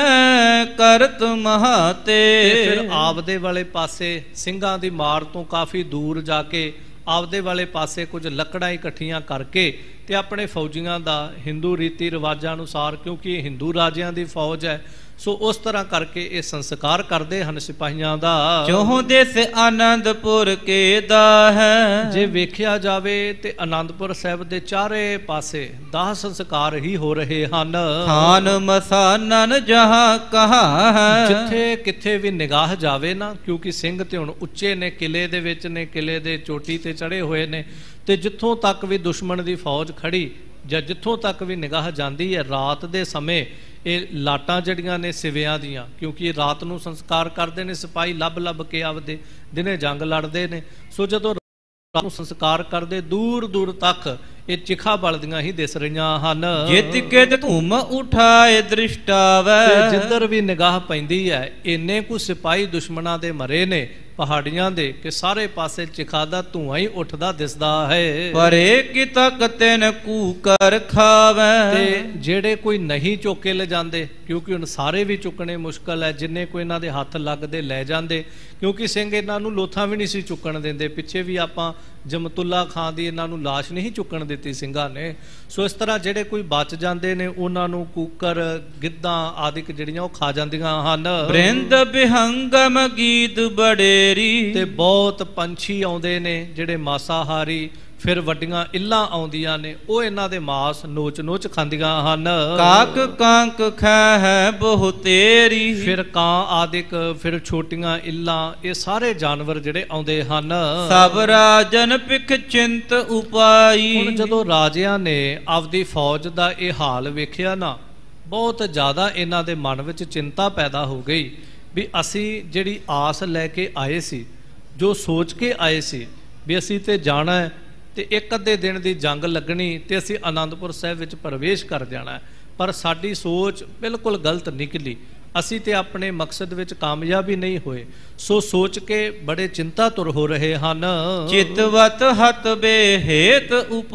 ਕਰਤ ਮਹਾਤੇ,
ਫਿਰ ਆਪਦੇ ਵਾਲੇ ਪਾਸੇ ਸਿੰਘਾਂ ਦੀ ਮਾਰ ਤੋਂ ਕਾਫੀ ਦੂਰ ਜਾ ਕੇ ਆਪਦੇ ਵਾਲੇ ਪਾਸੇ ਕੁਝ ਲੱਕੜਾਂ ਇਕੱਠੀਆਂ ਕਰਕੇ ਤੇ ਆਪਣੇ ਫੌਜੀਆਂ ਦਾ ਹਿੰਦੂ ਰੀਤੀ ਰਿਵਾਜਾਂ ਅਨੁਸਾਰ, ਕਿਉਂਕਿ ਇਹ ਹਿੰਦੂ ਰਾਜਿਆਂ ਦੀ ਫੌਜ ਹੈ, ਸੋ ਉਸ ਤਰ੍ਹਾਂ ਕਰਕੇ ਇਹ ਸੰਸਕਾਰ ਕਰਦੇ ਹਨ ਸਿਪਾਹੀਆਂ ਦਾ।
ਚੌਹ ਦੇਸ ਆਨੰਦਪੁਰ ਕੇ ਦਾ ਹੈ,
ਜੇ ਵੇਖਿਆ ਜਾਵੇ ਤੇ ਆਨੰਦਪੁਰ ਸਾਹਿਬ ਦੇ ਚਾਰੇ ਪਾਸੇ ਦਾਹ ਸੰਸਕਾਰ ਹੀ ਹੋ ਰਹੇ ਹਨ।
ਖਾਨ ਮਸਾਨਨ ਜਹਾਂ ਕਹਾ ਹੈ,
ਜਿੱਥੇ ਕਿੱਥੇ ਵੀ ਨਿਗਾਹ ਜਾਵੇ ਨਾ, ਕਿਉਂਕਿ ਸਿੰਘ ਤੇ ਹੁਣ ਉੱਚੇ ਨੇ, ਕਿਲੇ ਦੇ ਵਿੱਚ ਨੇ, ਕਿਲੇ ਦੇ ਚੋਟੀ ਤੇ ਚੜੇ ਹੋਏ ਨੇ, ਤੇ ਜਿੱਥੋਂ ਤੱਕ ਵੀ ਦੁਸ਼ਮਣ ਦੀ ਫੌਜ ਖੜੀ ਜਾਂ ਜਿੱਥੋਂ ਤੱਕ ਵੀ ਨਿਗਾਹ ਜਾਂਦੀ ਹੈ, ਰਾਤ ਦੇ ਸਮੇਂ ਇਹ ਲਾਟਾਂ ਜਿਹੜੀਆਂ ਨੇ ਸਿਵਿਆਂ ਦੀਆਂ, ਕਿਉਂਕਿ ਇਹ ਰਾਤ ਨੂੰ ਸੰਸਕਾਰ ਕਰਦੇ ਨੇ ਸਿਪਾਹੀ, ਲੱਭ ਲੱਭ ਕੇ ਆਪਦੇ ਦਿਨੇ ਜੰਗ ਲੜਦੇ ਨੇ, ਸੋ ਜਦੋਂ ਰਾਤ ਨੂੰ ਸੰਸਕਾਰ ਕਰਦੇ ਦੂਰ ਦੂਰ ਤੱਕ ਇਹ ਚਿਖਾ ਬਲਦੀਆਂ ਹੀ ਦਿਸ ਰਹੀਆਂ ਹਨ।
ਜਿਤ ਕੇ ਧੂਮ ਉਠਾਏ ਦ੍ਰਿਸ਼ਟਾਵੈ,
ਜਿੱਧਰ ਵੀ ਨਿਗਾਹ ਪੈਂਦੀ ਹੈ ਇੰਨੇ ਕੁ ਸਿਪਾਹੀ ਦੁਸ਼ਮਣਾਂ ਦੇ ਮਰੇ ਨੇ ਪਹਾੜੀਆਂ ਦੇ ਕਿ ਸਾਰੇ ਪਾਸੇ ਚਿਖਾ ਦਾ ਧੂੰਆਂ ਹੀ ਉੱਠਦਾ ਦਿਸਦਾ ਹੈ।
ਪਰੇ ਕੀ ਤਕ ਤੈਨ ਕੂਕਰ ਖਾਵੈ,
ਤੇ ਜਿਹੜੇ ਕੋਈ ਨਹੀਂ ਚੁੱਕ ਕੇ ਲੈ ਜਾਂਦੇ, ਕਿਉਂਕਿ ਹੁਣ ਸਾਰੇ ਵੀ ਚੁੱਕਣੇ ਮੁਸ਼ਕਲ ਹੈ, ਜਿੰਨੇ ਕੋਈ ਇਹਨਾਂ ਦੇ ਹੱਥ ਲੱਗਦੇ ਲੈ ਜਾਂਦੇ, ਕਿਉਂਕਿ ਸਿੰਘ ਇਹਨਾਂ ਨੂੰ ਲੋਥਾਂ ਵੀ ਨਹੀਂ ਸੀ ਚੁੱਕਣ ਦਿੰਦੇ। ਪਿੱਛੇ ਵੀ ਆਪਾਂ ਜਮਤੁੱਲਾ ਖਾਂ ਦੀ ਇਹਨਾਂ ਨੂੰ ਲਾਸ਼ ਨਹੀਂ ਚੁੱਕਣ ਦਿੱਤੀ ਸਿੰਘਾਂ ਨੇ। ਸੋ ਇਸ ਤਰ੍ਹਾਂ ਜਿਹੜੇ ਕੋਈ ਬਚ ਜਾਂਦੇ ਨੇ ਉਹਨਾਂ ਨੂੰ ਕੂਕਰ, ਗਿੱਧਾਂ ਆਦਿਕ ਜਿਹੜੀਆਂ ਉਹ ਖਾ ਜਾਂਦੀਆਂ ਹਨ।
ਬ੍ਰਿੰਦ ਬਿਹੰਗਮ ਗੀਤ ਬੜੇਰੀ,
ਤੇ ਬਹੁਤ ਪੰਛੀ ਆਉਂਦੇ ਨੇ ਜਿਹੜੇ ਮਾਸਾਹਾਰੀ, ਫਿਰ ਵੱਡੀਆਂ ਇੱਲਾਂ ਆਉਂਦੀਆਂ ਨੇ, ਉਹ ਇਹਨਾਂ ਦੇ ਮਾਸ ਨੋਚ ਨੋਚ ਖਾਂਦੀਆਂ ਹਨ।
ਕਾਕ ਕਾਂਕ ਖੈ ਹੈ ਬਹੁਤੇਰੀ,
ਫਿਰ ਕਾਂ ਆਦਿਕ, ਫਿਰ ਛੋਟੀਆਂ ਇੱਲਾਂ, ਇਹ ਸਾਰੇ ਜਾਨਵਰ ਜਿਹੜੇ ਆਉਂਦੇ ਹਨ।
ਸਭ ਰਾਜਨ ਪਿਖ ਚਿੰਤ ਉਪਾਈ,
ਹੁਣ ਜਦੋਂ ਰਾਜਿਆਂ ਨੇ ਆਪਦੀ ਫੌਜ ਦਾ ਇਹ ਹਾਲ ਵੇਖਿਆ ਨਾ, ਬਹੁਤ ਜ਼ਿਆਦਾ ਇਹਨਾਂ ਦੇ ਮਨ ਵਿੱਚ ਚਿੰਤਾ ਪੈਦਾ ਹੋ ਗਈ ਵੀ ਅਸੀਂ ਜਿਹੜੀ ਆਸ ਲੈ ਕੇ ਆਏ ਸੀ, ਜੋ ਸੋਚ ਕੇ ਆਏ ਸੀ ਵੀ ਅਸੀਂ ਤੇ ਜਾਣਾ ਹੈ ਤੇ ਇੱਕ ਅੱਧੇ ਦਿਨ ਦੀ ਜੰਗ ਲੱਗਣੀ ਤੇ ਅਸੀਂ ਆਨੰਦਪੁਰ ਸਾਹਿਬ ਵਿੱਚ ਪ੍ਰਵੇਸ਼ ਕਰ ਜਾਣਾ, ਪਰ ਸਾਡੀ ਸੋਚ ਬਿਲਕੁਲ ਗਲਤ ਨਿਕਲੀ, ਅਸੀਂ ਤੇ ਆਪਣੇ ਮਕਸਦ ਵਿੱਚ ਕਾਮਯਾਬ ਹੀ ਨਹੀਂ ਹੋਏ। ਸੋ ਸੋਚ ਕੇ ਬੜੇ ਚਿੰਤਾਤੁਰ ਹੋ ਰਹੇ ਹਨ।
ਚਿਤਵਤ ਹਤ ਬੇਹੇਤ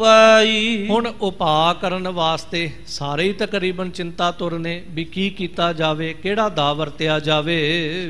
ਉਪਾਈ,
ਹੁਣ ਉਪਾਅ ਕਰਨ ਵਾਸਤੇ ਸਾਰੇ ਹੀ ਤਕਰੀਬਨ ਚਿੰਤਾਤੁਰ ਨੇ ਵੀ ਕੀ ਕੀਤਾ ਜਾਵੇ, ਕਿਹੜਾ ਦਾ ਵਰਤਿਆ ਜਾਵੇ।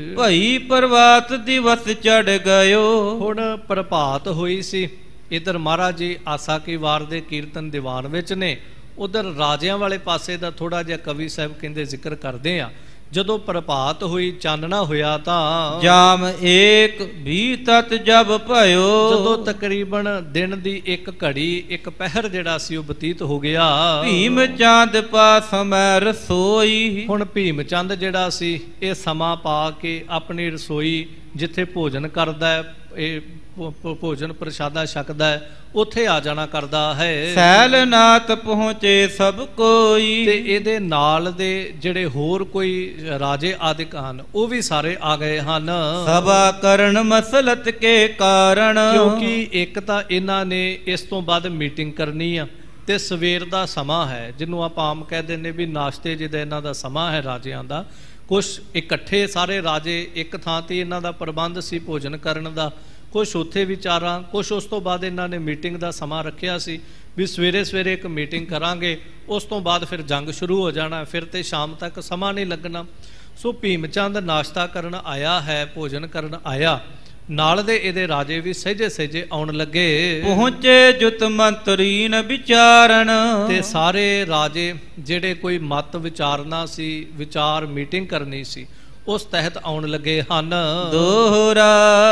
ਭਈ ਪ੍ਰਵਾਤ ਦਿਵਸ ਚੜ ਗਇਓ,
ਹੁਣ ਪ੍ਰਭਾਤ ਹੋਈ ਸੀ, ਇਧਰ ਮਹਾਰਾਜ ਜੀ ਆਸਾ ਕੀ ਵਾਰ ਦੇ ਕੀਰਤਨ ਦੀਵਾਨ ਵਿੱਚ ਨੇ, ਉਧਰ ਰਾਜਿਆਂ ਵਾਲੇ ਪਾਸੇ ਦਾ ਥੋੜਾ ਜਿਹਾ ਕਵੀ ਸਾਹਿਬ ਕਹਿੰਦੇ ਜ਼ਿਕਰ ਕਰਦੇ ਆ। ਜਦੋਂ ਪ੍ਰਭਾਤ ਹੋਈ, ਚਾਨਣਾ ਹੋਇਆ ਤਾਂ
ਜਾਮ ਏਕ ਬੀਤਤ ਜਬ ਭਇਓ,
ਜਦੋਂ ਤਕਰੀਬਨ ਦਿਨ ਦੀ ਇੱਕ ਘੜੀ, ਇੱਕ ਪਹਿਰ ਜਿਹੜਾ ਸੀ ਉਹ ਬਤੀਤ ਹੋ ਗਿਆ।
ਭੀਮ ਚੰਦ ਪਾ ਸਮੈ ਰਸੋਈ,
ਹੁਣ ਭੀਮ ਚੰਦ ਜਿਹੜਾ ਸੀ ਇਹ ਸਮਾਂ ਪਾ ਕੇ ਆਪਣੀ ਰਸੋਈ ਜਿੱਥੇ ਭੋਜਨ ਕਰਦਾ ਹੈ, ਇਹ ਭੋਜਨ ਪ੍ਰਸ਼ਾਦਾ ਛਕਦਾ ਹੈ, ਉੱਥੇ ਆ ਜਾਣਾ ਕਰਦਾ ਹੈ।
ਸੈਲਨਾਥ ਪਹੁੰਚੇ ਸਭ ਕੋਈ,
ਤੇ ਇਹਦੇ ਨਾਲ ਦੇ ਜਿਹੜੇ ਹੋਰ ਕੋਈ ਰਾਜੇ ਆਦਿਕ ਹਨ ਉਹ ਵੀ ਸਾਰੇ ਆ ਗਏ ਹਨ।
ਸਭਾ ਕਰਨ ਮਸਲਤ ਕੇ ਕਾਰਨ,
ਕਿਉਂਕਿ ਇੱਕ ਤਾਂ ਇਹਨਾਂ ਨੇ ਇਸ ਤੋਂ ਬਾਅਦ ਮੀਟਿੰਗ ਕਰਨੀ ਆ ਤੇ ਸਵੇਰ ਦਾ ਸਮਾਂ ਹੈ, ਜਿਹਨੂੰ ਆਪਾਂ ਆਮ ਕਹਿ ਦਿੰਦੇ ਵੀ ਨਾਸ਼ਤੇ ਜਿਹਦਾ ਇਹਨਾਂ ਦਾ ਸਮਾਂ ਹੈ ਰਾਜਿਆਂ ਦਾ। ਕੁਛ ਇਕੱਠੇ ਸਾਰੇ ਰਾਜੇ ਇੱਕ ਥਾਂ ਤੇ ਇਹਨਾਂ ਦਾ ਪ੍ਰਬੰਧ ਸੀ ਭੋਜਨ ਕਰਨ ਦਾ, ਕੁਛ ਉੱਥੇ ਵਿਚਾਰਾਂ, ਕੁਛ ਉਸ ਤੋਂ ਬਾਅਦ ਇਹਨਾਂ ਨੇ ਮੀਟਿੰਗ ਦਾ ਸਮਾਂ ਰੱਖਿਆ ਸੀ ਵੀ ਸਵੇਰੇ ਸਵੇਰੇ ਇੱਕ ਮੀਟਿੰਗ ਕਰਾਂਗੇ, ਉਸ ਤੋਂ ਬਾਅਦ ਫਿਰ ਜੰਗ ਸ਼ੁਰੂ ਹੋ ਜਾਣਾ, ਫਿਰ ਤੇ ਸ਼ਾਮ ਤੱਕ ਸਮਾਂ ਨਹੀਂ ਲੱਗਣਾ। ਸੋ ਭੀਮ ਚੰਦ ਨਾਸ਼ਤਾ ਕਰਨ ਆਇਆ ਹੈ, ਭੋਜਨ ਕਰਨ ਆਇਆ, ਨਾਲ ਦੇ ਇਹਦੇ ਰਾਜੇ ਵੀ ਸਹਿਜੇ ਸਹਿਜੇ ਆਉਣ ਲੱਗੇ।
ਪਹੁੰਚੇ ਜੁਤ ਮੰਤਰੀ ਨ ਵਿਚਾਰਨ,
ਤੇ ਸਾਰੇ ਰਾਜੇ ਜਿਹੜੇ ਕੋਈ ਮਤ ਵਿਚਾਰਨਾ ਸੀ, ਵਿਚਾਰ ਮੀਟਿੰਗ ਕਰਨੀ ਸੀ, ਉਸ ਤਹਿਤ ਆਉਣ ਲੱਗੇ ਹਨ।
ਦੋਹਰਾ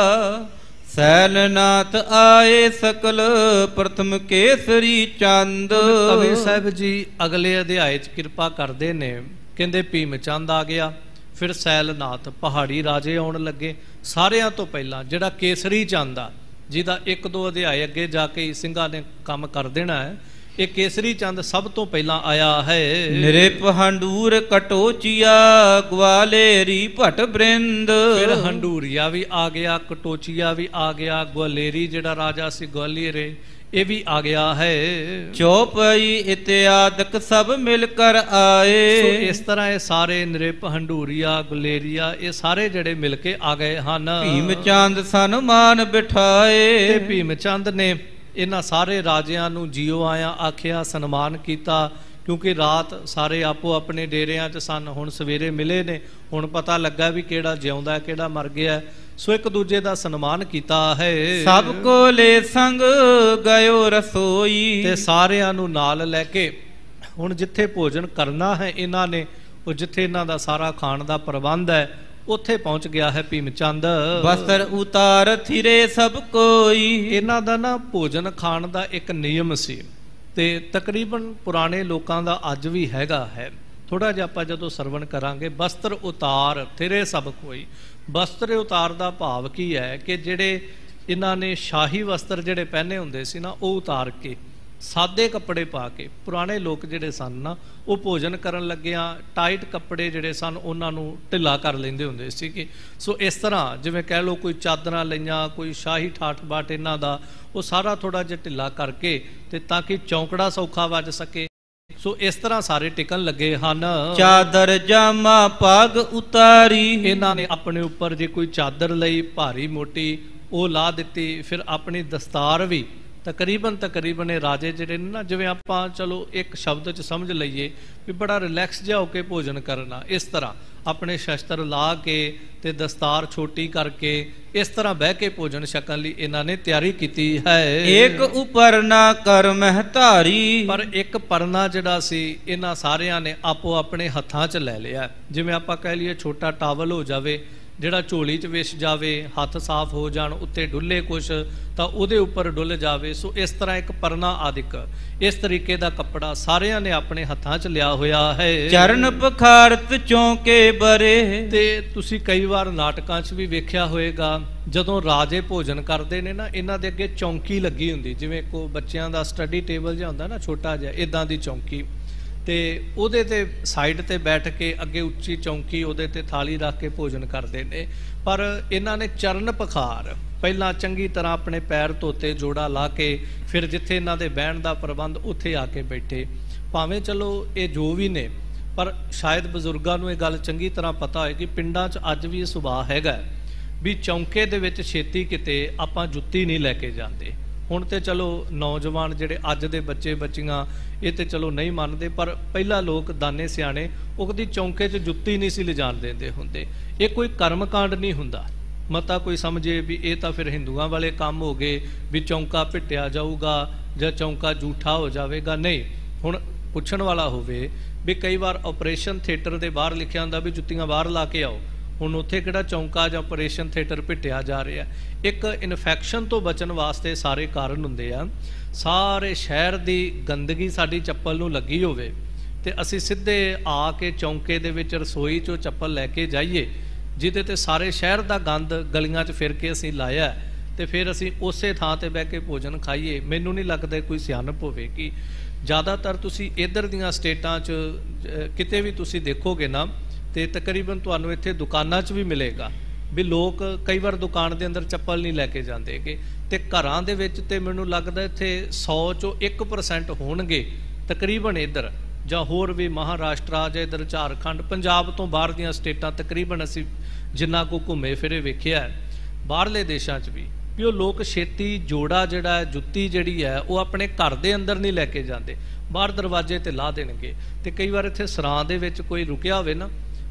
ਸੈਲਨਾਥ ਆਏ ਸਕਲ ਪ੍ਰਥਮ ਕੇਸਰੀ ਚੰਦ।
ਕਵੀ ਸਾਹਿਬ ਜੀ ਅਗਲੇ ਅਧਿਆਏ 'ਚ ਕਿਰਪਾ ਕਰਦੇ ਨੇ, ਕਹਿੰਦੇ ਭੀਮ ਚੰਦ ਆ ਗਿਆ, ਫਿਰ ਸੈਲਨਾਥ ਪਹਾੜੀ ਰਾਜੇ ਆਉਣ ਲੱਗੇ। ਸਾਰਿਆਂ ਤੋਂ ਪਹਿਲਾਂ ਜਿਹੜਾ ਕੇਸਰੀ ਚੰਦ ਆ, ਜਿਹਦਾ ਇੱਕ ਦੋ ਅਧਿਆਏ ਅੱਗੇ ਜਾ ਕੇ ਸਿੰਘਾਂ ਨੇ ਕੰਮ ਕਰ ਦੇਣਾ ਹੈ, ਇਹ ਕੇਸਰੀ ਚੰਦ ਸਭ ਤੋਂ ਪਹਿਲਾਂ ਆਇਆ ਹੈ।
ਨਿਰਪ ਹੰਡੂਰ ਕਟੋਚੀਆ ਗਵਾਲੇਰੀ ਭਟ ਬ੍ਰਿੰਦ।
ਫਿਰ ਹੰਡੂਰੀਆ ਵੀ ਆ ਗਿਆ, ਕਟੋਚੀਆ ਵੀ ਆ ਗਿਆ, ਗਵਾਲੇਰੀ ਜਿਹੜਾ ਰਾਜਾ ਸੀ ਗਵਾਲੀਅਰ ਇਹ ਵੀ ਆ ਗਿਆ ਹੈ।
ਚੌਪਈ ਇਤਿਆਦਿਕ ਸਭ ਮਿਲ ਕਰ ਆਏ।
ਸੋ ਇਸ ਤਰ੍ਹਾਂ ਇਹ ਸਾਰੇ ਨਿਰਪ ਹੰਡੂਰੀਆ ਗੁਲੇਰੀਆ ਇਹ ਸਾਰੇ ਜਿਹੜੇ ਮਿਲ ਕੇ ਆ ਗਏ ਹਨ।
ਭੀਮ ਚੰਦ ਸਨਮਾਨ ਬਿਠਾਏ।
ਤੇ ਭੀਮ ਚੰਦ ਨੇ ਇਹਨਾਂ ਸਾਰੇ ਰਾਜਿਆਂ ਨੂੰ ਜੀਓ ਆਇਆ ਆਖਿਆ, ਸਨਮਾਨ ਕੀਤਾ, ਕਿਉਂਕਿ ਰਾਤ ਸਾਰੇ ਆਪੋ ਆਪਣੇ ਡੇਰਿਆਂ 'ਚ ਸਨ, ਹੁਣ ਸਵੇਰੇ ਮਿਲੇ ਨੇ, ਹੁਣ ਪਤਾ ਲੱਗਾ ਵੀ ਕਿਹੜਾ ਜਿਉਂਦਾ ਕਿਹੜਾ ਮਰ ਗਿਆ। ਸੋ ਇੱਕ ਦੂਜੇ ਦਾ ਸਨਮਾਨ ਕੀਤਾ ਹੈ।
ਸਭ ਕੋ ਲੈ ਸੰਗ ਗਇਓ ਰਸੋਈ।
ਤੇ ਸਾਰਿਆਂ ਨੂੰ ਨਾਲ ਲੈ ਕੇ ਹੁਣ ਜਿੱਥੇ ਭੋਜਨ ਕਰਨਾ ਹੈ ਇਹਨਾਂ ਨੇ, ਉਹ ਜਿੱਥੇ ਇਹਨਾਂ ਦਾ ਸਾਰਾ ਖਾਣ ਦਾ ਪ੍ਰਬੰਧ ਹੈ, ਉੱਥੇ ਪਹੁੰਚ ਗਿਆ ਹੈ ਭੀਮ ਚੰਦ।
ਬਸਤਰ ਉਤਾਰ ਥਿਰੇ ਸਭ ਕੋਈ।
ਇਹਨਾਂ ਦਾ ਨਾ ਭੋਜਨ ਖਾਣ ਦਾ ਇੱਕ ਨਿਯਮ ਸੀ, ਤੇ ਤਕਰੀਬਨ ਪੁਰਾਣੇ ਲੋਕਾਂ ਦਾ ਅੱਜ ਵੀ ਹੈਗਾ ਹੈ। ਥੋੜਾ ਜਿਹਾ ਆਪਾਂ ਜਦੋਂ ਸਰਵਣ ਕਰਾਂਗੇ, ਬਸਤਰ ਉਤਾਰ ਥਿਰੇ ਸਭ ਕੋਈ। ਬਸਤਰ ਉਤਾਰ ਦਾ ਭਾਵ ਕੀ ਹੈ ਕਿ ਜਿਹੜੇ ਇਹਨਾਂ ਨੇ ਸ਼ਾਹੀ ਵਸਤਰ ਜਿਹੜੇ ਪਹਿਨੇ ਹੁੰਦੇ ਸੀ ਨਾ, ਉਹ ਉਤਾਰ ਕੇ ਸਾਦੇ ਕੱਪੜੇ ਪਾ ਕੇ, ਪੁਰਾਣੇ ਲੋਕ ਜਿਹੜੇ ਸਨ ਨਾ, ਉਹ ਭੋਜਨ ਕਰਨ ਲੱਗਿਆਂ ਟਾਈਟ ਕੱਪੜੇ ਜਿਹੜੇ ਸਨ ਉਹਨਾਂ ਨੂੰ ਢਿੱਲਾ ਕਰ ਲੈਂਦੇ ਹੁੰਦੇ ਸੀ ਕਿ ਸੋ ਇਸ ਤਰ੍ਹਾਂ ਜਿਵੇਂ ਕਹਿ ਲਓ ਕੋਈ ਚਾਦਰਾਂ ਲਈਆਂ, ਕੋਈ ਸ਼ਾਹੀ ਠਾਠ ਬਾਟ ਇਹਨਾਂ ਦਾ, ਉਹ ਸਾਰਾ ਥੋੜਾ ਜਿਹਾ ਢਿੱਲਾ ਕਰਕੇ, ਤੇ ਤਾਂ ਕਿ ਚੌਂਕੜਾ ਸੌਖਾ ਵੱਜ ਸਕੇ। ਸੋ ਇਸ ਤਰ੍ਹਾਂ ਸਾਰੇ ਟਿਕਣ ਲੱਗੇ ਹਨ।
ਚਾਦਰ ਜਾਮਾ ਪੱਗ ਉਤਾਰੀ।
ਇਹਨਾਂ ਨੇ ਆਪਣੇ ਉੱਪਰ ਜੇ ਕੋਈ ਚਾਦਰ ਲਈ ਭਾਰੀ ਮੋਟੀ ਉਹ ਲਾ ਦਿੱਤੀ। ਫਿਰ ਆਪਣੀ ਦਸਤਾਰ ਵੀ ਤਕਰੀਬਨ ਤਕਰੀਬਨ ਇਹ ਰਾਜੇ ਜਿਹੜੇ ਨੇ ਨਾ, ਜਿਵੇਂ ਆਪਾਂ ਚਲੋ ਇੱਕ ਸ਼ਬਦ 'ਚ ਸਮਝ ਲਈਏ ਵੀ ਬੜਾ ਰਿਲੈਕਸ ਜਿਹਾ ਹੋ ਕੇ ਭੋਜਨ ਕਰਨਾ, ਇਸ ਤਰ੍ਹਾਂ ਆਪਣੇ ਸ਼ਸਤਰ ਲਾ ਕੇ ਤੇ ਦਸਤਾਰ ਛੋਟੀ ਕਰਕੇ ਇਸ ਤਰ੍ਹਾਂ ਬਹਿ ਕੇ ਭੋਜਨ ਛਕਣ ਲਈ ਇਹਨਾਂ ਨੇ ਤਿਆਰੀ ਕੀਤੀ ਹੈ।
ਇੱਕ ਉਪਰ ਨਾ ਕਰ ਮਹਤਾਰੀ।
ਪਰ ਇੱਕ ਪਰਨਾ ਜਿਹੜਾ ਸੀ ਇਹਨਾਂ ਸਾਰਿਆਂ ਨੇ ਆਪੋ ਆਪਣੇ ਹੱਥਾਂ 'ਚ ਲੈ ਲਿਆ। ਜਿਵੇਂ ਆਪਾਂ ਕਹਿ ਲਈਏ ਛੋਟਾ ਟਾਵਲ ਹੋ ਜਾਵੇ ਜਿਹੜਾ ਝੋਲੀ 'ਚ ਵਿਛ ਜਾਵੇ, ਹੱਥ ਸਾਫ਼ ਹੋ ਜਾਣ, ਉੱਤੇ ਡੁੱਲੇ ਕੁਛ ਤਾਂ ਉਹਦੇ ਉੱਪਰ ਡੁੱਲ ਜਾਵੇ। ਸੋ ਇਸ ਤਰ੍ਹਾਂ ਇੱਕ ਪਰਨਾ ਆਦਿਕ ਇਸ ਤਰੀਕੇ ਦਾ ਕੱਪੜਾ ਸਾਰਿਆਂ ਨੇ ਆਪਣੇ ਹੱਥਾਂ 'ਚ ਲਿਆ ਹੋਇਆ ਹੈ।
ਚਰਨ ਪਖਾਰਤ ਚੌਂਕੇ ਬਰੇ।
ਤੇ ਤੁਸੀਂ ਕਈ ਵਾਰ ਨਾਟਕਾਂ 'ਚ ਵੀ ਵੇਖਿਆ ਹੋਏਗਾ, ਜਦੋਂ ਰਾਜੇ ਭੋਜਨ ਕਰਦੇ ਨੇ ਨਾ, ਇਹਨਾਂ ਦੇ ਅੱਗੇ ਚੌਂਕੀ ਲੱਗੀ ਹੁੰਦੀ, ਜਿਵੇਂ ਕੋ ਬੱਚਿਆਂ ਦਾ ਸਟੱਡੀ ਟੇਬਲ ਜਿਹਾ ਹੁੰਦਾ ਨਾ ਛੋਟਾ ਜਿਹਾ, ਇੱਦਾਂ ਦੀ ਚੌਂਕੀ, ਤੇ ਉਹਦੇ ਤੇ ਸਾਈਡ ਤੇ ਬੈਠ ਕੇ ਅੱਗੇ ਉੱਚੀ ਚੌਂਕੀ, ਉਹਦੇ ਤੇ ਥਾਲੀ ਰੱਖ ਕੇ ਭੋਜਨ ਕਰਦੇ ਨੇ। ਪਰ ਇਹਨਾਂ ਨੇ ਚਰਨ ਪਖਾਰ ਪਹਿਲਾਂ ਚੰਗੀ ਤਰ੍ਹਾਂ ਆਪਣੇ ਪੈਰ ਧੋਤੇ, ਜੋੜਾ ਲਾ ਕੇ, ਫਿਰ ਜਿੱਥੇ ਇਹਨਾਂ ਦੇ ਬਹਿਣ ਦਾ ਪ੍ਰਬੰਧ ਉੱਥੇ ਆ ਕੇ ਬੈਠੇ। ਭਾਵੇਂ ਚਲੋ ਇਹ ਜੋ ਵੀ ਨੇ, ਪਰ ਸ਼ਾਇਦ ਬਜ਼ੁਰਗਾਂ ਨੂੰ ਇਹ ਗੱਲ ਚੰਗੀ ਤਰ੍ਹਾਂ ਪਤਾ ਹੋਏ ਕਿ ਪਿੰਡਾਂ 'ਚ ਅੱਜ ਵੀ ਇਹ ਸੁਭਾਅ ਹੈਗਾ ਵੀ ਚੌਂਕੇ ਦੇ ਵਿੱਚ ਛੇਤੀ ਕਿਤੇ ਆਪਾਂ ਜੁੱਤੀ ਨਹੀਂ ਲੈ ਕੇ ਜਾਂਦੇ। ਹੁਣ ਤੇ ਚਲੋ ਨੌਜਵਾਨ ਜਿਹੜੇ ਅੱਜ ਦੇ ਬੱਚੇ ਬੱਚੀਆਂ ਇਹ ਤੇ ਚਲੋ ਨਹੀਂ ਮੰਨਦੇ, ਪਰ ਪਹਿਲਾਂ ਲੋਕ ਦਾਨੇ ਸਿਆਣੇ ਉਹ ਕਦੀ ਚੌਂਕੇ 'ਚ ਜੁੱਤੀ ਨਹੀਂ ਸੀ ਲਿਜਾਣ ਦਿੰਦੇ ਹੁੰਦੇ। ਇਹ ਕੋਈ ਕਰਮਕਾਂਡ ਨਹੀਂ ਹੁੰਦਾ, ਮਤਾ ਕੋਈ ਸਮਝੇ ਵੀ ਇਹ ਤਾਂ ਫਿਰ ਹਿੰਦੂਆਂ ਵਾਲੇ ਕੰਮ ਹੋ ਗਏ ਵੀ ਚੌਂਕਾ ਪਿੱਟਿਆ ਜਾਊਗਾ ਜਾਂ ਚੌਂਕਾ ਝੂਠਾ ਹੋ ਜਾਵੇਗਾ। ਨਹੀਂ, ਹੁਣ ਪੁੱਛਣ ਵਾਲਾ ਹੋਵੇ ਵੀ ਕਈ ਵਾਰ ਆਪਰੇਸ਼ਨ ਥੀਏਟਰ ਦੇ ਬਾਹਰ ਲਿਖਿਆ ਹੁੰਦਾ ਵੀ ਜੁੱਤੀਆਂ ਬਾਹਰ ਲਾ ਕੇ ਆਓ, ਹੁਣ ਉੱਥੇ ਕਿਹੜਾ ਚੌਂਕਾ ਜਾਂ ਆਪਰੇਸ਼ਨ ਥੀਏਟਰ ਪਿੱਟਿਆ ਜਾ ਰਿਹਾ। ਇੱਕ ਇਨਫੈਕਸ਼ਨ ਤੋਂ ਬਚਣ ਵਾਸਤੇ ਸਾਰੇ ਕਾਰਨ ਹੁੰਦੇ ਆ। ਸਾਰੇ ਸ਼ਹਿਰ ਦੀ ਗੰਦਗੀ ਸਾਡੀ ਚੱਪਲ ਨੂੰ ਲੱਗੀ ਹੋਵੇ ਤੇ ਅਸੀਂ ਸਿੱਧੇ ਆ ਕੇ ਚੌਂਕੇ ਦੇ ਵਿੱਚ ਰਸੋਈ 'ਚੋਂ ਚੱਪਲ ਲੈ ਕੇ ਜਾਈਏ, ਜਿਹਦੇ ਤੇ ਸਾਰੇ ਸ਼ਹਿਰ ਦਾ ਗੰਦ ਗਲੀਆਂ 'ਚ ਫਿਰ ਕੇ ਅਸੀਂ ਲਾਇਆ, ਤੇ ਫਿਰ ਅਸੀਂ ਉਸੇ ਥਾਂ ਤੇ ਬਹਿ ਕੇ ਭੋਜਨ ਖਾਈਏ। ਮੈਨੂੰ ਨਹੀਂ ਲੱਗਦਾ ਕੋਈ ਸਿਆਣਪ ਹੋਵੇਗੀ। ਜ਼ਿਆਦਾਤਰ ਤੁਸੀਂ ਇੱਧਰ ਦੀਆਂ ਸਟੇਟਾਂ 'ਚ ਕਿਤੇ ਵੀ ਤੁਸੀਂ ਦੇਖੋਗੇ ਨਾ, ਤੇ ਤਕਰੀਬਨ ਤੁਹਾਨੂੰ ਇੱਥੇ ਦੁਕਾਨਾਂ 'ਚ ਵੀ ਮਿਲੇਗਾ ਵੀ ਲੋਕ ਕਈ ਵਾਰ ਦੁਕਾਨ ਦੇ ਅੰਦਰ ਚੱਪਲ ਨਹੀਂ ਲੈ ਕੇ ਜਾਂਦੇਗੇ, ਤੇ ਘਰਾਂ ਦੇ ਵਿੱਚ ਤੇ ਮੈਨੂੰ ਲੱਗਦਾ ਇੱਥੇ ਸੌ 'ਚੋਂ ਇੱਕ ਪਰਸੈਂਟ ਹੋਣਗੇ ਤਕਰੀਬਨ ਇੱਧਰ, ਜਾਂ ਹੋਰ ਵੀ ਮਹਾਰਾਸ਼ਟਰਾ ਜਾਂ ਇੱਧਰ ਝਾਰਖੰਡ, ਪੰਜਾਬ ਤੋਂ ਬਾਹਰ ਦੀਆਂ ਸਟੇਟਾਂ ਤਕਰੀਬਨ ਅਸੀਂ ਜਿੰਨਾ ਕੁ ਘੁੰਮੇ ਫਿਰੇ ਵੇਖਿਆ ਬਾਹਰਲੇ ਦੇਸ਼ਾਂ 'ਚ ਵੀ, ਵੀ ਉਹ ਲੋਕ ਛੇਤੀ ਜੋੜਾ ਜਿਹੜਾ ਜੁੱਤੀ ਜਿਹੜੀ ਹੈ ਉਹ ਆਪਣੇ ਘਰ ਦੇ ਅੰਦਰ ਨਹੀਂ ਲੈ ਕੇ ਜਾਂਦੇ, ਬਾਹਰ ਦਰਵਾਜ਼ੇ ਤੇ ਲਾ ਦੇਣਗੇ। ਤੇ ਕਈ ਵਾਰ ਇੱਥੇ ਸਰਾਂ ਦੇ ਵਿੱਚ ਕੋਈ ਰੁਕਿਆ ਹੋਵੇ ਨਾ,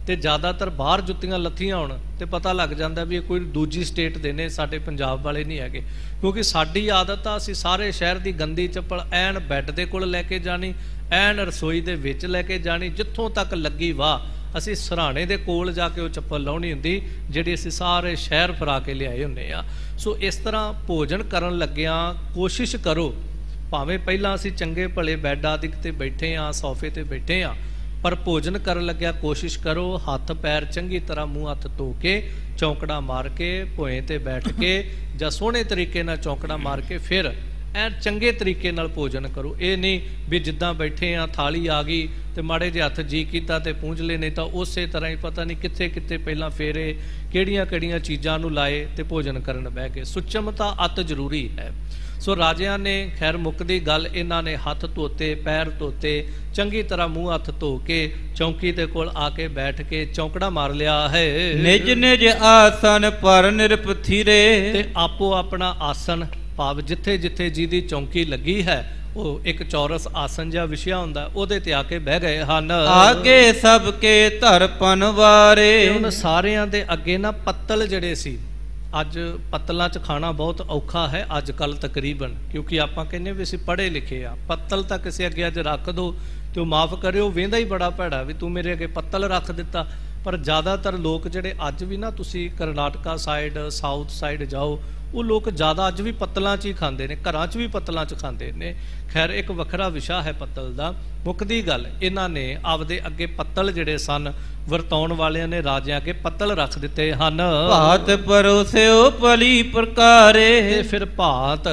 ਤੇ ਜ਼ਿਆਦਾਤਰ ਬਾਹਰ ਜੁੱਤੀਆਂ ਲੱਥੀਆਂ ਹੋਣ ਤੇ ਪਤਾ ਲੱਗ ਜਾਂਦਾ ਵੀ ਇਹ ਕੋਈ ਦੂਜੀ ਸਟੇਟ ਦੇ ਨੇ, ਸਾਡੇ ਪੰਜਾਬ ਵਾਲੇ ਨਹੀਂ ਹੈਗੇ। ਕਿਉਂਕਿ ਸਾਡੀ ਆਦਤ ਆ ਅਸੀਂ ਸਾਰੇ ਸ਼ਹਿਰ ਦੀ ਗੰਦੀ ਚੱਪਲ ਐਨ ਬੈੱਡ ਦੇ ਕੋਲ ਲੈ ਕੇ ਜਾਣੀ, ਐਨ ਰਸੋਈ ਦੇ ਵਿੱਚ ਲੈ ਕੇ ਜਾਣੀ, ਜਿੱਥੋਂ ਤੱਕ ਲੱਗੀ ਵਾਹ ਅਸੀਂ ਸਰਾਣੇ ਦੇ ਕੋਲ ਜਾ ਕੇ ਉਹ ਚੱਪਲ ਲਾਉਣੀ ਹੁੰਦੀ ਜਿਹੜੀ ਅਸੀਂ ਸਾਰੇ ਸ਼ਹਿਰ ਫਰਾ ਕੇ ਲਿਆਏ ਹੁੰਦੇ ਆ। ਸੋ ਇਸ ਤਰ੍ਹਾਂ ਭੋਜਨ ਕਰਨ ਲੱਗਿਆਂ ਕੋਸ਼ਿਸ਼ ਕਰੋ, ਭਾਵੇਂ ਪਹਿਲਾਂ ਅਸੀਂ ਚੰਗੇ ਭਲੇ ਬੈੱਡ ਆਦਿ ਤੇ ਬੈਠੇ ਆ, ਸੋਫੇ ਤੇ ਬੈਠੇ ਆ, ਪਰ ਭੋਜਨ ਕਰਨ ਲੱਗਿਆ ਕੋਸ਼ਿਸ਼ ਕਰੋ ਹੱਥ ਪੈਰ ਚੰਗੀ ਤਰ੍ਹਾਂ ਮੂੰਹ ਹੱਥ ਧੋ ਕੇ ਚੌਂਕੜਾ ਮਾਰ ਕੇ ਭੋਏ ਤੇ ਬੈਠ ਕੇ ਜਾਂ ਸੋਹਣੇ ਤਰੀਕੇ ਨਾਲ ਚੌਂਕੜਾ ਮਾਰ ਕੇ ਫਿਰ ਐ ਚੰਗੇ ਤਰੀਕੇ ਨਾਲ ਭੋਜਨ ਕਰੋ। ਇਹ ਨਹੀਂ ਵੀ ਜਿੱਦਾਂ ਬੈਠੇ ਆ ਥਾਲੀ ਆ ਗਈ ਤੇ ਮਾੜੇ ਜਿਹੇ ਹੱਥ ਜੀ ਕੀਤਾ ਤੇ ਪੂੰਝ ਲਏ, ਨਹੀਂ ਤਾਂ ਉਸੇ ਤਰ੍ਹਾਂ ਹੀ ਪਤਾ ਨਹੀਂ ਕਿੱਥੇ ਕਿੱਥੇ ਪਹਿਲਾਂ ਫੇਰੇ ਕਿਹੜੀਆਂ ਕਿਹੜੀਆਂ ਚੀਜ਼ਾਂ ਨੂੰ ਲਾਏ ਤੇ ਭੋਜਨ ਕਰਨ ਬਹਿ ਗਏ। ਸੁਚਮਤਾ ਅਤ ਜ਼ਰੂਰੀ ਹੈ। ਸੋ ਰਾਜਿਆਂ ਨੇ ਖੈਰ ਮੁੱਕਦੀ ਗੱਲ, ਇਹਨਾਂ ਨੇ ਹੱਥ ਧੋਤੇ, ਪੈਰ ਧੋਤੇ, ਚੰਗੀ ਤਰ੍ਹਾਂ ਮੂੰਹ ਹੱਥ ਧੋ ਕੇ ਚੌਂਕੀ ਦੇ ਕੋਲ ਆ ਕੇ ਬੈਠ ਕੇ ਚੌਂਕੜਾ ਮਾਰ ਲਿਆ ਹੈ।
ਨਿਜ ਨਿਜ ਆਸਨ ਪਰ ਨਿਰਪਥੀਰੇ, ਤੇ
ਆਪੋ ਆਪਣਾ ਆਸਨ ਭਾਵ ਜਿੱਥੇ ਜਿੱਥੇ ਜਿਹਦੀ ਚੌਂਕੀ ਲੱਗੀ ਹੈ ਉਹ ਇੱਕ ਚੌਰਸ ਆਸਨ ਜਿਹਾ ਵਿਛਿਆ ਹੁੰਦਾ, ਉਹਦੇ ਤੇ ਆ ਕੇ ਬਹਿ ਗਏ ਹਨ।
ਆਗੇ ਸਭ ਕੇ ਧਰਪਨ ਵਾਰੇ,
ਹੁਣ ਸਾਰਿਆਂ ਦੇ ਅੱਗੇ ਨਾ ਪੱਤਲ ਜਿਹੜੇ ਸੀ, ਅੱਜ ਪੱਤਲਾਂ 'ਚ ਖਾਣਾ ਬਹੁਤ ਔਖਾ ਹੈ ਅੱਜ ਕੱਲ੍ਹ ਤਕਰੀਬਨ, ਕਿਉਂਕਿ ਆਪਾਂ ਕਹਿੰਦੇ ਵੀ ਅਸੀਂ ਪੜ੍ਹੇ ਲਿਖੇ ਆ। ਪੱਤਲ ਤਾਂ ਕਿਸੇ ਅੱਗੇ ਅੱਜ ਰੱਖ ਦਿਓ ਤੇ ਉਹ ਮਾਫ਼ ਕਰਿਓ ਵੇਂਦਾ ਹੀ ਬੜਾ ਭੈੜਾ ਵੀ ਤੂੰ ਮੇਰੇ ਅੱਗੇ ਪੱਤਲ ਰੱਖ ਦਿੱਤਾ। ਪਰ ਜ਼ਿਆਦਾਤਰ ਲੋਕ ਜਿਹੜੇ ਅੱਜ ਵੀ ਨਾ, ਤੁਸੀਂ ਕਰਨਾਟਕਾ ਸਾਈਡ ਸਾਊਥ ਸਾਈਡ ਜਾਓ, ਉਹ ਲੋਕ ਜ਼ਿਆਦਾ ਅੱਜ ਵੀ ਪੱਤਲਾਂ 'ਚ ਹੀ ਖਾਂਦੇ ਨੇ, ਘਰਾਂ 'ਚ ਵੀ ਪੱਤਲਾਂ 'ਚ ਖਾਂਦੇ ਨੇ। ਖੈਰ ਇੱਕ ਵੱਖਰਾ ਵਿਸ਼ਾ ਹੈ ਪੱਤਲ ਦਾ। ਮੁੱਕਦੀ ਗੱਲ, ਇਹਨਾਂ ਨੇ ਆਪਦੇ ਅੱਗੇ ਪੱਤਲ ਜਿਹੜੇ ਸਨ ਵਰਤਾਉਣ ਵਾਲਿਆਂ ਨੇ ਰਾਜਿਆਂ ਅੱਗੇ ਪੱਤਲ ਰੱਖ ਦਿੱਤੇ ਹਨ।
ਭਾਤ ਪਰੋਸਿਓ ਭਲੀ ਪ੍ਰਕਾਰੇ,
ਤੇ ਫਿਰ ਭਾਤ,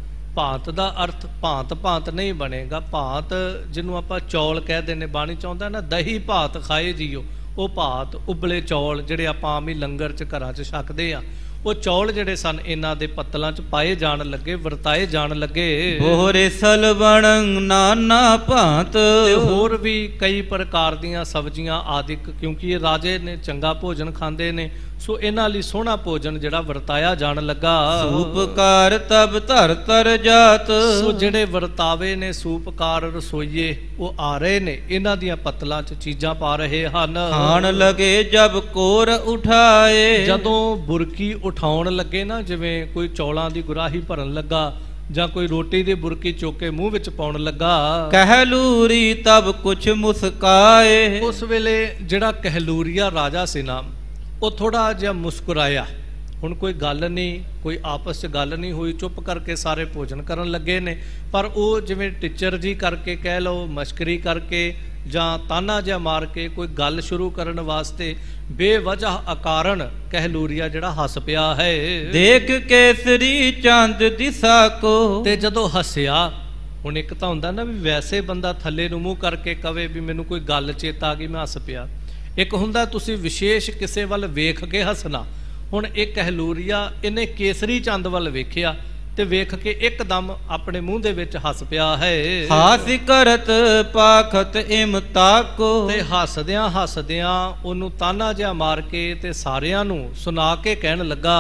ਭਾਤ ਦਾ ਅਰਥ ਭਾਂਤ ਭਾਂਤ ਨਹੀਂ ਬਣੇਗਾ। ਭਾਤ ਜਿਹਨੂੰ ਆਪਾਂ ਚੌਲ ਕਹਿ ਨੇ, ਬਾਣੀ ਚਾਹੁੰਦਾ ਨਾ ਦਹੀਂ ਭਾਤ ਖਾਏ ਜੀਓ, ਉਹ ਭਾਤ ਉਬਲੇ ਚੌਲ ਜਿਹੜੇ ਆਪਾਂ ਆਮ ਹੀ ਲੰਗਰ 'ਚ ਘਰਾਂ 'ਚ ਛਕਦੇ ਆ, ਉਹ ਚੌਲ ਜਿਹੜੇ ਸਨ ਇਹਨਾਂ ਦੇ ਪੱਤਲਾਂ 'ਚ ਪਾਏ ਜਾਣ ਲੱਗੇ, ਵਰਤਾਏ ਜਾਣ ਲੱਗੇ।
ਬੋਹਰੇ ਸਲਵਣ ਨਾਨਾ ਭਾਂਤ,
ਤੇ ਹੋਰ ਵੀ ਕਈ ਪ੍ਰਕਾਰ ਦੀਆਂ ਸਬਜ਼ੀਆਂ ਆਦਿਕ, ਕਿਉਂਕਿ ਇਹ ਰਾਜੇ ਨੇ ਚੰਗਾ ਭੋਜਨ ਖਾਂਦੇ ਨੇ, ਸੋ ਇਹਨਾਂ ਲਈ ਸੋਹਣਾ ਭੋਜਨ ਜਿਹੜਾ ਵਰਤਾਇਆ ਜਾਣ ਲੱਗਾ।
ਸੂਪਕਾਰ ਤਬ ਧਰ ਤਰ ਜਾਤ,
ਸੋ ਜਿਹੜੇ ਵਰਤਾਵੇ ਨੇ ਸੂਪਕਾਰ ਰਸੋਈਏ ਉਹ ਆ ਰਹੇ ਨੇ, ਇਹਨਾਂ ਦੀਆਂ ਪੱਤਲਾਂ 'ਚ ਚੀਜ਼ਾਂ ਪਾ ਰਹੇ ਹਨ।
ਖਾਣ ਲਗੇ ਜਬ ਕੋਰ ਉਠਾਏ,
ਜਦੋਂ ਬੁਰਕੀ ਉਠਾਉਣ ਲੱਗੇ ਨਾ, ਜਿਵੇਂ ਕੋਈ ਚੌਲਾਂ ਦੀ ਗੁਰਾਹੀ ਭਰਨ ਲੱਗਾ ਜਾਂ ਕੋਈ ਰੋਟੀ ਦੀ ਬੁਰਕੀ ਚੁੱਕ ਕੇ ਮੂੰਹ ਵਿੱਚ ਪਾਉਣ ਲੱਗਾ।
ਕਹਿਲੂਰੀ ਤਬ ਕੁਛ ਮੁਸਕਾਏ,
ਉਸ ਵੇਲੇ ਜਿਹੜਾ ਕਹਿਲੂਰੀਆ ਰਾਜਾ ਸੀ ਨਾ, ਉਹ ਥੋੜਾ ਜਿਹਾ ਮੁਸਕਰਾਇਆ। ਹੁਣ ਕੋਈ ਗੱਲ ਨਹੀਂ, ਕੋਈ ਆਪਸ 'ਚ ਗੱਲ ਨਹੀਂ ਹੋਈ, ਚੁੱਪ ਕਰਕੇ ਸਾਰੇ ਭੋਜਨ ਕਰਨ ਲੱਗੇ ਨੇ, ਪਰ ਉਹ ਜਿਵੇਂ ਟੀਚਰ ਜੀ ਕਰਕੇ ਕਹਿ ਲਓ, ਮਸ਼ਕਰੀ ਕਰਕੇ ਜਾਂ ਤਾਨਾ ਜਿਹਾ ਮਾਰ ਕੇ ਕੋਈ ਗੱਲ ਸ਼ੁਰੂ ਕਰਨ ਵਾਸਤੇ ਬੇਵਜ੍ਹਾ ਅਕਾਰਨ ਕਹਿਲੂਰੀਆ ਜਿਹੜਾ ਹੱਸ ਪਿਆ ਹੈ।
ਦੇਖ ਕੇਸਰੀ ਚੰਦ ਦਿਸਾ ਕੋ,
ਤੇ ਜਦੋਂ ਹੱਸਿਆ, ਹੁਣ ਇੱਕ ਤਾਂ ਹੁੰਦਾ ਨਾ ਵੀ ਵੈਸੇ ਬੰਦਾ ਥੱਲੇ ਨੂੰ ਮੂੰਹ ਕਰਕੇ ਕਵੇ ਵੀ ਮੈਨੂੰ ਕੋਈ ਗੱਲ ਚੇਤਾ ਆ ਗਈ ਮੈਂ ਹੱਸ ਪਿਆ, ਇੱਕ ਹੁੰਦਾ ਤੁਸੀਂ ਵਿਸ਼ੇਸ਼ ਕਿਸੇ ਵੱਲ ਵੇਖ ਕੇ ਹੱਸਣਾ। ਹੁਣ ਇਹ ਕਹਿਲੂਰੀਆ ਇਹਨੇ ਕੇਸਰੀ ਚੰਦ ਵੱਲ ਵੇਖਿਆ ਤੇ ਵੇਖ ਕੇ ਇੱਕਦਮ ਆਪਣੇ ਮੂੰਹ ਦੇ ਵਿੱਚ ਹੱਸ ਪਿਆ ਹੈ।
ਹਾਸ ਕਰਤ ਪਾਖਤ ਇਮ ਤਾਕੋ,
ਤੇ ਹੱਸਦਿਆਂ ਹੱਸਦਿਆਂ ਉਹਨੂੰ ਤਾਨਾ ਜਿਹਾ ਮਾਰ ਕੇ ਤੇ ਸਾਰਿਆਂ ਨੂੰ ਸੁਣਾ ਕੇ ਕਹਿਣ ਲੱਗਾ,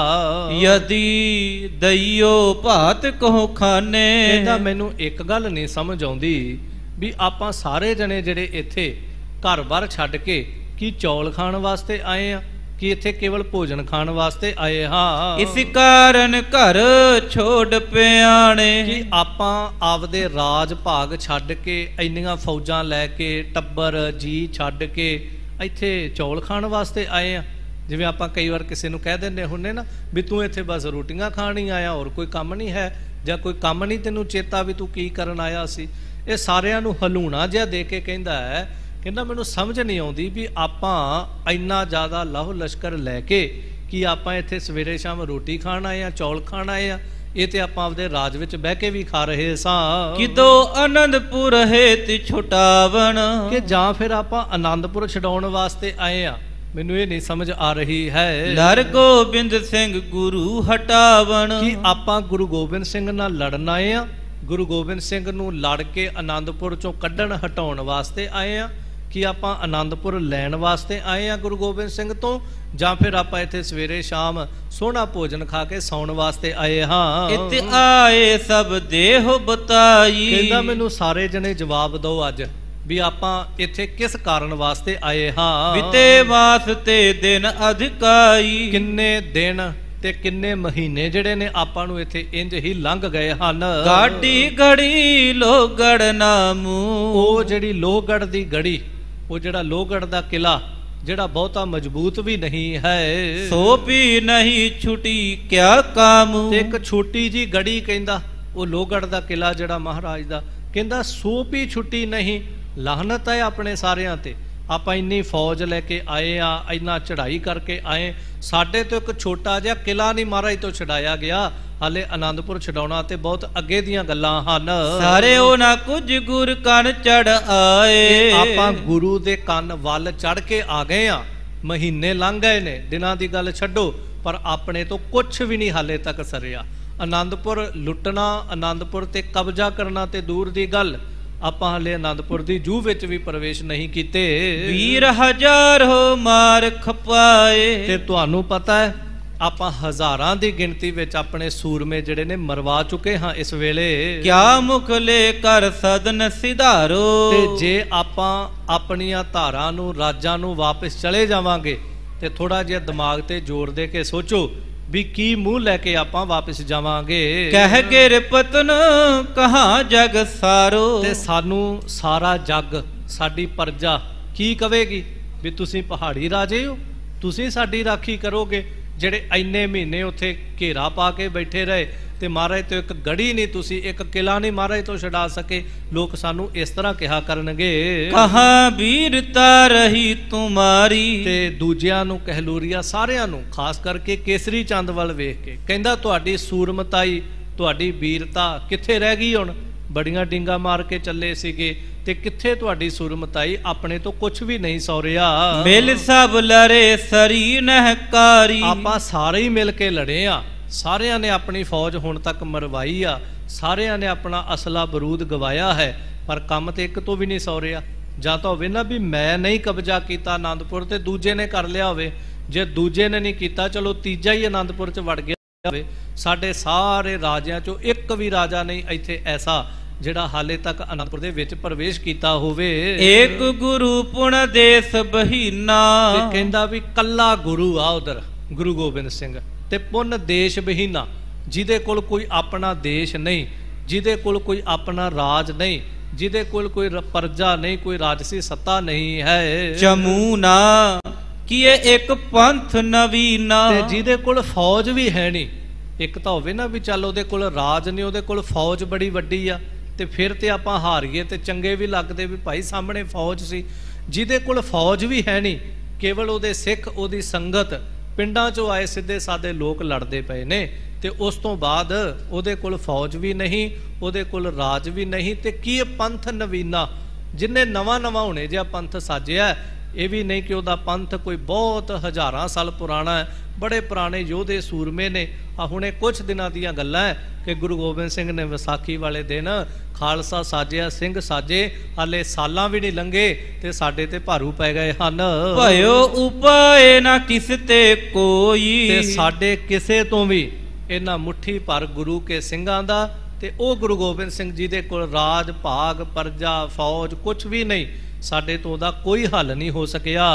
ਯਦੀ ਦਈਓ ਭਾਤ ਕੋ ਖਾਨੇ।
ਇਹਦਾ ਮੈਨੂੰ ਇੱਕ ਗੱਲ ਨਹੀਂ ਸਮਝ ਆਉਂਦੀ ਵੀ ਆਪਾਂ ਸਾਰੇ ਜਣੇ ਜਿਹੜੇ ਇੱਥੇ ਘਰ-ਬਾਰ ਛੱਡ ਕੇ ਕੀ ਚੌਲ ਖਾਣ ਵਾਸਤੇ ਆਏ ਆ ਕਿ ਇੱਥੇ ਕੇਵਲ ਭੋਜਨ ਖਾਣ ਵਾਸਤੇ ਆਏ ਹਾਂ?
ਇਸ ਕਾਰਨ ਘਰ ਛੋੜ ਪਿਆਣੇ,
ਕਿ ਆਪਾਂ ਆਪਦੇ ਰਾਜ ਭਾਗ ਛੱਡ ਕੇ ਇੰਨੀਆਂ ਫੌਜਾਂ ਲੈ ਕੇ ਟੱਬਰ ਜੀ ਛੱਡ ਕੇ ਇੱਥੇ ਚੌਲ ਖਾਣ ਵਾਸਤੇ ਆਏ ਆ। ਜਿਵੇਂ ਆਪਾਂ ਕਈ ਵਾਰ ਕਿਸੇ ਨੂੰ ਕਹਿ ਦਿੰਦੇ ਹੁੰਦੇ ਨਾ ਵੀ ਤੂੰ ਇੱਥੇ ਬਸ ਰੋਟੀਆਂ ਖਾਣ ਹੀ ਆਇਆ, ਹੋਰ ਕੋਈ ਕੰਮ ਨਹੀਂ ਹੈ, ਜਾਂ ਕੋਈ ਕੰਮ ਨਹੀਂ ਤੈਨੂੰ ਚੇਤਾ ਵੀ ਤੂੰ ਕੀ ਕਰਨ ਆਇਆ ਸੀ। ਇਹ ਸਾਰਿਆਂ ਨੂੰ ਹਲੂਣਾ ਜਿਹਾ ਦੇ ਕੇ ਕਹਿੰਦਾ ਹੈ, ਕਹਿੰਦਾ ਮੈਨੂੰ ਸਮਝ ਨਹੀਂ ਆਉਂਦੀ ਵੀ ਆਪਾਂ ਇੰਨਾ ਜ਼ਿਆਦਾ ਲਹੂ ਲਸ਼ਕਰ ਲੈ ਕੇ ਕਿ ਆਪਾਂ ਇੱਥੇ ਸਵੇਰੇ ਸ਼ਾਮ ਰੋਟੀ ਖਾਣ ਆਏ ਆ, ਚੌਲ ਖਾਣ ਆਏ ਆ, ਇਹ ਤੇ ਆਪਾਂ ਆਪਦੇ ਰਾਜ ਵਿੱਚ ਬਹਿ ਕੇ ਵੀ ਖਾ ਰਹੇ ਸਾਂ।
ਕਿਦੋ ਆਨੰਦਪੁਰ ਹੇਤਿ ਛੁਟਾਵਣ,
ਕਿ ਜਾਂ ਫਿਰ ਆਪਾਂ ਆਨੰਦਪੁਰ ਛਡਾਉਣ ਵਾਸਤੇ ਆਏ ਆ, ਮੈਨੂੰ ਇਹ ਨਹੀਂ ਸਮਝ ਆ ਰਹੀ ਹੈ।
ਲੜ ਗੋਬਿੰਦ ਸਿੰਘ ਗੁਰੂ ਹਟਾਵਣ,
ਕਿ ਆਪਾਂ ਗੁਰੂ ਗੋਬਿੰਦ ਸਿੰਘ ਨਾਲ ਲੜਨ ਆਏ ਆ, ਗੁਰੂ ਗੋਬਿੰਦ ਸਿੰਘ ਨੂੰ ਲੜ ਕੇ ਆਨੰਦਪੁਰ ਚੋਂ ਕੱਢਣ ਹਟਾਉਣ ਵਾਸਤੇ ਆਏ ਆ, ਕਿ ਆਪਾਂ ਆਨੰਦਪੁਰ ਲੈਣ ਵਾਸਤੇ ਆਏ ਆ ਗੁਰੂ ਗੋਬਿੰਦ ਸਿੰਘ ਤੋਂ, ਜਾਂ ਫਿਰ ਆਪਾਂ ਇੱਥੇ ਸਵੇਰੇ ਸ਼ਾਮ ਸੋਹਣਾ ਭੋਜਨ ਖਾ ਕੇ ਸੌਣ ਵਾਸਤੇ ਆਏ ਹਾਂ।
ਇਤ ਆਏ ਸਭ ਦੇਹ ਬਤਾਈ,
ਕਹਿੰਦਾ ਮੈਨੂੰ ਸਾਰੇ ਜਣੇ ਜਵਾਬ ਦਿਓ ਅੱਜ ਵੀ ਆਪਾਂ ਇੱਥੇ ਕਿਸ ਕਾਰਨ ਵਾਸਤੇ ਆਏ ਹਾਂ।
ਬਿਤੇ ਮਾਸ ਤੇ ਦਿਨ ਅਧਿਕਾਈ,
ਕਿੰਨੇ ਦਿਨ ਤੇ ਕਿੰਨੇ ਮਹੀਨੇ ਜਿਹੜੇ ਨੇ ਆਪਾਂ ਨੂੰ ਇੱਥੇ ਇੰਜ ਹੀ ਲੰਘ ਗਏ ਹਨ।
ਗਾਡੀ ਗੜੀ ਲੋਹਗੜ ਨਾਮੂ,
ਉਹ ਜਿਹੜੀ ਲੋਹਗੜ ਦੀ ਗੜੀ, ਉਹ ਜਿਹੜਾ ਲੋਹਗੜ ਦਾ ਕਿਲਾ ਜਿਹੜਾ ਬਹੁਤਾ ਮਜ਼ਬੂਤ ਵੀ ਨਹੀਂ ਹੈ।
ਸੋ ਵੀ ਨਹੀਂ ਛੁਟੀ ਕਿਆ ਕਾਮੂ,
ਤੇ ਇੱਕ ਛੋਟੀ ਜੀ ਗੜੀ ਕਹਿੰਦਾ ਉਹ ਲੋਹਗੜ ਦਾ ਕਿਲਾ ਜਿਹੜਾ ਮਹਾਰਾਜ ਦਾ, ਕਹਿੰਦਾ ਸੋ ਵੀ ਛੁੱਟੀ ਨਹੀਂ, ਲਾਹਨਤ ਹੈ ਆਪਣੇ ਸਾਰਿਆਂ ਤੇ। ਆਪਾਂ ਇੰਨੀ ਫੌਜ ਲੈ ਕੇ ਆਏ ਆ, ਇੰਨਾ ਚੜ੍ਹਾਈ ਕਰਕੇ ਆਏ, ਸਾਡੇ ਤੋਂ ਇੱਕ ਛੋਟਾ ਜਿਹਾ ਕਿਲਾ ਨਹੀਂ ਮਹਾਰਾਜ ਤੋਂ ਛਡਾਇਆ ਗਿਆ। ਹਾਲੇ ਆਨੰਦਪੁਰ ਛਡਾਉਣਾ ਤੇ ਬਹੁਤ ਅੱਗੇ ਦੀਆਂ ਗੱਲਾਂ ਹਨ।
ਸਾਰੇ ਉਹ ਨਾ ਕੁਝ ਗੁਰ ਕੰਨ ਚੜ ਆਏ,
ਆਪਾਂ ਗੁਰੂ ਦੇ ਕੰਨ ਵੱਲ ਚੜ ਕੇ ਆ ਗਏ ਆ। ਮਹੀਨੇ ਲੰਘ ਗਏ ਨੇ, ਦਿਨਾਂ ਦੀ ਗੱਲ ਛੱਡੋ, ਪਰ ਆਪਣੇ ਤੋਂ ਕੁਝ ਵੀ ਨਹੀਂ ਹਾਲੇ ਤੱਕ ਸਰਿਆ। ਆਨੰਦਪੁਰ ਲੁੱਟਣਾ, ਆਨੰਦਪੁਰ ਤੇ ਕਬਜ਼ਾ ਕਰਨਾ ਤੇ ਦੂਰ ਦੀ ਗੱਲ, ਆਪਾਂ ਹਲੇ ਆਨੰਦਪੁਰ ਦੀ ਜੂਹ ਵਿੱਚ ਵੀ ਪ੍ਰਵੇਸ਼ ਨਹੀਂ ਕੀਤੇ।
ਵੀਰ ਹਜ਼ਾਰ ਹੋ ਮਾਰ ਖਪਾਏ,
ਤੇ ਤੁਹਾਨੂੰ ਪਤਾ ਹੈ ਆਪਾਂ ਹਜ਼ਾਰਾਂ ਦੀ ਗਿਣਤੀ ਵਿੱਚ ਆਪਣੇ ਸੂਰਮੇ ਜਿਹੜੇ ਨੇ ਮਰਵਾ ਚੁੱਕੇ ਹਾਂ ਇਸ ਵੇਲੇ।
ਕਿਆ ਮੁਖ ਲੈ ਕਰ ਸਦਨ ਸਿਧਾਰੋ,
ਤੇ ਜੇ ਆਪਾਂ ਆਪਣੀਆਂ ਧਾਰਾਂ ਨੂੰ, ਰਾਜਾਂ ਨੂੰ ਵਾਪਸ ਚਲੇ ਜਾਵਾਂਗੇ ਤੇ ਥੋੜਾ ਜਿਹਾ ਦਿਮਾਗ ਤੇ ਜ਼ੋਰ ਦੇ ਕੇ ਸੋਚੋ ਵੀ ਕੀ ਮੂੰਹ ਲੈ ਕੇ ਆਪਾਂ ਵਾਪਸ ਜਾਵਾਂਗੇ।
ਕਹਿ ਗਿਰ ਪਤਨ ਕਹਾਂ ਜਗ ਸਾਰੋ,
ਤੇ ਸਾਨੂੰ ਸਾਰਾ ਜੱਗ, ਸਾਡੀ ਪ੍ਰਜਾ ਕੀ ਕਵੇਗੀ ਵੀ ਤੁਸੀਂ ਪਹਾੜੀ ਰਾਜੇ ਹੋ, ਤੁਸੀਂ ਸਾਡੀ ਰਾਖੀ ਕਰੋਗੇ। ਜਿਹੜੇ ਇੰਨੇ ਮਹੀਨੇ ਉੱਥੇ ਘੇਰਾ ਪਾ ਕੇ ਬੈਠੇ ਰਹੇ ਤੇ ਮਹਾਰਾਜ ਤੋਂ ਇੱਕ ਗੜੀ ਨਹੀਂ, ਤੁਸੀਂ ਇੱਕ ਕਿਲਾ ਨਹੀਂ ਮਹਾਰਾਜ ਤੋਂ ਛਡਾ ਸਕੇ, ਲੋਕ ਸਾਨੂੰ ਇਸ ਤਰ੍ਹਾਂ ਕਿਹਾ ਕਰਨਗੇ।
ਕਹਾਂ ਵੀਰਤਾ ਰਹੀ ਤੁਮਾਰੀ,
ਤੇ ਦੂਜਿਆਂ ਨੂੰ, ਕਹਿਲੂਰੀਆ ਸਾਰਿਆਂ ਨੂੰ, ਖਾਸ ਕਰਕੇ ਕੇਸਰੀ ਚੰਦ ਵੱਲ ਵੇਖ ਕੇ ਕਹਿੰਦਾ ਤੁਹਾਡੀ ਸੂਰਮਤਾਈ, ਤੁਹਾਡੀ ਵੀਰਤਾ ਕਿੱਥੇ ਰਹਿ ਗਈ ਹੁਣ? ਬੜੀਆਂ ਡਿੰਗਾ ਮਾਰ ਕੇ ਚੱਲੇ ਸੀਗੇ ਤੇ ਕਿੱਥੇ ਤੁਹਾਡੀ ਸੂਰਮਤਾਈ? ਆਪਣੇ ਤੋਂ ਕੁਝ ਵੀ ਨਹੀਂ ਸੌਰਿਆ।
ਮਿਲ ਸਭ ਲੜੇ ਸਰੀ ਨਹਕਾਰੀ,
ਆਪਾਂ ਸਾਰੇ ਹੀ ਮਿਲ ਕੇ ਲੜੇ ਆ, ਸਾਰਿਆਂ ਨੇ ਆਪਣੀ ਫੌਜ ਹੁਣ ਤੱਕ ਮਰਵਾਈ ਆ, ਸਾਰਿਆਂ ਨੇ ਆਪਣਾ ਅਸਲਾ ਬਰੂਦ ਗਵਾਇਆ ਹੈ, ਪਰ ਕੰਮ ਤੇ ਇੱਕ ਤੋਂ ਵੀ ਨਹੀਂ ਸੌਰਿਆ। ਜਾਂ ਤਾਂ ਹੋਵੇ ਨਾ ਵੀ ਮੈਂ ਨਹੀਂ ਕਬਜ਼ਾ ਕੀਤਾ ਆਨੰਦਪੁਰ ਤੇ ਦੂਜੇ ਨੇ ਕਰ ਲਿਆ ਹੋਵੇ, ਜੇ ਦੂਜੇ ਨੇ ਨਹੀਂ ਕੀਤਾ ਚਲੋ ਤੀਜਾ ਹੀ ਆਨੰਦਪੁਰ 'ਚ ਵੜ ਗਿਆ ਹੋਵੇ। ਸਾਡੇ ਸਾਰੇ ਰਾਜਿਆਂ 'ਚੋਂ ਇੱਕ ਵੀ ਰਾਜਾ ਨਹੀਂ ਇੱਥੇ ਐਸਾ ਜਿਹੜਾ ਹਾਲੇ ਤੱਕ ਆਨੰਦਪੁਰ ਦੇ ਵਿੱਚ ਪ੍ਰਵੇਸ਼ ਕੀਤਾ ਹੋਵੇ।
ਏਕ ਗੁਰੂ ਪੁਣ ਦੇਸ ਬਹੀਨਾ,
ਤੇ ਕਹਿੰਦਾ ਵੀ ਕੱਲਾ ਗੁਰੂ ਆ ਉਧਰ, ਗੁਰੂ ਗੋਬਿੰਦ ਸਿੰਘ, ਤੇ ਪੁੰਨ ਦੇਸ਼ ਬਹੀਨਾ, ਜਿਹਦੇ ਕੋਲ ਕੋਈ ਆਪਣਾ ਦੇਸ਼ ਨਹੀਂ, ਜਿਹਦੇ ਕੋਲ ਕੋਈ ਆਪਣਾ ਰਾਜ ਨਹੀਂ, ਜਿਹਦੇ ਕੋਲ ਕੋਈ ਪ੍ਰਜਾ ਨਹੀਂ, ਕੋਈ ਰਾਜਸੀ ਸੱਤਾ ਨਹੀਂ ਹੈ।
ਚਮੂਨਾ ਕੀਏ ਇੱਕ ਪੰਥ ਨਵੀਨਾ,
ਤੇ ਜਿਹਦੇ ਕੋਲ ਫੌਜ ਵੀ ਹੈ ਨਹੀਂ। ਇੱਕ ਤਾਂ ਹੋਵੇ ਨਾ ਵੀ ਚੱਲ ਉਹਦੇ ਕੋਲ ਰਾਜ ਨਹੀਂ, ਉਹਦੇ ਕੋਲ ਫੌਜ ਬੜੀ ਵੱਡੀ ਆ, ਤੇ ਫਿਰ ਤੇ ਆਪਾਂ ਹਾਰ ਗਏ ਤੇ ਚੰਗੇ ਵੀ ਲੱਗਦੇ ਵੀ ਭਾਈ ਸਾਹਮਣੇ ਫੌਜ ਸੀ। ਜਿਹਦੇ ਕੋਲ ਫੌਜ ਵੀ ਹੈ ਨਹੀਂ, ਕੇਵਲ ਉਹਦੇ ਸਿੱਖ, ਉਹਦੀ ਸੰਗਤ, ਪਿੰਡਾਂ 'ਚੋਂ ਆਏ ਸਿੱਧੇ ਸਾਦੇ ਲੋਕ ਲੜਦੇ ਪਏ ਨੇ, ਤੇ ਉਸ ਤੋਂ ਬਾਅਦ ਉਹਦੇ ਕੋਲ ਫੌਜ ਵੀ ਨਹੀਂ, ਉਹਦੇ ਕੋਲ ਰਾਜ ਵੀ ਨਹੀਂ, ਤੇ ਕੀ ਪੰਥ ਨਵੀਨਾ, ਜਿੰਨੇ ਨਵਾਂ ਨਵਾਂ ਹੁਣੇ ਜਿਹਾ ਪੰਥ ਸਾਜਿਆ। ਇਹ ਵੀ ਨਹੀਂ ਕਿ ਉਹਦਾ ਪੰਥ ਕੋਈ ਬਹੁਤ ਹਜ਼ਾਰਾਂ ਸਾਲ ਪੁਰਾਣਾ ਹੈ, ਬੜੇ ਪੁਰਾਣੇ ਯੋਧੇ ਸੂਰਮੇ ਨੇ। ਆ ਹੁਣੇ ਕੁਛ ਦਿਨਾਂ ਦੀਆਂ ਗੱਲਾਂ ਹੈ ਕਿ ਗੁਰੂ ਗੋਬਿੰਦ ਸਿੰਘ ਨੇ ਵਿਸਾਖੀ ਵਾਲੇ ਦਿਨ ਖਾਲਸਾ ਸਾਜਿਆ, ਸਿੰਘ ਸਾਜੇ, ਹਾਲੇ ਸਾਲਾਂ ਵੀ ਨਹੀਂ ਲੰਘੇ ਤੇ ਸਾਡੇ ਤੇ ਭਾਰੂ ਪੈ ਗਏ ਹਨ।
ਭਇਓ ਉਪਾਏ ਨਾ ਕਿਸ ਤੇ ਕੋਈ,
ਤੇ ਸਾਡੇ ਕਿਸੇ ਤੋਂ ਵੀ ਇਹਨਾਂ ਮੁੱਠੀ ਭਰ ਗੁਰੂ ਕੇ ਸਿੰਘਾਂ ਦਾ, ਤੇ ਉਹ ਗੁਰੂ ਗੋਬਿੰਦ ਸਿੰਘ ਜੀ ਦੇ ਕੋਲ ਰਾਜ, ਭਾਗ, ਪ੍ਰਜਾ, ਫੌਜ ਕੁਛ ਵੀ ਨਹੀਂ, ਸਾਡੇ ਤੋਂ ਉਹਦਾ ਕੋਈ ਹੱਲ ਨਹੀਂ ਹੋ ਸਕਿਆ।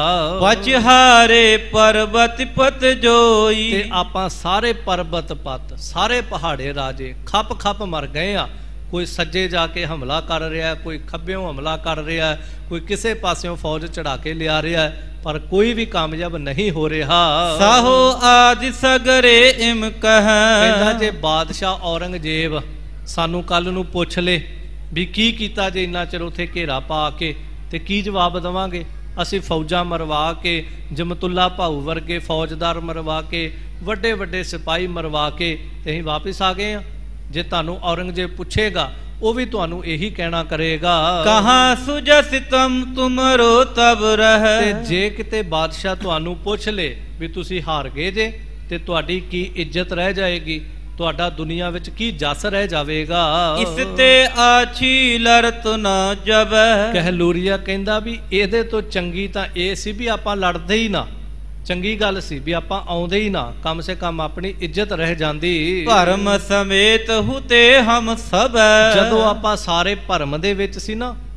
ਪਚਹਾਰੇ ਪਰਬਤ ਪਤ ਜੋਈ,
ਤੇ ਆਪਾਂ ਸਾਰੇ ਪਰਬਤ ਪਤ, ਸਾਰੇ ਪਹਾੜੇ ਰਾਜੇ ਖੱਪ ਖੱਪ ਮਰ ਗਏ ਆ। ਕੋਈ ਸੱਜੇ ਜਾ ਕੇ ਹਮਲਾ ਕਰ ਰਿਹਾ, ਕੋਈ ਖੱਬਿਓਂ ਹਮਲਾ ਕਰ ਰਿਹਾ, ਕੋਈ ਕਿਸੇ ਪਾਸਿਓਂ ਫੌਜ ਚੜਾ ਕੇ ਲਿਆ ਰਿਹਾ, ਪਰ ਕੋਈ ਵੀ ਕਾਮਯਾਬ ਨਹੀਂ ਹੋ ਰਿਹਾ।
ਸਾਹੋ ਆਦਿ ਸਗਰੇ ਇਮ ਕਹ,
ਕਹਿੰਦਾ ਜੇ ਬਾਦਸ਼ਾਹ ਔਰੰਗਜ਼ੇਬ ਸਾਨੂੰ ਕੱਲ ਨੂੰ ਪੁੱਛ ਲੇ ਵੀ ਕੀ ਕੀਤਾ ਜੇ ਇੰਨਾ ਚਿਰ ਉੱਥੇ ਘੇਰਾ ਪਾ ਕੇ, ਤੇ ਕੀ ਜਵਾਬ ਦੇਵਾਂਗੇ? ਅਸੀਂ ਫੌਜਾਂ ਮਰਵਾ ਕੇ, ਜਮਤੁੱਲਾ ਭਾਊ ਵਰਗੇ ਫੌਜਦਾਰ ਮਰਵਾ ਕੇ, ਵੱਡੇ ਵੱਡੇ ਸਿਪਾਹੀ ਮਰਵਾ ਕੇ ਤੇ ਅਸੀਂ ਵਾਪਿਸ ਆ ਗਏ ਆ। ਜੇ ਤੁਹਾਨੂੰ ਔਰੰਗਜ਼ੇਬ ਪੁੱਛੇਗਾ ਉਹ ਵੀ ਤੁਹਾਨੂੰ ਇਹੀ ਕਹਿਣਾ ਕਰੇਗਾ,
ਕਹਾਂ ਸੁਜਸ ਤੁਮ ਤੁਮਰੋ ਤਬ ਰਹਿ।
ਤੇ ਜੇ ਕਿਤੇ ਬਾਦਸ਼ਾਹ ਤੁਹਾਨੂੰ ਪੁੱਛ ਲੇ ਵੀ ਤੁਸੀਂ ਹਾਰ ਗਏ ਜੇ, ਤੇ ਤੁਹਾਡੀ ਕੀ ਇੱਜ਼ਤ ਰਹਿ ਜਾਏਗੀ, ਤੁਹਾਡਾ ਦੁਨੀਆ ਵਿੱਚ ਕੀ ਜਸ ਰਹਿ ਜਾਵੇਗਾ।
ਇਸ ਤੇ ਆਛੀ ਲੜਤ ਨਾ ਜਬੈ,
ਕਹਿਲੂਰੀਆ ਕਹਿੰਦਾ ਵੀ ਇਹਦੇ ਤੋਂ ਚੰਗੀ ਤਾਂ ਇਹ ਸੀ ਵੀ ਆਪਾਂ ਲੜਦੇ ਹੀ ਨਾ, ਚੰਗੀ ਗੱਲ ਸੀ ਵੀ ਆਪਾਂ ਆਉਂਦੇ ਹੀ ਨਾ, ਕਮ ਸੇ ਕਮ ਆਪਣੀ ਇੱਜ਼ਤ ਰਹਿ ਜਾਂਦੀ।
ਭਰਮ ਸਮੇਤ ਹੁਤੇ ਹਮ ਸਭ,
ਜਦੋਂ ਆਪਾਂ ਸਾਰੇ ਭਰਮ ਦੇ ਵਿੱਚ ਸੀ ਨਾ,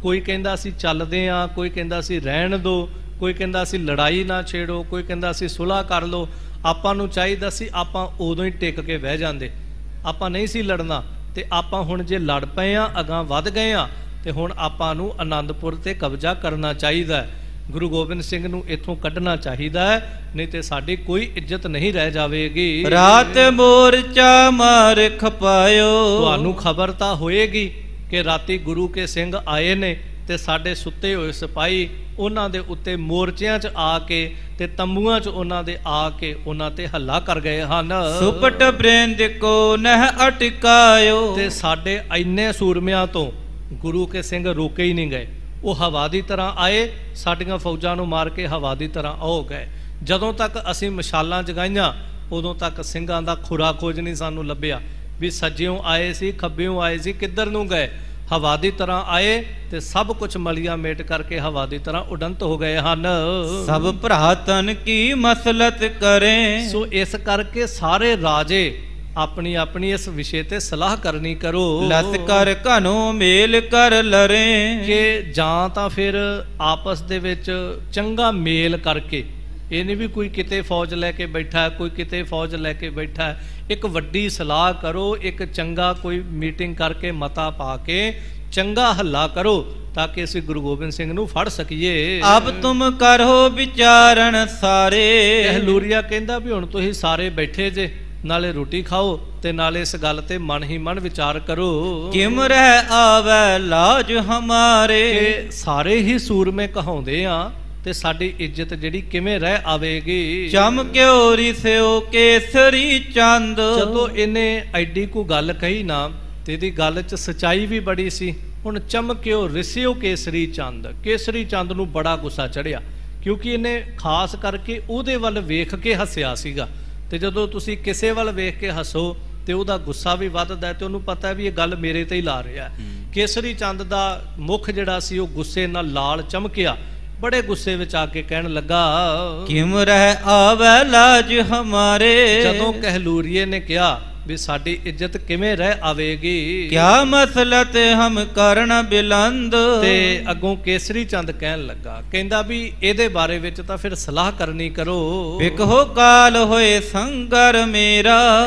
ਕੋਈ ਕਹਿੰਦਾ ਅਸੀਂ ਚੱਲਦੇ ਹਾਂ, ਕੋਈ ਕਹਿੰਦਾ ਅਸੀਂ ਰਹਿਣ ਦਿਓ, ਕੋਈ ਕਹਿੰਦਾ ਅਸੀਂ ਲੜਾਈ ਨਾ ਛੇੜੋ, ਕੋਈ ਕਹਿੰਦਾ ਅਸੀਂ ਸੁਲ੍ਹਾ ਕਰ ਲਓ। ਆਪਾਂ ਨੂੰ ਚਾਹੀਦਾ ਸੀ ਆਪਾਂ ਉਦੋਂ ਹੀ ਟਿਕ ਕੇ ਬਹਿ ਜਾਂਦੇ, ਆਪਾਂ ਨਹੀਂ ਸੀ ਲੜਨਾ। ਤੇ ਆਪਾਂ ਹੁਣ ਜੇ ਲੜ ਪਏ ਆ, ਅਗਾਂਹ ਵੱਧ ਗਏ ਆ, ਤੇ ਹੁਣ ਆਪਾਂ ਨੂੰ ਆਨੰਦਪੁਰ ਤੇ ਕਬਜ਼ਾ ਕਰਨਾ ਚਾਹੀਦਾ ਹੈ। ਗੁਰੂ ਗੋਬਿੰਦ ਸਿੰਘ ਨੂੰ ਇੱਥੋਂ ਕੱਢਣਾ ਚਾਹੀਦਾ ਹੈ, ਨਹੀਂ ਤੇ ਸਾਡੀ ਕੋਈ ਇੱਜ਼ਤ ਨਹੀਂ ਰਹਿ ਜਾਵੇਗੀ।
ਰਾਤ ਮੋਰਚਾ ਮਾਰ ਖਪਾਇਓ,
ਤੁਹਾਨੂੰ ਖਬਰ ਤਾਂ ਹੋਏਗੀ ਕਿ ਰਾਤੀ ਗੁਰੂ ਕੇ ਸਿੰਘ ਆਏ ਨੇ ਤੇ ਸਾਡੇ ਸੁੱਤੇ ਹੋਏ ਸਿਪਾਹੀ ਉਹਨਾਂ ਦੇ ਉੱਤੇ ਮੋਰਚਿਆਂ 'ਚ ਆ ਕੇ ਤੇ ਤੰਬੂਆਂ 'ਚ ਉਹਨਾਂ ਦੇ ਆ ਕੇ ਉਹਨਾਂ ਤੇ ਹੱਲਾ ਕਰ ਗਏ ਹਨ।
ਸੁਪਟ ਬ੍ਰਿੰਦ ਕੋ ਨਹਿ ਅਟਕਾਇਓ,
ਤੇ ਸਾਡੇ ਇੰਨੇ ਸੂਰਮਿਆਂ ਤੋਂ ਗੁਰੂ ਕੇ ਸਿੰਘ ਰੋਕੇ ਹੀ ਨਹੀਂ ਗਏ। ਉਹ ਹਵਾ ਦੀ ਤਰ੍ਹਾਂ ਆਏ, ਸਾਡੀਆਂ ਫੌਜਾਂ ਨੂੰ ਮਾਰ ਕੇ ਹਵਾ ਦੀ ਤਰ੍ਹਾਂ ਹੋ ਗਏ। ਜਦੋਂ ਤੱਕ ਅਸੀਂ ਮਸ਼ਾਲਾਂ ਜਗਾਈਆਂ ਉਦੋਂ ਤੱਕ ਸਿੰਘਾਂ ਦਾ ਖੁਰਾ ਖੋਜ ਨਹੀਂ ਸਾਨੂੰ ਲੱਭਿਆ ਵੀ ਸੱਜਿਓਂ ਆਏ ਸੀ ਖੱਬਿਓਂ ਆਏ ਸੀ ਕਿੱਧਰ ਨੂੰ ਗਏ। ਹਵਾ ਦੀ ਤਰ੍ਹਾਂ ਆਏ ਤੇ ਸਭ ਕੁਝ ਮਲੀਆ ਮੇਟ ਕਰਕੇ ਹਵਾ ਦੀ ਤਰ੍ਹਾਂ ਉਡੰਤ ਹੋ ਗਏ ਹਨ।
ਸਭ ਭਰਾ ਤਨ ਕੀ ਮਸਲਤ ਕਰੇ,
ਸੋ ਇਸ ਕਰਕੇ ਸਾਰੇ ਰਾਜੇ ਆਪਣੀ ਆਪਣੀ ਇਸ ਵਿਸ਼ੇ ਤੇ ਸਲਾਹ ਕਰਨੀ ਕਰੋ।
ਲਸ ਕਰ ਘਨੋ ਮੇਲ ਕਰ ਲਰੇ,
ਕਿ ਜਾਂ ਤਾਂ ਫਿਰ ਆਪਸ ਦੇ ਵਿੱਚ ਚੰਗਾ ਮੇਲ ਕਰਕੇ, ਇਹ ਨਹੀਂ ਵੀ ਕੋਈ ਕਿਤੇ ਫੌਜ ਲੈ ਕੇ ਬੈਠਾ, ਕੋਈ ਕਿਤੇ ਫੌਜ ਲੈ ਕੇ ਬੈਠਾ, ਇੱਕ ਵੱਡੀ ਸਲਾਹ ਕਰੋ, ਇੱਕ ਚੰਗਾ ਕੋਈ ਮੀਟਿੰਗ ਕਰਕੇ ਮਤਾ ਪਾ ਕੇ ਚੰਗਾ ਹੱਲਾ ਕਰੋ ਤਾਂ ਕਿ ਅਸੀਂ ਗੁਰੂ ਗੋਬਿੰਦ ਸਿੰਘ ਨੂੰ ਫੜ ਸਕੀਏ।
ਅਬ ਤੁਮ ਕਰੋ ਵਿਚਾਰਨ ਸਾਰੇ,
ਕਹਿਲੂਰੀਆ ਕਹਿੰਦਾ ਵੀ ਹੁਣ ਤੁਸੀਂ ਸਾਰੇ ਬੈਠੇ ਜੇ, ਨਾਲੇ ਰੋਟੀ ਖਾਓ ਤੇ ਨਾਲੇ ਇਸ ਗੱਲ ਤੇ ਮਨ ਹੀ ਮਨ ਵਿਚਾਰ ਕਰੋ।
ਕਿਮ ਰਹਿ ਆਵੈ ਲਾਜ ਹਮਾਰੇ,
ਕਿ ਸਾਰੇ ਹੀ ਸੂਰਮੇ ਕਹਾਉਂਦੇ ਆ ਤੇ ਸਾਡੀ ਇੱਜ਼ਤ ਜਿਹੜੀ ਕਿਵੇਂ ਰਹਿ ਆਵੇਗੀ।
ਚਮਕਿਓ ਰਿਸਿਓ ਕੇਸਰੀ ਚੰਦ,
ਜਦੋਂ ਇਹਨੇ ਐਡੀ ਕੋ ਗੱਲ ਕਹੀ ਨਾ ਤੇ ਇਹਦੀ ਗੱਲ 'ਚ ਸਚਾਈ ਵੀ ਬੜੀ ਸੀ। ਹੁਣ ਚਮਕਿਓ ਰਿਸਿਓ ਕੇਸਰੀ ਚੰਦ, ਕੇਸਰੀ ਚੰਦ ਨੂੰ ਬੜਾ ਗੁੱਸਾ ਚੜਿਆ ਕਿਉਂਕਿ ਇਹਨੇ ਖਾਸ ਕਰਕੇ ਉਹਦੇ ਵੱਲ ਵੇਖ ਕੇ ਹੱਸਿਆ ਸੀਗਾ। ਤੇ ਜਦੋਂ ਤੁਸੀਂ ਕਿਸੇ ਵੱਲ ਵੇਖ ਕੇ ਹੱਸੋ ਤੇ ਉਹਦਾ ਗੁੱਸਾ ਵੀ ਵੱਧਦਾ ਤੇ ਉਹਨੂੰ ਪਤਾ ਵੀ ਇਹ ਗੱਲ ਮੇਰੇ ਤੇ ਹੀ ਲਾ ਰਿਹਾ। ਕੇਸਰੀ ਚੰਦ ਦਾ ਮੁਖ ਜਿਹੜਾ ਸੀ ਉਹ ਗੁੱਸੇ ਨਾਲ ਲਾਲ ਚਮਕਿਆ, ਬੜੇ ਗੁੱਸੇ ਵਿੱਚ ਆ ਕੇ ਕਹਿਣ ਲੱਗਾ
ਕਿਮ ਰਹਿ ਆਵੈ ਲਾਜ ਹਮਾਰੇ,
ਜਦੋਂ ਕਹਿਲੂਰੀਏ ਨੇ ਕਿਹਾ ਵੀ ਸਾਡੀ ਇੱਜ਼ਤ ਕਿਵੇਂ ਰਹਿ ਆਵੇਗੀ,
ਕਿਆ ਮਸਲਤ ਹਮ ਕਰਨ ਬਿਲੰਦ,
ਤੇ ਅੱਗੋਂ ਕੇਸਰੀ ਚੰਦ ਕਹਿਣ ਲੱਗਾ, ਕਹਿੰਦਾ ਵੀ ਇਹਦੇ ਬਾਰੇ ਵਿੱਚ ਤਾਂ ਫਿਰ ਸਲਾਹ ਕਰਨੀ ਕਰੋ।
ਵਿਕਹੋ ਕਾਲ ਹੋਏ ਸੰਗਰ ਮੇਰਾ,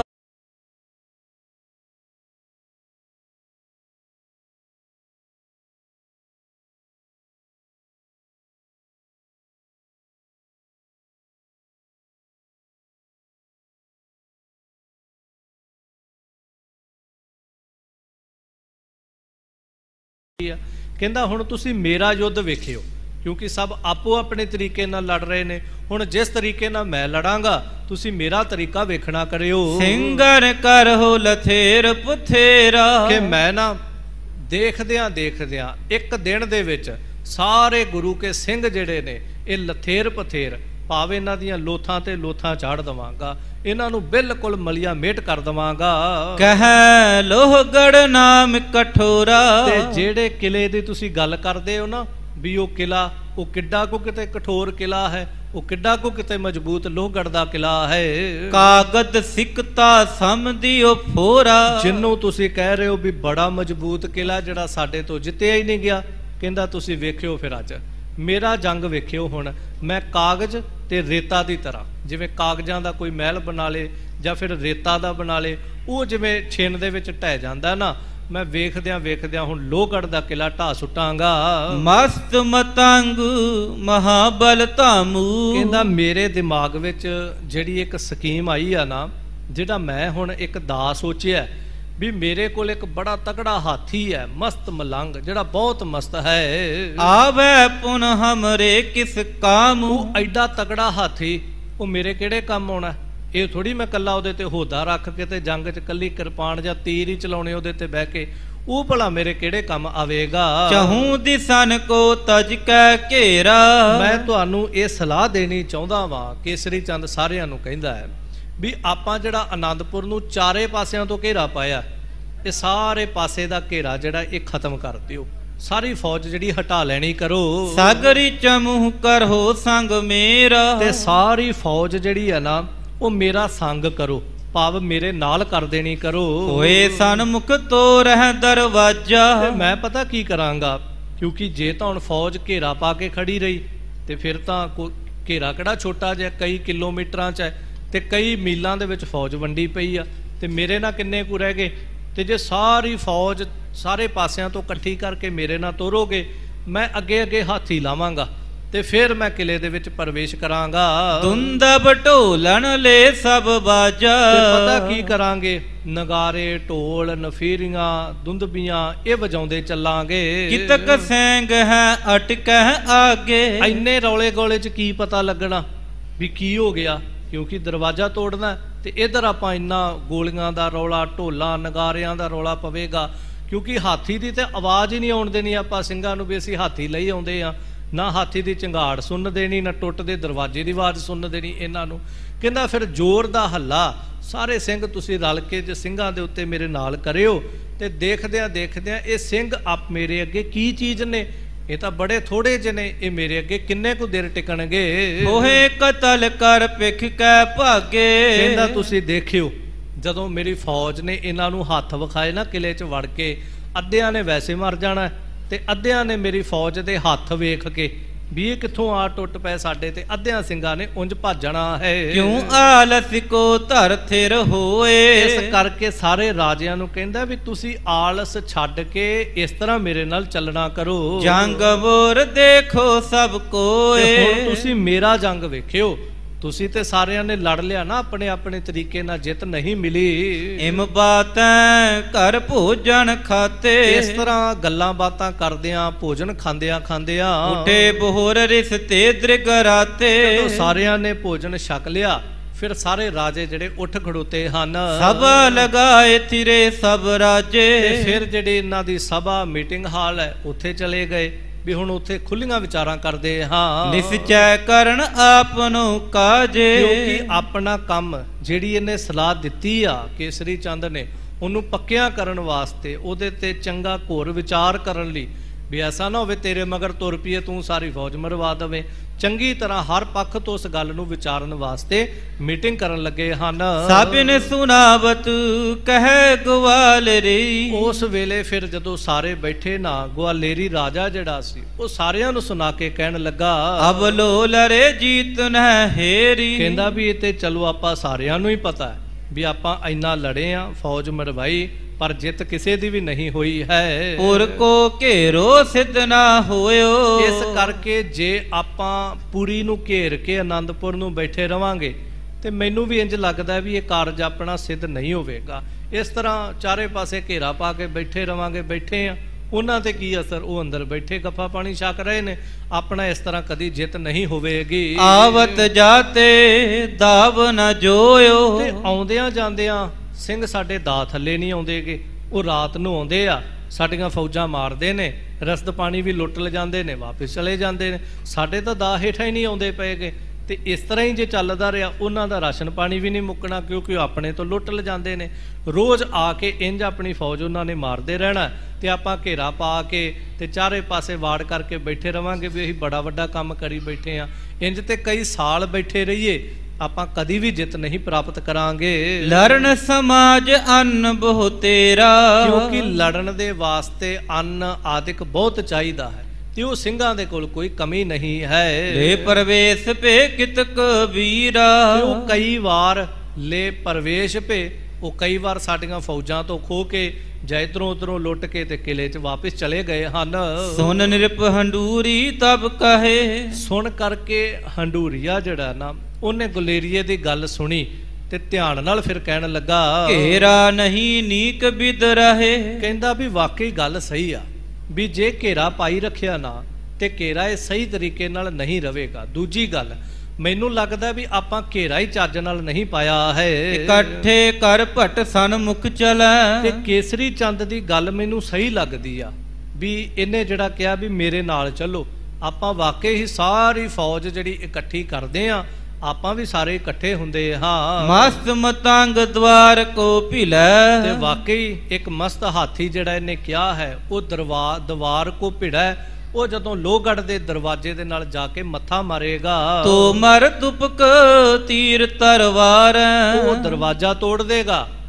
ਕਹਿੰਦਾ ਹੁਣ ਤੁਸੀਂ ਮੇਰਾ ਯੁੱਧ ਵੇਖਿਓ ਕਿਉਂਕਿ ਸਭ ਆਪੋ ਆਪਣੇ ਤਰੀਕੇ ਨਾਲ ਲੜ ਰਹੇ ਨੇ। ਹੁਣ ਜਿਸ ਤਰੀਕੇ ਨਾਲ ਮੈਂ ਲੜਾਂਗਾ ਤੁਸੀਂ ਮੇਰਾ ਤਰੀਕਾ ਵੇਖਣਾ ਕਰਿਓ।
ਸਿੰਗਰ ਕਰਹੁ ਲਥੇਰ ਪੁਥੇਰਾ,
ਕਿ ਮੈਂ ਨਾ ਦੇਖਦਿਆਂ ਦੇਖਦਿਆਂ ਇੱਕ ਦਿਨ ਦੇ ਵਿੱਚ ਸਾਰੇ ਗੁਰੂ ਕੇ ਸਿੰਘ ਜਿਹੜੇ ਨੇ ਇਹ ਲਥੇਰ ਪਥੇਰ ਭਾਵੇਂ ਇਹਨਾਂ ਦੀਆਂ ਲੋਥਾਂ ਤੇ ਲੋਥਾਂ ਚਾੜ ਦਵਾਂਗਾ, ਇਹਨਾਂ ਨੂੰ ਬਿਲਕੁਲ ਮਲੀਆ ਮੇਟ ਕਰ ਦਵਾਂਗਾ।
ਕਹਿ ਲੋਹਗੜ ਨਾਮ ਕਠੋਰਾ,
ਤੇ ਜਿਹੜੇ ਕਿਲੇ ਦੀ ਤੁਸੀਂ ਗੱਲ ਕਰਦੇ ਹੋ ਨਾ ਵੀ ਉਹ ਕਿਲਾ, ਉਹ ਕਿੱਡਾ ਕੋ ਕਿਤੇ ਕਠੋਰ ਕਿਲਾ ਹੈ, ਉਹ ਕਿੱਡਾ ਕੋ ਕਿਤੇ ਮਜ਼ਬੂਤ ਲੋਹਗੜ ਦਾ ਕਿਲਾ ਹੈ।
ਕਾਗਦ ਸਿੱਕਤਾ ਸਮਝਿਓ ਫੋਰਾ,
ਜਿਹਨੂੰ ਤੁਸੀਂ ਕਹਿ ਰਹੇ ਹੋ ਵੀ ਬੜਾ ਮਜ਼ਬੂਤ ਕਿਲਾ ਜਿਹੜਾ ਸਾਡੇ ਤੋਂ ਜਿੱਤਿਆ ਹੀ ਨਹੀਂ ਗਿਆ, ਕਹਿੰਦਾ ਤੁਸੀਂ ਵੇਖਿਓ ਫਿਰ ਅੱਜ ਮੇਰਾ ਜੰਗ ਵੇਖਿਓ। ਹੁਣ ਮੈਂ ਕਾਗਜ਼ ਤੇ ਰੇਤਾ ਦੀ ਤਰ੍ਹਾਂ, ਜਿਵੇਂ ਕਾਗਜ਼ਾਂ ਦਾ ਕੋਈ ਮਹਿਲ ਬਣਾ ਲੇ ਜਾਂ ਫਿਰ ਰੇਤਾ ਦਾ ਬਣਾ ਲੇ, ਉਹ ਜਿਵੇਂ ਛਿੰਨ ਦੇ ਵਿੱਚ ਢਹਿ ਜਾਂਦਾ ਨਾ, ਮੈਂ ਵੇਖਦਿਆਂ ਵੇਖਦਿਆਂ ਹੁਣ ਲੋਹਗੜ੍ਹ ਦਾ ਕਿਲਾ ਢਾਹ ਸੁੱਟਾਂਗਾ।
ਮਸਤ ਮਤੰਗ ਮਹਾਬਲ ਧਾਮੂ,
ਕਹਿੰਦਾ ਮੇਰੇ ਦਿਮਾਗ ਵਿੱਚ ਜਿਹੜੀ ਇੱਕ ਸਕੀਮ ਆਈ ਆ ਨਾ, ਜਿਹੜਾ ਮੈਂ ਹੁਣ ਇੱਕ ਦਾ ਸੋਚਿਆ ਵੀ ਮੇਰੇ ਕੋਲ ਇੱਕ ਬੜਾ ਤਕੜਾ ਹਾਥੀ ਹੈ, ਮਸਤ ਮਲੰਗ, ਜਿਹੜਾ ਬਹੁਤ ਮਸਤ ਹੈ।
ਆਵੇ ਪੁਨ ਹਮਰੇ ਕਿਸ ਕਾਮ,
ਉਹ ਐਡਾ ਤਕੜਾ ਹਾਥੀ ਉਹ ਮੇਰੇ ਕਿਹੜੇ ਕੰਮ ਆਉਣਾ? ਇਹ ਥੋੜੀ ਮੈਂ ਕੱਲਾ ਉਹਦੇ ਤੇ ਹੋਦਾ ਰੱਖ ਕੇ ਤੇ ਜੰਗ 'ਚ ਕੱਲੀ ਕਿਰਪਾਨ ਜਾਂ ਤੀਰ ਹੀ ਚਲਾਉਣੇ ਉਹਦੇ ਤੇ ਬਹਿ ਕੇ, ਉਹ ਭਲਾ ਮੇਰੇ ਕਿਹੜੇ ਕੰਮ ਆਵੇਗਾ?
ਚਹੂ ਦਿਸਨ ਕੋ ਤਜ ਕੈ ਘੇਰਾ,
ਮੈਂ ਤੁਹਾਨੂੰ ਇਹ ਸਲਾਹ ਦੇਣੀ ਚਾਹੁੰਦਾ ਵਾਂ, ਕੇਸਰੀ ਚੰਦ ਸਾਰਿਆਂ ਨੂੰ ਕਹਿੰਦਾ ਹੈ ਵੀ ਆਪਾਂ ਜਿਹੜਾ ਆਨੰਦਪੁਰ ਨੂੰ ਚਾਰੇ ਪਾਸਿਆਂ ਤੋਂ ਘੇਰਾ ਪਾਇਆ, ਇਹ ਸਾਰੇ ਪਾਸੇ ਦਾ ਘੇਰਾ ਜਿਹੜਾ ਇਹ ਖਤਮ ਕਰ ਦਿਓ, ਸਾਰੀ ਫੌਜ ਜਿਹੜੀ ਹਟਾ ਲੈਣੀ ਕਰੋ।
ਸਾਗਰੀ ਚਮੂਹ ਕਰੋ ਸੰਗ ਮੇਰਾ,
ਤੇ ਸਾਰੀ ਫੌਜ ਜਿਹੜੀ ਹੈ ਨਾ ਉਹ ਮੇਰਾ ਸੰਗ ਕਰੋ, ਭਾਵ ਮੇਰੇ ਨਾਲ ਕਰ ਦੇਣੀ ਕਰੋ।
ਹੋਏ ਸਨਮੁਖ ਤੋਂ ਰਹਿ ਦਰਵਾਜਾ,
ਤੇ ਮੈਂ ਪਤਾ ਕੀ ਕਰਾਂਗਾ, क्योंकि जे तो हुण फौज घेरा पा के खड़ी रही तो फिर तो घेरा किहड़ा छोटा जिहा कई किलोमीटरां च है ते कई मीलों के विच फौज वंडी पई आ ते मेरे नाल किन्ने कु रह गए। ते जे सारी फौज सारे पासियां तो इकट्ठी करके मेरे नाल तोरोगे मैं अगे अगे हाथी लावांगा ते फिर मैं किले दे विच प्रवेश करांगा।
धुंदब ढोलन ले सब बाजा,
पता की करांगे नगारे ढोल नफीरियां दुंदबियां ये वजाउंदे चलांगे।
कितक सैंग है अटक है आगे,
इन्ने रौले गौले च की पता लगना भी की हो गया, क्योंकि दरवाजा तोड़ना ते इधर आपां इन्ना गोलियां दा रौला ढोलां नगारियां दा रौला पवेगा, क्योंकि हाथी दी ते आवाज़ ही नहीं आउण देनी आपां ਸਿੰਘਾਂ ਨੂੰ भी असीं हाथी लई आउंदे आ, ना हाथी की झंगाड़ सुन देनी ना टुटदे दरवाजे की आवाज़ सुन देनी इन्हां नूं। कहंदा फिर जोर दा हल्ला सारे सिंह तुसीं रल के जे ਸਿੰਘਾਂ दे उत्ते मेरे नाल करियो ते देखदियां देखदियां ये सिंह आप मेरे अगे की चीज़ ने, ये तो बड़े थोड़े जे ने, ये मेरे अगे किन्ने कु देर टिकणगे।
होए कतल कर पिख कै भागे,
कहंदा तुसीं देखियो जदों मेरी फौज ने इन्हां नूं हत्थ विखाए ना किले च वड़ के, अद्धियां ने वैसे मर जाना ते अद्धियां ने मेरी फौज दे हत्थ वेख के भी ये कित्थों आ टुट पए साडे ते अद्धियां ਸਿੰਘਾਂ ने उंज भजना है।
क्यों आलस को धर थिर होए,
इस करके सारे राजियां नूं कहंदा भी तुसीं आलस छड्ड के इस तरह मेरे नाल चलना करो।
जंग बोर देखो सब कोए,
हुण तुसीं मेरा जंग वेखियो, तुसी ते सारियां ने लड़ लिया ना अपने अपने तरीके नाल, जित नहीं मिली।
इम बातें कर भोजन खाते,
इस तरह गल्लां बातां करदियां भोजन खांदियां खांदियां
उठे बोहर रिश्ते दृगराते,
तो सारियां ने भोजन छक लिया फिर सारे राजे जिहड़े उठ खड़ोते हन।
सभा लगाए थिरे सब राजे,
फिर जिहड़ी इन्हां दी सभा मीटिंग हाल है उत्थे चले गए भी हुण उत्थे खुलियां विचारां करदे हां।
निश्चय करन आपनो काजे,
क्योंकि अपना काम जिहड़ी इहने सलाह दित्ती आ केसरी चंद ने उहनूं पक्कियां करन वास्ते उहदे ते चंगा घोर विचार करन लई भी ऐसा ना होवे तेरे मगर तुर पईए तूं सारी फौज मरवा दवे, चंगी तरह हर पक्ष तो उस गल नूं विचारन वास्ते मीटिंग करन लगे हन।
साबिन सुनावत कहे ग्वालेरी,
उस वेले फिर जदों सारे बैठे ना ग्वालेरी राजा जिहड़ा सी वो सारियां नूं सुना के कहण लगा,
अब लो लरे जीत न हेरी,
कहंदा भी इह ते चलो आपां सारियां नूं ही पता है भी आपां इन्ना लड़े आ फौज मरवाई पर जित किसी दी भी नहीं हुई है।
पुर को घेरो सिद्ध ना होयो,
इस करके जे आपां पुरी नूं घेर के आनंदपुर नूं बैठे रवांगे ते मैनूं भी इंज लगदा भी ये कारज अपना सिद्ध नहीं होवेगा। इस तरह चारे पासे घेरा पा के बैठे रवांगे, बैठे आ उन्हां ते की असर, वो अंदर बैठे गप्पा पानी छक रहे ने, अपना इस तरह कदी जित नहीं होवेगी।
आवत जाते दाव न जोयो,
ते आउंदियां जांदियां ਸਿੰਘ ਸਾਡੇ ਦਾ ਥੱਲੇ ਨਹੀਂ ਆਉਂਦੇਗੇ, ਉਹ ਰਾਤ ਨੂੰ ਆਉਂਦੇ ਆ ਸਾਡੀਆਂ ਫੌਜਾਂ ਮਾਰਦੇ ਨੇ, ਰਸਦ ਪਾਣੀ ਵੀ ਲੁੱਟ ਲ ਜਾਂਦੇ ਨੇ ਵਾਪਸ ਚਲੇ ਜਾਂਦੇ ਨੇ, ਸਾਡੇ ਤਾਂ ਦਾ ਹੇਠਾਂ ਹੀ ਨਹੀਂ ਆਉਂਦੇ ਪਏਗੇ। ਤੇ ਇਸ ਤਰ੍ਹਾਂ ਹੀ ਜੇ ਚੱਲਦਾ ਰਿਹਾ ਉਹਨਾਂ ਦਾ ਰਾਸ਼ਨ ਪਾਣੀ ਵੀ ਨਹੀਂ ਮੁੱਕਣਾ, ਕਿਉਂਕਿ ਉਹ ਆਪਣੇ ਤੋਂ ਲੁੱਟ ਲ ਜਾਂਦੇ ਨੇ। ਰੋਜ਼ ਆ ਕੇ ਇੰਜ ਆਪਣੀ ਫੌਜ ਉਹਨਾਂ ਨੇ ਮਾਰਦੇ ਰਹਿਣਾ ਤੇ ਆਪਾਂ ਘੇਰਾ ਪਾ ਕੇ ਤੇ ਚਾਰੇ ਪਾਸੇ ਵਾੜ ਕਰਕੇ ਬੈਠੇ ਰਵਾਂਗੇ ਵੀ ਅਸੀਂ ਬੜਾ ਵੱਡਾ ਕੰਮ ਕਰੀ ਬੈਠੇ ਆ। ਇੰਜ ਤੇ ਕਈ ਸਾਲ ਬੈਠੇ ਰਹੀਏ ਆਪਾਂ ਕਦੀ ਵੀ ਜਿੱਤ ਨਹੀਂ ਪ੍ਰਾਪਤ ਕਰਾਂਗੇ।
ਲੜਨ ਸਮਾਜ ਅੰਨ ਬਹੁ ਤੇਰਾ,
ਕਿਉਂਕਿ ਲੜਨ ਦੇ ਵਾਸਤੇ ਅੰਨ ਆਦਿਕ ਬਹੁਤ ਚਾਹੀਦਾ ਹੈ ਤੇ ਉਹ ਸਿੰਘਾਂ ਦੇ ਕੋਲ ਕੋਈ ਕਮੀ ਨਹੀਂ ਹੈ।
ਲੈ ਪ੍ਰਵੇਸ਼ ਪੇ ਕਿਤਕ ਵੀਰਾ,
ਤੇ ਉਹ ਕਈ ਵਾਰ ਲੈ ਪ੍ਰਵੇਸ਼ ਪੇ ਉਹ ਕਈ ਵਾਰ ਸਾਡੀਆਂ ਫੌਜਾਂ ਤੋਂ ਖੋ ਕੇ ਜਾਂ ਇਧਰੋਂ ਉਧਰੋਂ ਲੁੱਟ ਕੇ ਤੇ ਕਿਲੇ 'ਚ ਵਾਪਸ ਚਲੇ ਗਏ ਹਨ।
ਸੁਨ ਨਿਰਪ ਹੰਡੂਰੀ ਤਬ ਕਹੇ,
ਸੁਣ ਕਰਕੇ ਹੰਡੂਰੀਆ ਜਿਹੜਾ ਨਾ ਉਹਨੇ ਗੁਲੇਰੀਏ ਦੀ ਗੱਲ ਸੁਣੀ ਤੇ ਧਿਆਨ ਨਾਲ ਫਿਰ ਕਹਿਣ ਲੱਗਾ,
ਘੇਰਾ ਨਹੀਂ ਨੀਕ ਬਿਦ ਰਹੇ,
ਕਹਿੰਦਾ ਵੀ ਵਾਕਈ ਗੱਲ ਸਹੀ ਆ ਵੀ ਜੇ ਘੇਰਾ ਪਾਈ ਰੱਖਿਆ ਨਾ ਤੇ ਘੇਰਾ ਇਹ ਸਹੀ ਤਰੀਕੇ ਨਾਲ ਨਹੀਂ ਰਵੇਗਾ। ਦੂਜੀ ਗੱਲ ਮੈਨੂੰ ਲੱਗਦਾ ਵੀ ਆਪਾਂ ਘੇਰਾ ਹੀ ਚੱਜ ਨਾਲ ਨਹੀਂ ਪਾਇਆ ਹੈ।
ਇਕੱਠੇ ਕਰ ਭਟ ਸਨਮੁਖ ਚਲੈ,
ਤੇ ਕੇਸਰੀ ਚੰਦ ਦੀ ਗੱਲ ਮੈਨੂੰ ਸਹੀ ਲੱਗਦੀ ਆ ਵੀ ਇਹਨੇ ਜਿਹੜਾ ਕਿਹਾ ਵੀ ਮੇਰੇ ਨਾਲ ਚੱਲੋ, ਆਪਾਂ ਵਾਕਈ ਹੀ ਸਾਰੀ ਫੌਜ ਜਿਹੜੀ ਇਕੱਠੀ ਕਰਦੇ ਆ, ਆਪਾਂ ਵੀ ਸਾਰੇ ਇਕੱਠੇ ਹੁੰਦੇ ਹਾਂ।
ਮਸਤ ਮਤੰਗ ਦਵਾਰ ਕੋ ਭਿਲੈ,
ਤੇ ਵਾਕਈ ਇੱਕ ਮਸਤ ਹਾਥੀ ਜਿਹੜਾ ਇਹਨੇ ਕਿਹਾ ਹੈ ਉਹ ਦਰਬਾਰ ਦਵਾਰ ਕੋ ਭਿੜਾ, ਉਹ ਜਦੋਂ ਲੋਹਗੜ੍ਹ ਦੇ ਦਰਵਾਜ਼ੇ ਦੇ ਨਾਲ ਜਾ ਕੇ ਮੱਥਾ ਮਾਰੇਗਾ
ਤੋ ਮਰ ਤੁਪਕ ਤੀਰ ਤਰਵਾਰ,
ਉਹ ਦਰਵਾਜ਼ਾ ਤੋੜ ਦੇਗਾ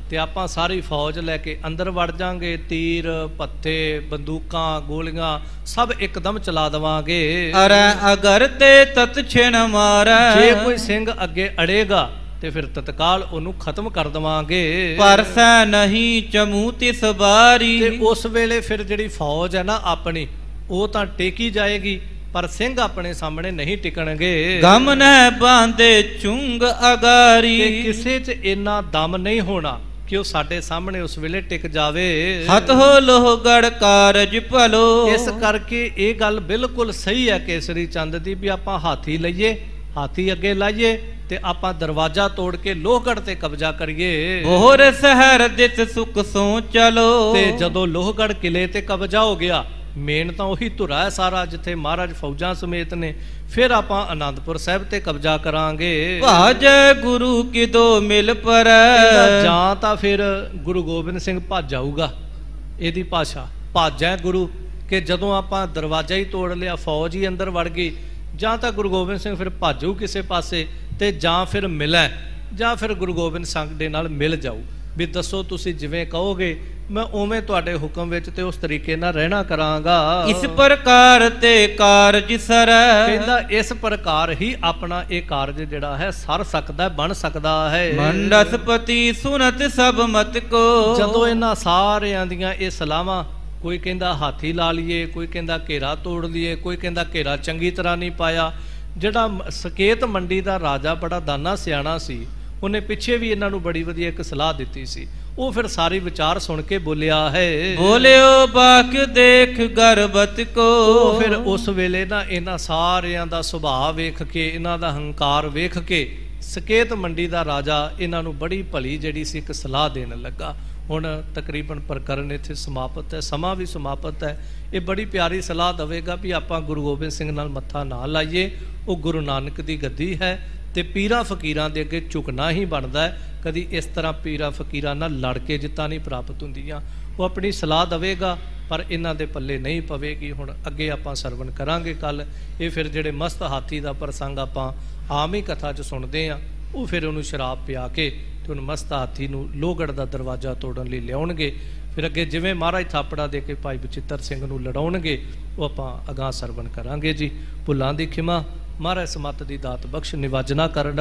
ਤੇ ਆਪਾਂ ਸਾਰੀ ਫੌਜ ਲੈ ਕੇ ਅੰਦਰ ਵੜ ਜਾਾਂਗੇ, ਤੀਰ ਪੱਥੇ ਬੰਦੂਕਾਂ ਗੋਲੀਆਂ ਸਭ ਇੱਕਦਮ ਚਲਾ ਦੇਵਾਂਗੇ।
ਅਰੈ ਅਗਰ ਤੇ ਤਤ ਛਿਣ ਮਾਰੈ,
ਜੇ ਕੋਈ ਸਿੰਘ ਅੱਗੇ ਅੜੇਗਾ ਤੇ ਫਿਰ ਤਤਕਾਲ ਉਹਨੂੰ ਖਤਮ ਕਰ ਦਵਾਂਗੇ।
ਪਰਸੈ ਨਹੀਂ ਚਮੂ ਤਿਸ ਬਾਰੀ,
ਤੇ ਉਸ ਵੇਲੇ ਫਿਰ ਜਿਹੜੀ ਫੌਜ ਹੈ ਨਾ ਆਪਣੀ ਉਹ ਤਾਂ ਟੇਕੀ ਜਾਏਗੀ, ਪਰ ਸਿੰਘ ਆਪਣੇ ਸਾਹਮਣੇ ਨਹੀਂ ਟਿਕਣਗੇ।
ਗਮ ਨਹਿ ਬਾਂਦੇ ਚੁੰਗ ਅਗਾਰੀ,
ਤੇ ਕਿਸੇ 'ਚ ਇੰਨਾ ਦਮ ਨਹੀਂ ਹੋਣਾ ਕਿ ਉਹ ਸਾਡੇ ਸਾਹਮਣੇ ਉਸ ਵੇਲੇ ਟਿਕ ਜਾਵੇ।
ਹੱਥ ਹੋ ਲੋਹਗੜ ਕਾਰਜ ਭਲੋ,
ਇਸ ਕਰਕੇ ਇਹ ਗੱਲ ਬਿਲਕੁਲ ਸਹੀ ਹੈ ਕੇਸਰੀ ਚੰਦ ਦੀ ਵੀ ਆਪਾਂ ਹਾਥੀ ਲਈਏ, ਹਾਥੀ ਅੱਗੇ ਲਾਈਏ ਤੇ ਆਪਾਂ ਦਰਵਾਜ਼ਾ ਤੋੜ ਕੇ ਲੋਹਗੜ ਤੇ ਕਬਜ਼ਾ ਕਰੀਏ।
ਬੋਹਰ ਸ਼ਹਿਰ ਦਿਸ ਸੁਖ ਸੋ ਚਲੋ,
ਤੇ ਜਦੋਂ ਲੋਹਗੜ ਕਿਲੇ ਤੇ ਕਬਜ਼ਾ ਹੋ ਗਿਆ, ਮੇਨ ਤਾਂ ਉਹੀ ਧੁਰਾ ਹੈ ਸਾਰਾ ਜਿੱਥੇ ਮਹਾਰਾਜ ਫੌਜਾਂ ਸਮੇਤ ਨੇ, ਫਿਰ ਆਪਾਂ ਆਨੰਦਪੁਰ ਸਾਹਿਬ ਤੇ ਕਬਜ਼ਾ ਕਰਾਂਗੇ।
ਭਾਜੈ ਗੁਰੂ ਕਿਦੋ ਮਿਲ ਪਰੈ,
ਜਾਂ ਤਾਂ ਫਿਰ ਗੁਰੂ ਗੋਬਿੰਦ ਸਿੰਘ ਭੱਜ ਆਊਗਾ, ਇਹਦੀ ਭਾਸ਼ਾ ਭਾਜੈ ਗੁਰੂ, ਕਿ ਜਦੋਂ ਆਪਾਂ ਦਰਵਾਜ਼ਾ ਹੀ ਤੋੜ ਲਿਆ ਫੌਜ ਹੀ ਅੰਦਰ ਵੜ ਗਈ, ਜਾਂ ਤਾਂ ਗੁਰੂ ਗੋਬਿੰਦ ਸਿੰਘ ਫਿਰ ਭਾਜੂ ਕਿਸੇ ਪਾਸੇ, ਤੇ ਜਾਂ ਫਿਰ ਮਿਲੈ, ਜਾਂ ਫਿਰ ਗੁਰੂ ਗੋਬਿੰਦ ਸਿੰਘ ਦੇ ਨਾਲ ਮਿਲ ਜਾਊ ਵੀ ਦੱਸੋ ਤੁਸੀਂ ਜਿਵੇਂ ਕਹੋਗੇ ਮੈਂ ਉਵੇਂ ਤੁਹਾਡੇ ਹੁਕਮ ਵਿੱਚ ਤੇ ਉਸ ਤਰੀਕੇ ਨਾਲ ਰਹਿਣਾ ਕਰਾਂਗਾ।
ਇਸ ਪ੍ਰਕਾਰ ਤੇ ਕਾਰਜ ਸਰੈ,
ਕਹਿੰਦਾ ਇਸ ਪ੍ਰਕਾਰ ਹੀ ਆਪਣਾ ਇਹ ਕਾਰਜ ਜਿਹੜਾ ਹੈ ਸਰ ਸਕਦਾ ਬਣ ਸਕਦਾ ਹੈ।
ਮੰਡਸਪਤੀ ਸੁਨਤ ਸਭ ਮਤ ਕੋ,
ਜਦੋਂ ਇਹਨਾਂ ਸਾਰਿਆਂ ਦੀਆਂ ਇਹ ਸਲਾਹਾਂ, ਕੋਈ ਕਹਿੰਦਾ ਹਾਥੀ ਲਾ ਲਈਏ, ਕੋਈ ਕਹਿੰਦਾ ਘੇਰਾ ਤੋੜ ਲਈਏ, ਕੋਈ ਕਹਿੰਦਾ ਘੇਰਾ ਚੰਗੀ ਤਰ੍ਹਾਂ ਨਹੀਂ ਪਾਇਆ। ਜਿਹੜਾ ਸਕੇਤ ਮੰਡੀ ਦਾ ਰਾਜਾ ਬੜਾ ਦਾਨਾ ਸਿਆਣਾ ਸੀ, ਉਹਨੇ ਪਿੱਛੇ ਵੀ ਇਹਨਾਂ ਨੂੰ ਬੜੀ ਵਧੀਆ ਇੱਕ ਸਲਾਹ ਦਿੱਤੀ ਸੀ। ਉਹ ਫਿਰ ਸਾਰੀ ਵਿਚਾਰ ਸੁਣ ਕੇ ਬੋਲਿਆ ਹੈ,
ਬੋਲਿਓ ਬਾਕ ਦੇਖ ਗਰਬਤ ਕੋ।
ਉਹ ਫਿਰ ਉਸ ਵੇਲੇ ਨਾ ਇਹਨਾਂ ਸਾਰਿਆਂ ਦਾ ਸੁਭਾਅ ਵੇਖ ਕੇ, ਇਹਨਾਂ ਦਾ ਹੰਕਾਰ ਵੇਖ ਕੇ, ਸਕੇਤ ਮੰਡੀ ਦਾ ਰਾਜਾ ਇਹਨਾਂ ਨੂੰ ਬੜੀ ਭਲੀ ਜਿਹੜੀ ਸੀ ਇੱਕ ਸਲਾਹ ਦੇਣ ਲੱਗਾ। ਹੁਣ ਤਕਰੀਬਨ ਪ੍ਰਕਰਨ ਇੱਥੇ ਸਮਾਪਤ ਹੈ, ਸਮਾਂ ਵੀ ਸਮਾਪਤ ਹੈ। ਇਹ ਬੜੀ ਪਿਆਰੀ ਸਲਾਹ ਦੇਵੇਗਾ ਵੀ ਆਪਾਂ ਗੁਰੂ ਗੋਬਿੰਦ ਸਿੰਘ ਨਾਲ ਮੱਥਾ ਨਾ ਲਾਈਏ, ਉਹ ਗੁਰੂ ਨਾਨਕ ਦੀ ਗੱਦੀ ਹੈ ਤੇ ਪੀਰਾਂ ਫਕੀਰਾਂ ਦੇ ਅੱਗੇ ਝੁਕਣਾ ਹੀ ਬਣਦਾ ਹੈ। ਕਦੀ ਇਸ ਤਰ੍ਹਾਂ ਪੀਰਾਂ ਫਕੀਰਾਂ ਨਾਲ ਲੜ ਕੇ ਜਿੱਤਾਂ ਨਹੀਂ ਪ੍ਰਾਪਤ ਹੁੰਦੀਆਂ। ਉਹ ਆਪਣੀ ਸਲਾਹ ਦੇਵੇਗਾ ਪਰ ਇਹਨਾਂ ਦੇ ਪੱਲੇ ਨਹੀਂ ਪਵੇਗੀ। ਹੁਣ ਅੱਗੇ ਆਪਾਂ ਸਰਵਣ ਕਰਾਂਗੇ ਕੱਲ। ਇਹ ਫਿਰ ਜਿਹੜੇ ਮਸਤ ਹਾਥੀ ਦਾ ਪ੍ਰਸੰਗ ਆਪਾਂ ਆਮ ਹੀ ਕਥਾ 'ਚ ਸੁਣਦੇ ਹਾਂ, ਉਹ ਫਿਰ ਉਹਨੂੰ ਸ਼ਰਾਬ ਪਿਆ ਕੇ ਤੇ ਉਹਨੂੰ ਮਸਤ ਹਾਥੀ ਨੂੰ ਲੋਹਗੜ੍ਹ ਦਾ ਦਰਵਾਜ਼ਾ ਤੋੜਨ ਲਈ ਲਿਆਉਣਗੇ। ਫਿਰ ਅੱਗੇ ਜਿਵੇਂ ਮਹਾਰਾਜ ਥਾਪੜਾ ਦੇ ਕੇ ਭਾਈ ਬਚਿੱਤਰ ਸਿੰਘ ਨੂੰ ਲੜਾਉਣਗੇ, ਉਹ ਆਪਾਂ ਅਗਾਂਹ ਸਰਵਣ ਕਰਾਂਗੇ ਜੀ। ਭੁੱਲਾਂ ਦੀ ਖਿਮਾ, ਮਹਾਰਾਜ ਸਮਤ ਦੀ ਦਾਤ ਬਖਸ਼, ਨਿਵਾਜਨਾ ਕਰਨਾ।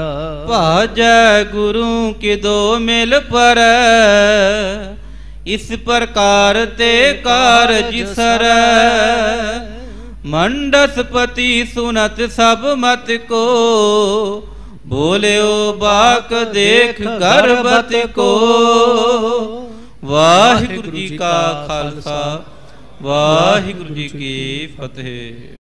ਭਾਜੈ ਗੁਰੂ ਕਿਦੋ ਮਿਲ ਪਰੈ, ਇਸ ਪ੍ਰਕਾਰ ਤੇ ਕਾਰਜ ਸਰੈ। ਮੰਡਸਪਤੀ ਸੁਨਤ ਸਭ ਮਤ ਕੋ, ਬੋਲਿਓ ਬਾਕ ਦੇਖ ਗਰਬਤ ਕੋ। ਵਾਹਿਗੁਰੂ ਜੀ ਕਾ ਖਾਲਸਾ, ਵਾਹਿਗੁਰੂ ਜੀ ਕੀ ਫਤਿਹ।